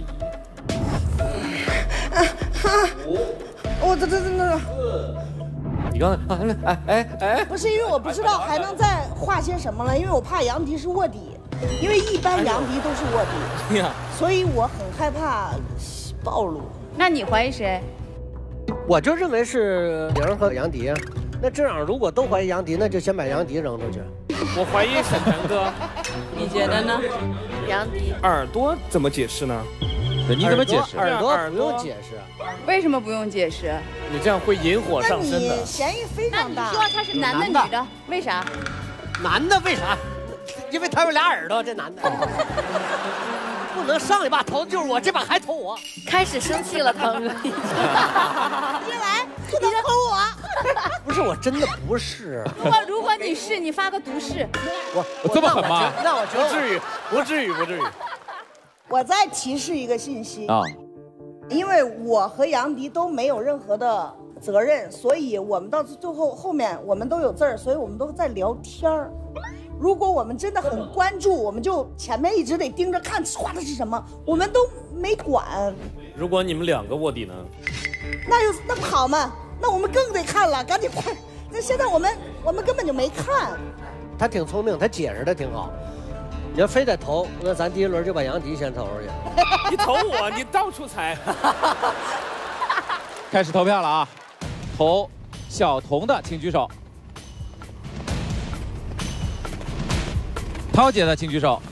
Speaker 6: 我这。
Speaker 20: 你刚才
Speaker 6: 不是因为我不知道还能再画些什么了，因为我怕杨迪是卧底，因为一般杨迪都是卧底，所以我很害怕暴露。
Speaker 5: 那你怀疑谁？
Speaker 17: 我就认为是玲和杨迪啊。那这样如果都怀疑杨迪，那就先把杨迪扔出去。
Speaker 18: 我怀疑沈腾哥，
Speaker 5: 你觉得呢？杨迪
Speaker 18: 耳朵怎么解释呢？
Speaker 4: 你怎么解释？
Speaker 17: 耳朵不用解释。
Speaker 5: 为什么不用解释？
Speaker 20: 你这样会引火上身的。
Speaker 6: 你嫌疑非常大。
Speaker 5: 那你说他是男的女的？为啥？
Speaker 17: 男的为啥？因为他有俩耳朵，这男的。不能上一把投的就是我，这把还投我。
Speaker 2: 开始生气了，腾哥。
Speaker 6: 别来，不能投我。
Speaker 17: 不是，我真的不是。
Speaker 5: 如果你是，你发个毒誓。
Speaker 4: 我这么狠吗？
Speaker 17: 那我觉得
Speaker 20: 不至于。
Speaker 6: 我再提示一个信息
Speaker 4: 啊，
Speaker 6: 因为我和杨迪都没有任何的责任，所以我们到最后面我们都有字儿，所以我们都在聊天儿。如果我们真的很关注，我们就前面一直得盯着看画的是什么，我们都没管。
Speaker 10: 如果你们2个卧底呢？
Speaker 6: 那不好嘛？那我们更得看了，赶紧快！那现在我们根本就没看。
Speaker 17: 他挺聪明，他解释的挺好。你要非得投，那咱第1轮就把杨迪先投出去。
Speaker 18: 你投我，你到处猜。
Speaker 4: 开始投票了啊！投小童的请举手，涛姐的请举手，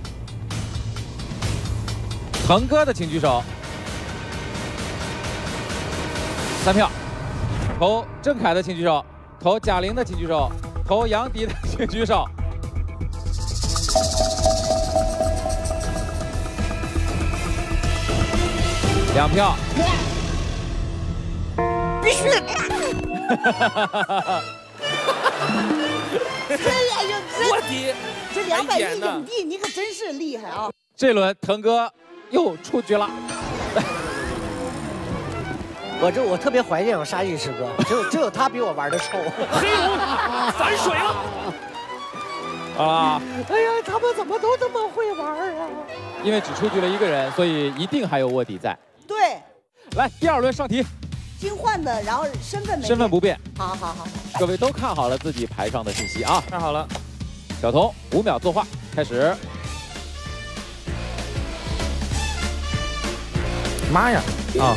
Speaker 4: 腾哥的请举手。3票。投郑恺的请举手，投贾玲的请举手，投杨迪的请举手。2票，
Speaker 6: 必须！
Speaker 18: 卧底，
Speaker 6: 这210影帝，你可真是厉害啊！
Speaker 4: 这轮腾哥又出局了。
Speaker 14: 我特别怀念我沙溢师哥，只有他比我玩的臭。
Speaker 10: 黑龙反水了。
Speaker 4: 啊！
Speaker 14: 哎呀，他们怎么都这么会玩啊？
Speaker 4: 因为只出局了一个人，所以一定还有卧底在。
Speaker 6: 对，
Speaker 4: 来第2轮上题。
Speaker 6: 金换的，然后身份没变。
Speaker 4: 身份不变。
Speaker 6: 好。
Speaker 4: 各位都看好了自己牌上的信息啊！
Speaker 18: 看好了。
Speaker 4: 小童5秒作画，开始。
Speaker 18: 妈呀！啊！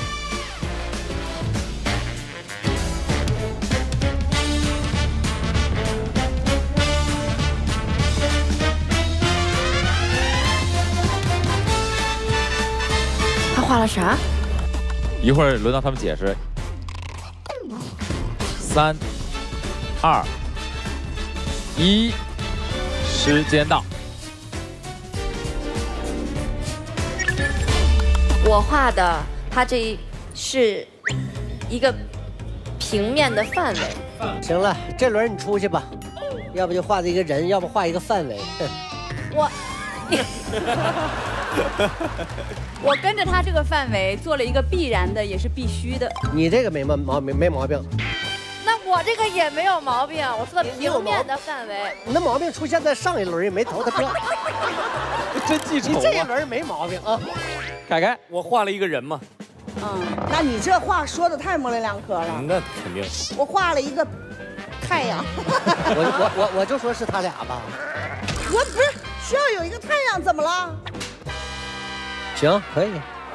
Speaker 2: 他画了啥？
Speaker 4: 一会儿轮到他们解释。3、2、1，时间到。
Speaker 2: 我画的，它这是一个平面的范围。
Speaker 14: 行了，这轮你出去吧，要不就画一个人，要不画一个范围。
Speaker 5: 我跟着他这个范围做了一个必然的，也是必须的。
Speaker 14: 你这个没毛病。
Speaker 2: 那我这个也没有毛病，我做的平面的范围。
Speaker 14: 你的毛病出现在上一轮，也没投他票。
Speaker 4: 真记仇啊！
Speaker 14: 你这一轮没毛病啊。
Speaker 4: 凯凯，
Speaker 11: 我画了一个人嘛。
Speaker 6: 那你这话说的太模棱两可了。
Speaker 11: 那肯定。
Speaker 6: 我画了一个太阳。
Speaker 14: 我就说是他俩吧。
Speaker 6: 我不是需要有一个太阳，怎么了？
Speaker 14: 行，可以。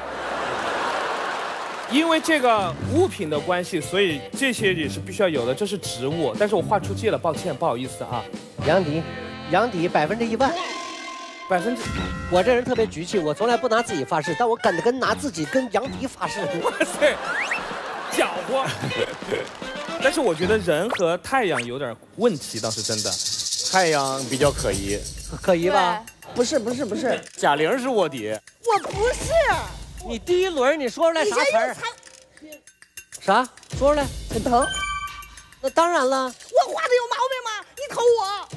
Speaker 18: 因为这个物品的关系，所以这些也是必须要有的。这是植物，但是我画出界了，抱歉，不好意思啊。
Speaker 14: 杨迪100%。我这人特别局气，我从来不拿自己发誓，但我敢拿自己跟杨迪发誓。
Speaker 18: 哇塞，搅和。但是我觉得人和太阳有点问题，倒是真的。
Speaker 11: 太阳比较可疑，
Speaker 14: 可疑吧？
Speaker 6: 不是。
Speaker 11: 贾玲是卧底。
Speaker 6: 我不是。
Speaker 14: 你第一轮你说出来啥词儿？啥？说出来。
Speaker 6: 很疼。
Speaker 14: 那当然了。
Speaker 6: 我画的有毛病吗？你投我。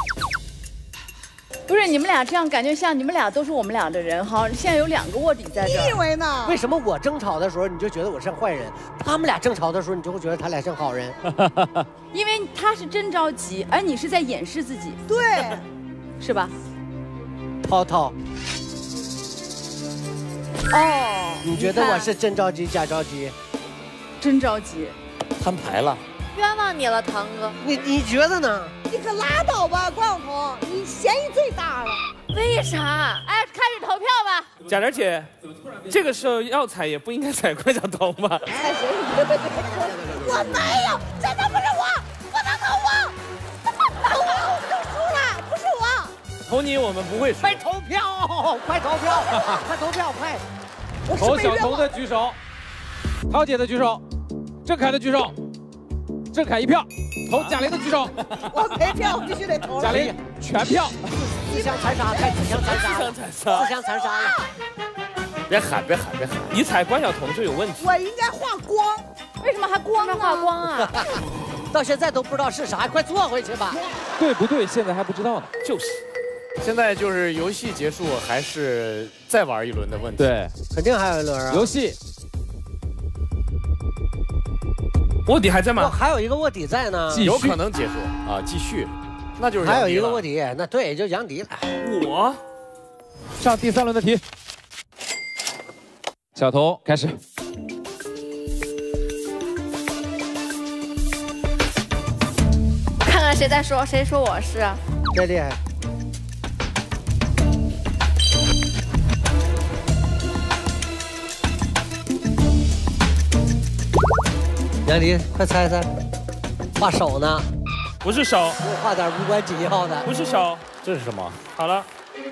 Speaker 5: 不是你们俩这样，感觉像你们俩都是我们俩的人哈。现在有2个卧底在这儿。
Speaker 6: 你以为呢？
Speaker 14: 为什么我争吵的时候你就觉得我像坏人，他们俩争吵的时候你就会觉得他俩像好人？
Speaker 5: 因为他是真着急，而你是在掩饰自己。
Speaker 6: 对，
Speaker 5: 是吧？
Speaker 14: 涛。
Speaker 5: 哦，
Speaker 14: 你觉得我是真着急假着急？
Speaker 5: 真着急。
Speaker 11: 摊牌了。
Speaker 2: 冤枉你了，堂哥。
Speaker 14: 你觉得呢？
Speaker 6: 你可拉倒吧，关晓彤，你嫌疑最大了。
Speaker 2: 为啥？
Speaker 5: 哎，开始投票吧。
Speaker 18: 贾玲姐，这个时候要踩也不应该踩关晓彤吧？
Speaker 6: 踩谁？我没有，真的不是我，不能投我，投我就输了，不是我。
Speaker 18: 投你我们不会输。
Speaker 14: 快投票，快投票，快投票，快！
Speaker 4: 投小彤的举手，涛姐的举手，郑恺的举手，郑恺1票，投贾玲的举手。
Speaker 6: 我没票，我必须得投了。
Speaker 4: 贾玲全票。
Speaker 14: 自相残杀，太自相残杀，自相残杀了。
Speaker 11: 别喊！
Speaker 18: 你踩关晓彤就有问题。
Speaker 6: 我应该画光，
Speaker 5: 为什么还光呢？画光啊！
Speaker 14: 到现在都不知道是啥，快坐回去吧。
Speaker 4: 对不对？现在还不知道呢。
Speaker 11: 就是。现在就是游戏结束还是再玩一轮的问题。
Speaker 4: 对，
Speaker 14: 肯定还有一轮啊。
Speaker 4: 游戏。
Speaker 18: 卧底还在吗？
Speaker 14: 还有一个卧底在呢，
Speaker 11: 有可能结束啊，继续。那就是
Speaker 14: 还有一个卧底，那对，就杨迪了。
Speaker 18: 我
Speaker 4: 上第3轮的题，小彤开始。
Speaker 2: 看看谁在说，谁说我是？
Speaker 14: 真厉害。杨迪，快猜猜，画手呢？
Speaker 18: 不是手，
Speaker 14: 给我画点无关紧要的。
Speaker 18: 不是手，
Speaker 11: 这是什么？
Speaker 18: 好了，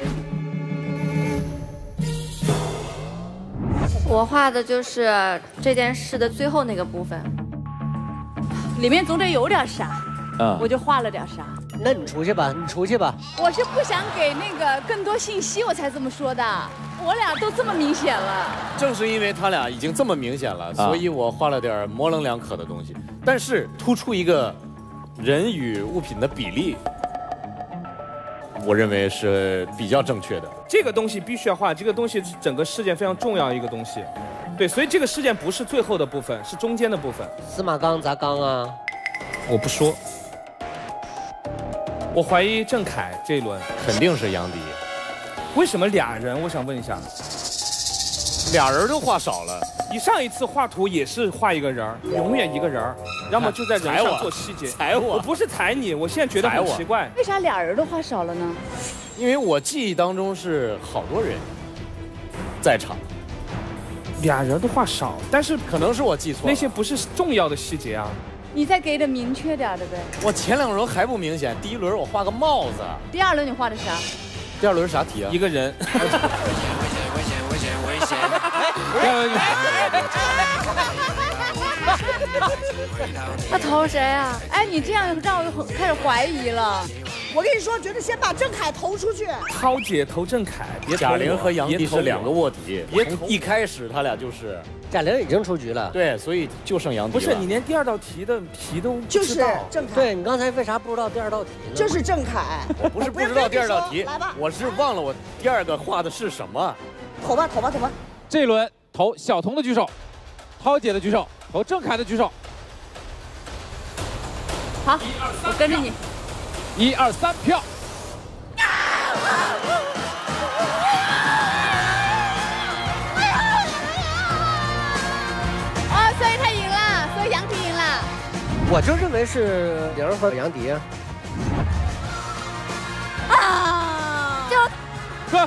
Speaker 2: 我画的就是这件事的最后那个部分，
Speaker 5: 里面总得有点啥，我就画了点啥。
Speaker 14: 那你出去吧，你出去吧。
Speaker 5: 我是不想给那个更多信息，我才这么说的。我俩都这么明显了。
Speaker 11: 正是因为他俩已经这么明显了，所以我画了点模棱两可的东西，但是突出一个人与物品的比例，我认为是比较正确的。
Speaker 18: 这个东西必须要画，这个东西是整个事件非常重要的一个东西。 对，所以这个事件不是最后的部分，是中间的部分。
Speaker 14: 司马刚砸缸啊？
Speaker 18: 我不说。我怀疑郑恺这一轮
Speaker 20: 肯定是杨迪。
Speaker 18: 为什么俩人？我想问一下。
Speaker 20: 俩人都画少了。
Speaker 18: 你上一次画图也是画一个人儿，永远一个人儿，要么就在人上做细节。
Speaker 20: 踩我！
Speaker 18: 我不是踩你，我现在觉得很奇怪。
Speaker 12: 为啥俩人都画少了呢？
Speaker 20: 因为我记忆当中是好多人在场，
Speaker 18: 俩人都画少，但是
Speaker 20: 可能是我记错了。
Speaker 18: 那些不是重要的细节啊。
Speaker 12: 你再给的明确点的呗。
Speaker 20: 我前2轮还不明显，第1轮我画个帽子。
Speaker 12: 第2轮你画的啥？
Speaker 20: 第2轮啥题啊？
Speaker 18: 一个人。
Speaker 12: 他投谁啊？哎，你这样让我开始怀疑了。
Speaker 6: 我跟你说，觉得先把郑恺投出去。
Speaker 18: 涛姐投郑恺，别
Speaker 20: 贾玲和杨迪是2个卧底，
Speaker 18: 别
Speaker 20: 从一开始他俩就是。
Speaker 14: 贾玲已经出局了。
Speaker 20: 对，所以就剩杨迪。
Speaker 18: 不是你连第2道题的题都
Speaker 6: 就是郑恺。
Speaker 14: 对你刚才为啥不知道第2道题呢？
Speaker 6: 就是郑恺。
Speaker 20: 我不是不知道第2道题，
Speaker 6: 来吧，
Speaker 20: 我是忘了我第2个画的是什么。
Speaker 6: 投吧。
Speaker 4: 这一轮投小童的举手，涛姐的举手，投郑恺的举手。
Speaker 12: 好，我跟着你。
Speaker 4: 1、2、3，票。
Speaker 12: 哦，所以他赢了，所以杨迪赢了。
Speaker 14: 我就认为是玲儿和杨迪。
Speaker 12: 啊！
Speaker 4: 哥。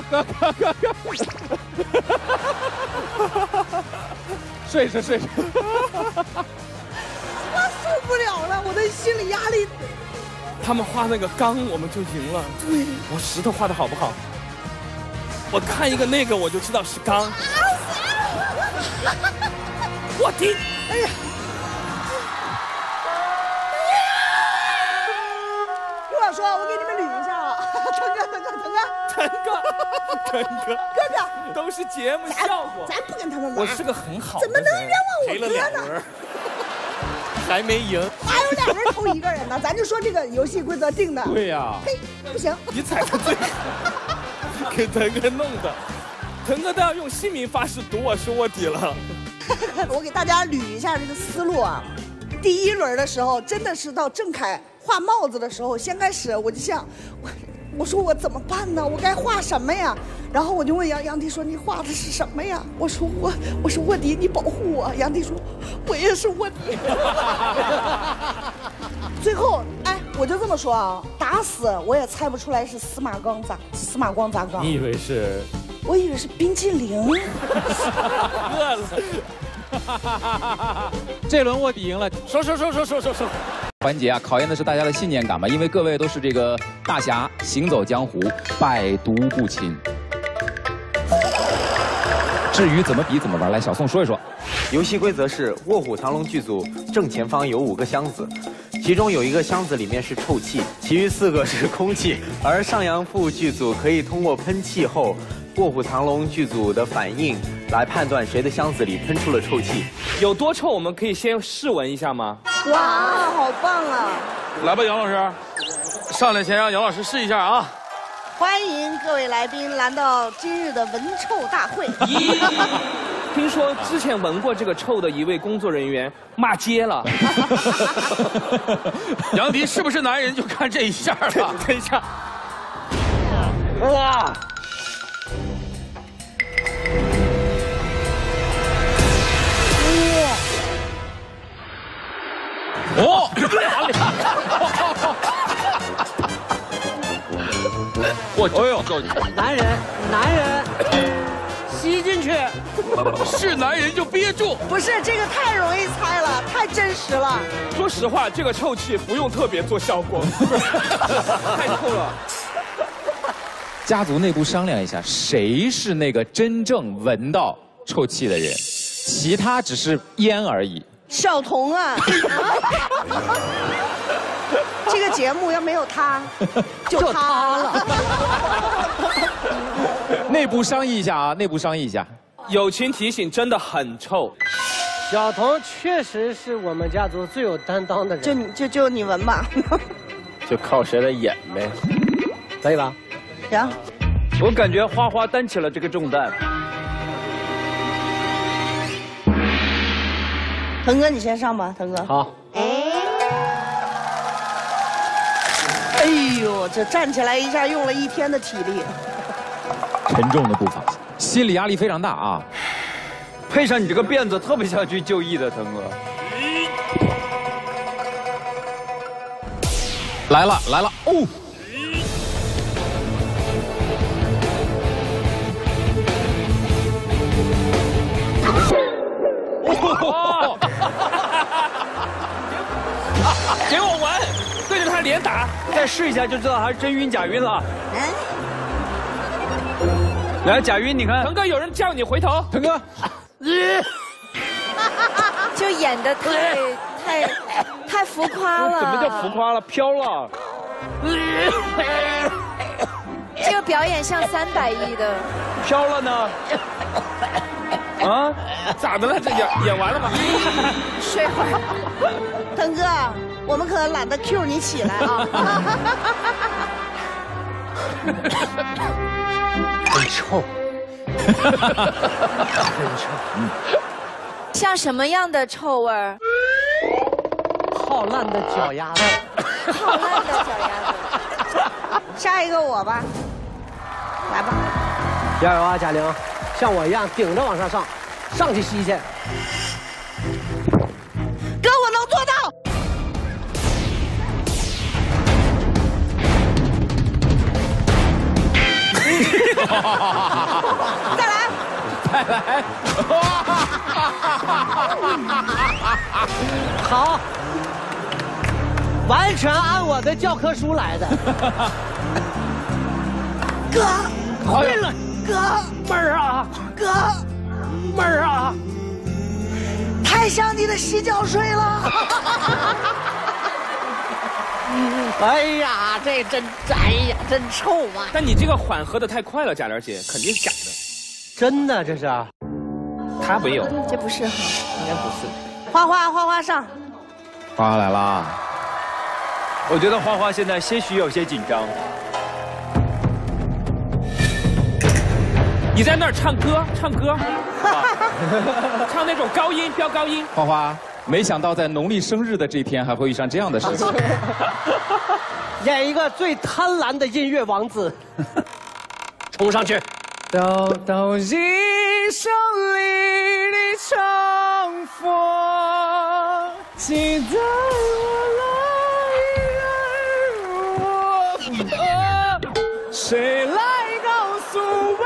Speaker 4: 睡。
Speaker 6: 我受不了了，我的心理压力。
Speaker 18: 他们画那个缸，我们就赢了。
Speaker 6: 对，
Speaker 18: 我石头画的好不好？我看一个那个我就知道是缸。我的，哎呀！
Speaker 6: 陆老师，我给你们捋一下啊，腾哥，
Speaker 18: 都是节目效果。
Speaker 6: 咱不跟他们玩。
Speaker 18: 我是个很好的人。
Speaker 6: 怎么能冤枉我哥呢？
Speaker 20: 还没赢，
Speaker 6: 还有2人投1个人呢，咱就说这个游戏规则定的。
Speaker 4: 对呀。
Speaker 6: 嘿，不行。
Speaker 18: 你踩的最，给腾哥弄的，腾哥都要用姓名发誓赌我是卧底了。
Speaker 6: 我给大家捋一下这个思路啊。第1轮的时候，真的是到郑恺画帽子的时候，先开始我就想，我说我怎么办呢？我该画什么呀？然后我就问杨迪说：“你画的是什么呀？”我说：“我是卧底，你保护我。”杨迪说：“我也是卧底。”最后，哎，我就这么说啊，打死我也猜不出来是司马光砸缸。
Speaker 20: 你以为是？
Speaker 6: 我以为是冰淇淋。
Speaker 18: 饿
Speaker 4: 了。这轮卧底赢了。
Speaker 20: 说。
Speaker 1: 环节啊，考验的是大家的信念感嘛，因为各位都是这个大侠，行走江湖，百毒不侵。至于怎么比怎么玩，来小宋说一说。
Speaker 7: 游戏规则是《卧虎藏龙》剧组正前方有5个箱子，其中有1个箱子里面是臭气，其余4个是空气。而上阳赋剧组可以通过喷气后，卧虎藏龙剧组的反应来判断谁的箱子里喷出了臭气。
Speaker 18: 有多臭，我们可以先试闻一下吗？
Speaker 6: 哇，好棒啊！
Speaker 10: 来吧，杨老师，上来前让杨老师试一下啊。
Speaker 6: 欢迎各位来宾来到今日的闻臭大会。
Speaker 18: 听说之前闻过这个臭的一位工作人员骂街了。
Speaker 10: 杨迪是不是男人就看这一下了？
Speaker 18: 等一下，
Speaker 10: 哇！哦！我哎呦，
Speaker 14: 男人，吸进去，
Speaker 10: 是男人就憋住。
Speaker 6: 不是这个太容易猜了，太真实了。
Speaker 18: 说实话，这个臭气不用特别做效果，太臭了。
Speaker 1: 家族内部商量一下，谁是那个真正闻到臭气的人，其他只是烟而已。
Speaker 6: 小童啊，这个节目要没有他，就塌了。
Speaker 1: 内部商议一下啊，内部商议一下。
Speaker 18: 友情提醒，真的很臭。
Speaker 14: 小童确实是我们家族最有担当的人。
Speaker 6: 就你闻吧。
Speaker 20: 就靠谁的眼呗，
Speaker 14: 可以吧？
Speaker 6: 行。
Speaker 11: 我感觉花花担起了这个重担。
Speaker 6: 腾哥，你先上吧，腾哥。
Speaker 14: 好。
Speaker 6: 哎呦，这站起来一下用了1天的体力。
Speaker 4: 沉重的步伐，心理压力非常大啊。
Speaker 13: 配上你这个辫子，特别想去就义的，腾哥。
Speaker 4: 来了来了哦！
Speaker 10: 哦！给我玩，对着他脸打，
Speaker 13: 再试一下就知道他是真晕假晕了。来，贾云，你看，
Speaker 10: 腾哥，有人叫你回头。
Speaker 4: 腾哥，
Speaker 2: 就演的太浮夸了。
Speaker 13: 怎么叫浮夸了？飘了。
Speaker 2: 这个表演像300亿的。
Speaker 13: 飘了呢？
Speaker 10: 啊？咋的了？这演完了吗？
Speaker 6: 睡会儿。腾哥，我们可能懒得 Q 你起来啊。
Speaker 14: 很臭，很臭，
Speaker 2: 像什么样的臭味儿？
Speaker 14: 泡烂的脚丫子，
Speaker 2: 泡烂的脚丫子。
Speaker 6: 下一个我吧，来吧。
Speaker 14: 加油啊，贾玲，像我一样顶着往上上，上去吸去。
Speaker 6: 哥，我能做到。再来，
Speaker 4: 再来，
Speaker 14: 好，完全按我的教科书来的。
Speaker 6: 哥，会了，哥，
Speaker 14: 妹儿啊，
Speaker 6: 哥，
Speaker 14: 妹儿啊，
Speaker 6: 太像你的洗脚水了。
Speaker 14: 哎呀，这真，哎呀，真臭啊！
Speaker 10: 但你这个缓和的太快了，贾玲姐，肯定是假的。
Speaker 14: 真的这是？
Speaker 10: 他没有，
Speaker 2: 这不是哈？
Speaker 10: 应该不是。
Speaker 6: 花花上。
Speaker 4: 花花来了。
Speaker 13: 我觉得花花现在些许有些紧张。
Speaker 10: 你在那儿唱歌，唱那种高音，飙高音。
Speaker 4: 花花。没想到在农历生日的这一天还会遇上这样的事情，
Speaker 14: 演一个最贪婪的音乐王子，冲上去。
Speaker 9: 抖抖一生里的长风，期待我来日谁来告诉我？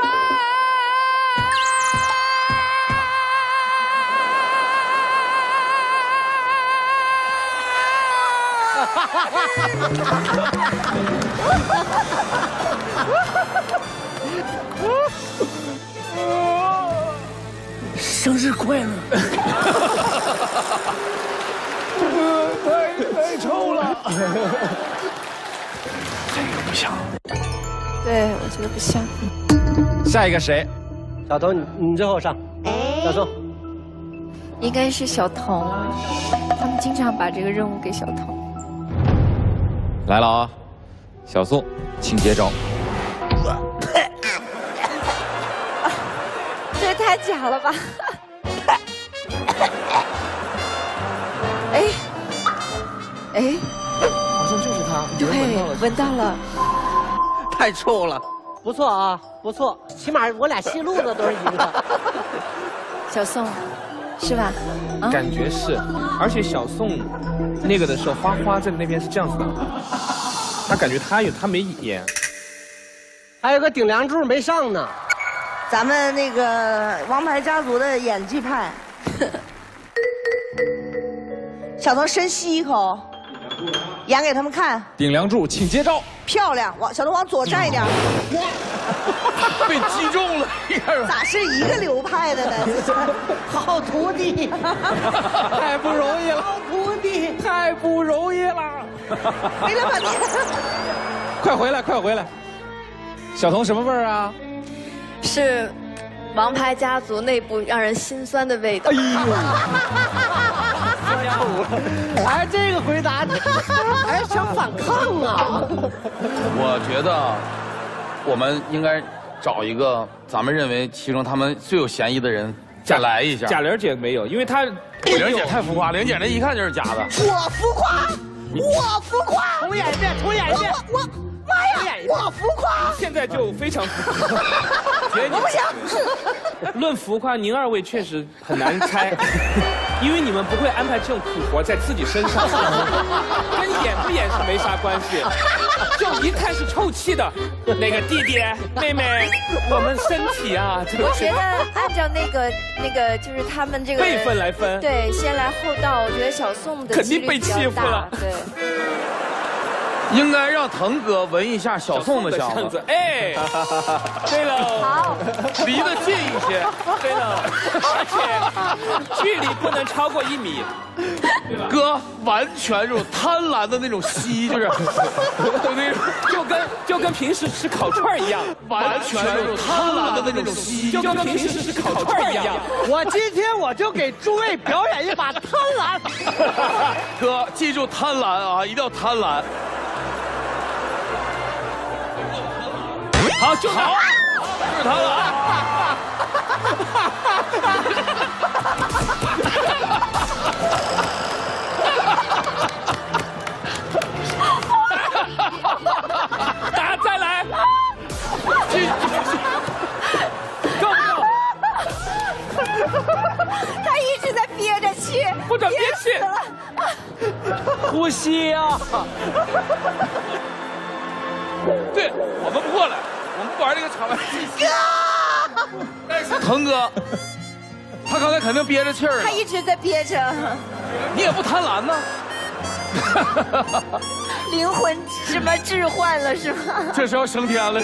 Speaker 14: 生日快乐！
Speaker 9: 太臭了。
Speaker 4: 这个不像。
Speaker 2: 对，我觉得不像。
Speaker 4: 下一个谁？
Speaker 14: 小童，你最后上。小宋。
Speaker 2: 应该是小童，他们经常把这个任务给小童。
Speaker 4: 来了啊，小宋，请接招。
Speaker 2: 这也太假了吧！哎，
Speaker 10: 好像就是他。
Speaker 2: 对，闻到了。
Speaker 14: 太臭了。不错啊，不错，起码我俩戏路子都是一个。
Speaker 2: 小宋，是吧？
Speaker 10: 感觉是，而且小宋那个的时候，花花在那边是这样子的，他感觉他没演，
Speaker 14: 还有个顶梁柱没上呢。
Speaker 6: 咱们那个王牌家族的演技派，小童深吸一口，演给他们看。
Speaker 4: 顶梁柱，请接招。
Speaker 6: 漂亮，小童往左站一点。
Speaker 10: 被击中了，
Speaker 6: 咋是一个流派的呢？
Speaker 14: 好徒弟，
Speaker 4: 太不容易了，
Speaker 14: 好徒弟，
Speaker 4: 太不容易了。
Speaker 6: 没了吧你？
Speaker 4: 快回来，快回来！小童什么味儿啊？
Speaker 2: 是王牌家族内部让人心酸的味道。
Speaker 14: 哎呦！哎，这个回答，还想反抗啊？
Speaker 15: 我觉得我们应该找一个咱们认为其中他们最有嫌疑的人再来一下。
Speaker 18: 贾玲姐没有，因为她
Speaker 15: 玲姐太浮夸，玲姐那一看就是假的。
Speaker 6: 我浮夸，我浮夸。
Speaker 17: 重演一遍，重演一遍。
Speaker 6: 我妈呀，我浮夸。
Speaker 18: 现在就非常浮夸。
Speaker 6: 我不行。
Speaker 18: 论浮夸，您二位确实很难猜，因为你们不会安排这种苦活在自己身上，跟演不演是没啥关系。就一看是臭气的，那个弟弟妹妹，我们身体啊，
Speaker 2: 我觉得按照那个就是他们这个
Speaker 18: 辈分来分，
Speaker 2: 对，先来后到，我觉得小宋的
Speaker 18: 肯定被欺负了，
Speaker 2: 对。
Speaker 15: 应该让腾哥闻一下小宋的香子。
Speaker 18: 哎，对了，
Speaker 2: 好，
Speaker 15: 离得近一些。
Speaker 18: 对了，而且距离不能超过1米。
Speaker 15: 哥完全这种贪婪的那种吸，就是
Speaker 18: 就跟平时吃烤串一样，
Speaker 15: 完全这种贪婪的那种吸，
Speaker 18: 就跟平时吃烤串一样。
Speaker 17: 我今天我就给诸位表演一把贪婪。
Speaker 15: 哥，记住贪婪啊，一定要贪婪。
Speaker 18: 好，就好，
Speaker 15: 就是他了。
Speaker 18: 大家再来，够不够？
Speaker 2: 他一直在憋着气，
Speaker 18: 不准憋气，
Speaker 17: 呼吸啊！
Speaker 15: 对，我们不过来。我们玩这个场外戏。但是腾哥，他刚才肯定憋着气儿。
Speaker 2: 他一直在憋着。
Speaker 15: 你也不贪婪呢。
Speaker 2: 灵魂什么置换了是吗？
Speaker 15: 这是要升天了。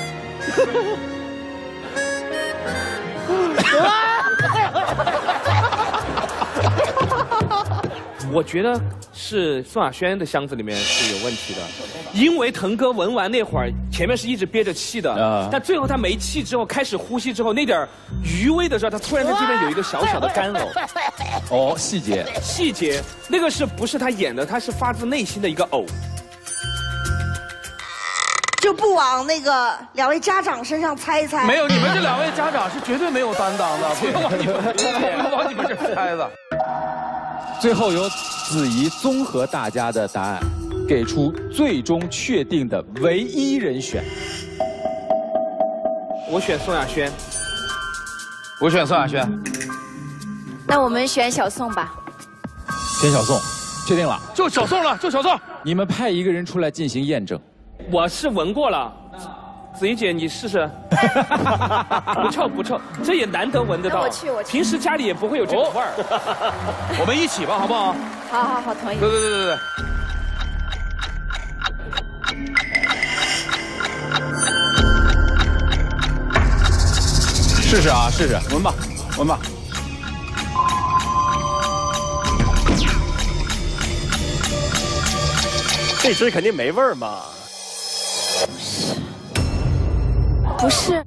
Speaker 18: 我觉得是宋亚轩的箱子里面是有问题的，因为腾哥闻完那会儿，前面是一直憋着气的，但最后他没气之后开始呼吸之后，那点余威的时候，他突然在这边有一个小小的干呕。
Speaker 4: 哦，细节，
Speaker 18: 那个是不是他演的？他是发自内心的一个呕。
Speaker 6: 就不往那个2位家长身上猜一猜。
Speaker 15: 没有，你们这2位家长是绝对没有担当的，不用往你们这猜的。
Speaker 4: 最后由子怡综合大家的答案，给出最终确定的唯一人选。
Speaker 18: 我选宋亚轩。
Speaker 15: 我选宋亚轩。
Speaker 2: 那我们选小宋吧。
Speaker 4: 选小宋，确定了。
Speaker 15: 就小宋了，就小宋。
Speaker 4: 你们派一个人出来进行验证。
Speaker 18: 我是闻过了。子怡姐，你试试。不臭不臭，这也难得闻得到。
Speaker 2: 我去。
Speaker 18: 平时家里也不会有这种味儿。
Speaker 15: 我们一起吧，好不好？
Speaker 2: 好，同意。
Speaker 15: 对。试试啊，试试，闻吧。
Speaker 17: 这支肯定没味儿嘛。
Speaker 2: 不是，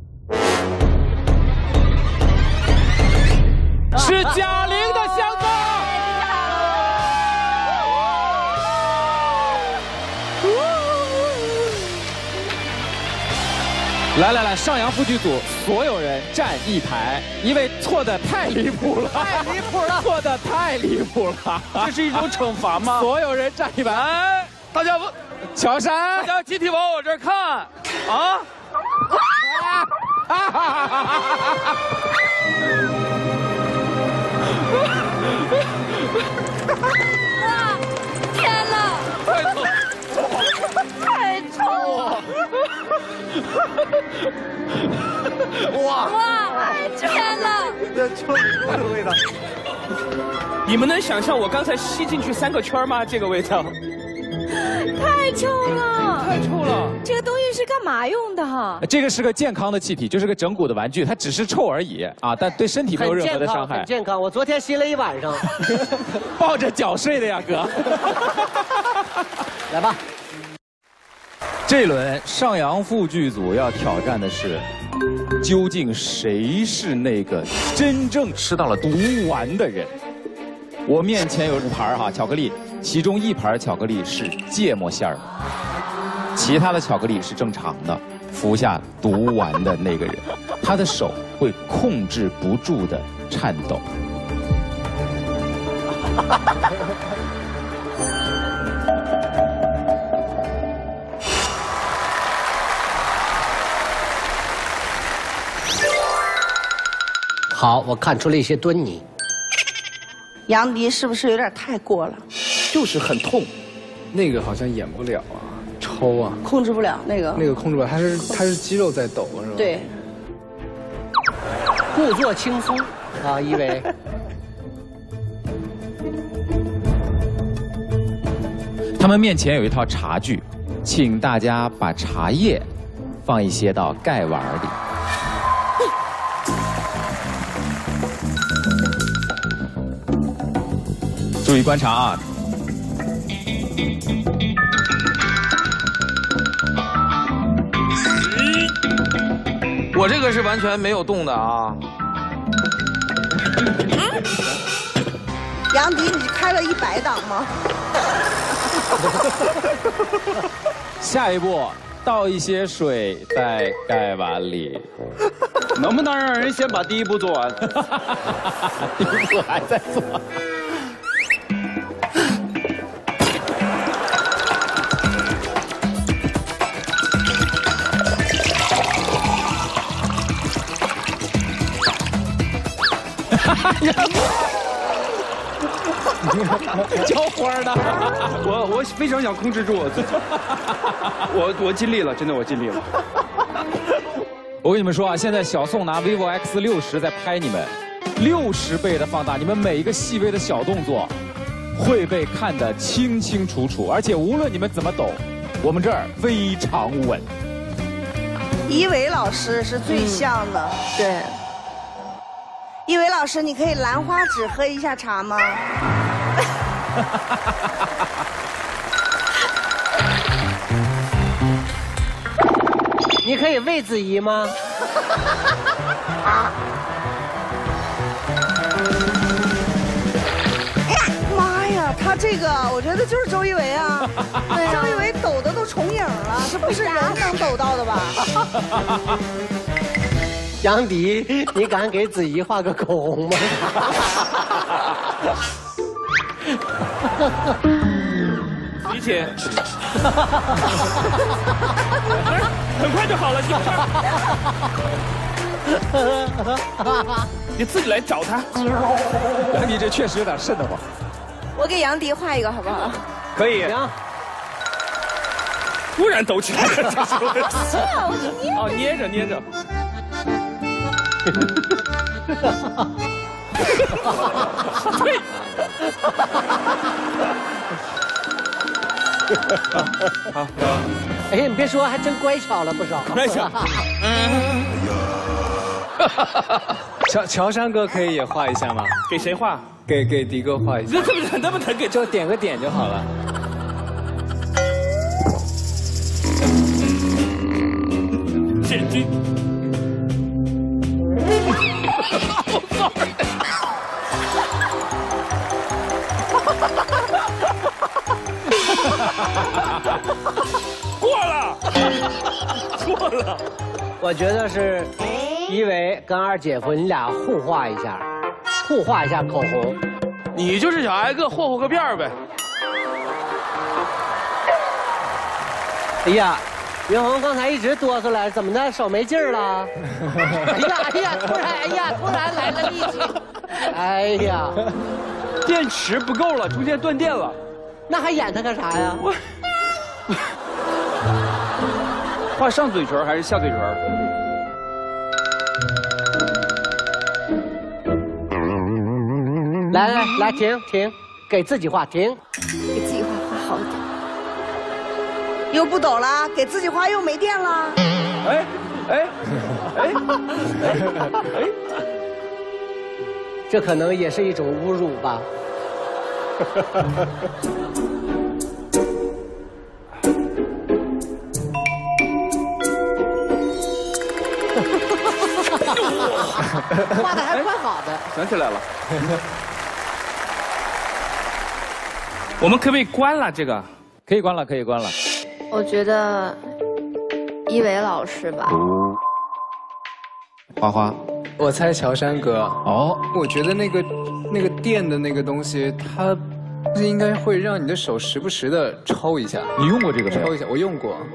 Speaker 10: 是贾玲的箱子。
Speaker 4: 来，上阳副剧组所有人站一排，因为错的太离谱了，错的太离谱了，
Speaker 15: 这是一种惩罚吗？
Speaker 4: 所有人站一排，
Speaker 15: 哎，大家
Speaker 4: 乔杉，
Speaker 15: 大家集体往我这儿看啊！
Speaker 2: 天哪！太臭了！哇！天哪！
Speaker 17: 这臭的味道。
Speaker 18: 你们能想象我刚才吸进去3个圈吗？这个味道。
Speaker 2: 太臭了！
Speaker 18: 太臭了！
Speaker 2: 这个东西是干嘛用的哈？
Speaker 4: 这个是个健康的气体，就是个整蛊的玩具，它只是臭而已啊，但对身体没有任何的伤害。
Speaker 17: 很健康，我昨天吸了一晚上，
Speaker 4: 抱着脚睡的呀，哥。
Speaker 17: 来吧。
Speaker 4: 这轮上阳副剧组要挑战的是，究竟谁是那个真正吃到了毒丸的人？我面前有5盘巧克力，其中1盘巧克力是芥末馅儿的，其他的巧克力是正常的。服下毒丸的那个人，他的手会控制不住的颤抖。
Speaker 14: 好，我看出了一些端倪。
Speaker 6: 杨迪是不是有点太过了？
Speaker 18: 就是很痛，
Speaker 9: 那个好像演不了啊，抽啊，
Speaker 6: 控制不了那个。
Speaker 9: 那个控制不了，他是肌肉在抖是吧？
Speaker 6: 对。
Speaker 14: 故作轻松啊，一伟。
Speaker 4: 他们面前有一套茶具，请大家把茶叶放一些到盖碗里。注意观察啊！
Speaker 15: 我这个是完全没有动的啊。
Speaker 6: 杨迪，你开了100档吗？
Speaker 4: 下一步，倒一些水在盖碗里。
Speaker 11: 能不能让人先把第一步做完？
Speaker 4: 第一步还在做。浇花呢？
Speaker 11: 我非常想控制住我自己。我尽力了，真的我尽力了。
Speaker 4: 我跟你们说啊，现在小宋拿 vivo X60在拍你们，60倍的放大，你们每一个细微的小动作会被看得清清楚楚，而且无论你们怎么抖，我们这儿非常稳。
Speaker 6: 一伟老师是最像的，对。一伟老师，你可以兰花指喝一下茶吗？
Speaker 14: 你可以喂子怡吗？
Speaker 6: 妈呀，他这个我觉得就是周一围啊，对，周一围抖的都重影了，这不是人能抖到的吧？
Speaker 14: 杨迪，你敢给子怡画个口红吗？
Speaker 18: 理解。很快就好了，你自己来找他。
Speaker 4: 杨迪这确实有点瘆得慌。
Speaker 21: 我给杨迪画一个好不好？
Speaker 11: 可以。
Speaker 14: 行。
Speaker 18: 突然抖起来了，
Speaker 21: 是啊，我就捏。
Speaker 18: 哦，捏着捏着。对。
Speaker 14: 好。哎呀，你别说，还真乖巧了不少。
Speaker 18: 乖巧。
Speaker 9: 乔杉哥可以也画一下吗？
Speaker 18: 给谁画？
Speaker 9: 给迪哥画一下。
Speaker 18: 能不能给？
Speaker 9: 就点个点就好了。
Speaker 18: 眼睛。过了，过了。
Speaker 14: 我觉得是一伟跟二姐夫，你俩互画一下，互画一下口红。
Speaker 15: 你就是想挨个霍霍个遍儿呗。
Speaker 14: 哎呀，云红刚才一直哆嗦来，怎么的？手没劲儿了？哎呀，突然来了力气。哎呀，
Speaker 11: 电池不够了，中间断电了。
Speaker 14: 那还演它干啥呀？
Speaker 11: 画上嘴唇还是下嘴唇？
Speaker 14: 来，停，给自己画，停，
Speaker 21: 给自己画好一点。
Speaker 6: 又不抖了，给自己画又没电了。
Speaker 11: 哎，
Speaker 14: 这可能也是一种侮辱吧。画的还怪好的。
Speaker 11: 想起来了。
Speaker 18: 我们可不可以关了这个？
Speaker 4: 可以关了，可以关了。
Speaker 2: 我觉得一伟老师吧。
Speaker 4: 花花，
Speaker 9: 我猜乔杉哥。
Speaker 4: 哦，
Speaker 9: 我觉得那个电的那个东西，它应该会让你的手时不时的抽一下。
Speaker 4: 你用过这个没有？
Speaker 9: 抽一下，我用过。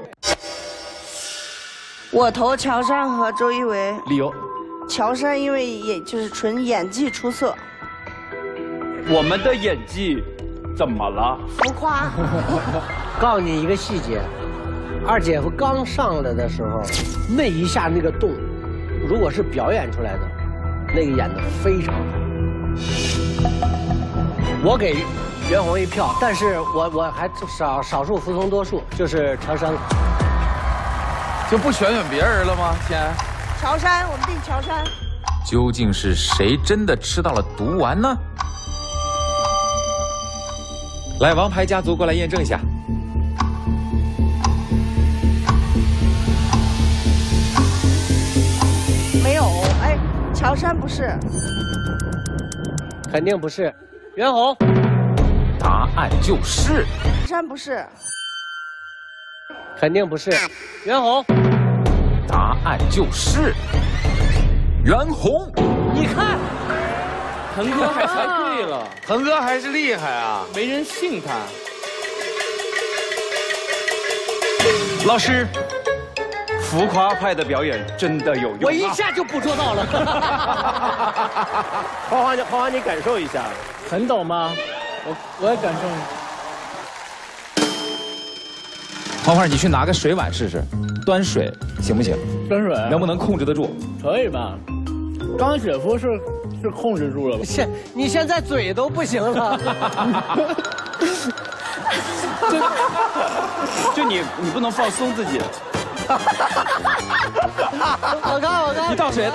Speaker 6: 我投乔杉和周一围。
Speaker 4: 理由？
Speaker 6: 乔杉因为也就是纯演技出色。
Speaker 11: 我们的演技怎么了？
Speaker 6: 浮夸。
Speaker 14: 告诉你一个细节，二姐夫刚上来的时候，那一下那个动，如果是表演出来的，那个演得非常好。我给袁弘一票，但是我还少数服从多数，就是乔杉。
Speaker 15: 就不选别人了吗？先。
Speaker 6: 乔杉，我们定乔杉。
Speaker 4: 究竟是谁真的吃到了毒丸呢？来，王牌家族过来验证一下。
Speaker 6: 没有，哎，乔杉不是，
Speaker 14: 肯定不是，袁弘。
Speaker 4: 答案就是。
Speaker 6: 乔杉不是，
Speaker 14: 肯定不是，袁弘。
Speaker 4: 答案就是袁弘。
Speaker 14: 你看。
Speaker 18: 腾哥还猜对了，
Speaker 7: 腾哥还是厉害啊，
Speaker 18: 没人信他。
Speaker 13: 老师，浮夸派的表演真的有用、啊。
Speaker 14: 我一下就捕捉到了。
Speaker 17: 花花，你感受一下，
Speaker 8: 很陡吗？我也感受。
Speaker 4: 花花，你去拿个水碗试试，端水行不行？
Speaker 8: 端水
Speaker 4: 能不能控制得住？
Speaker 8: 可以吧？刚才姐夫是控制住了吧？
Speaker 14: 你现在嘴都不行了。
Speaker 11: 就你不能放松自己。
Speaker 14: 我看，
Speaker 4: 你倒水。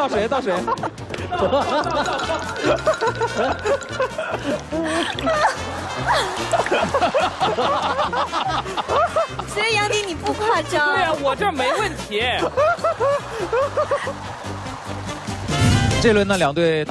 Speaker 21: 所以杨迪你不夸张。
Speaker 18: 对啊，我这没问题。
Speaker 4: 这轮呢，两队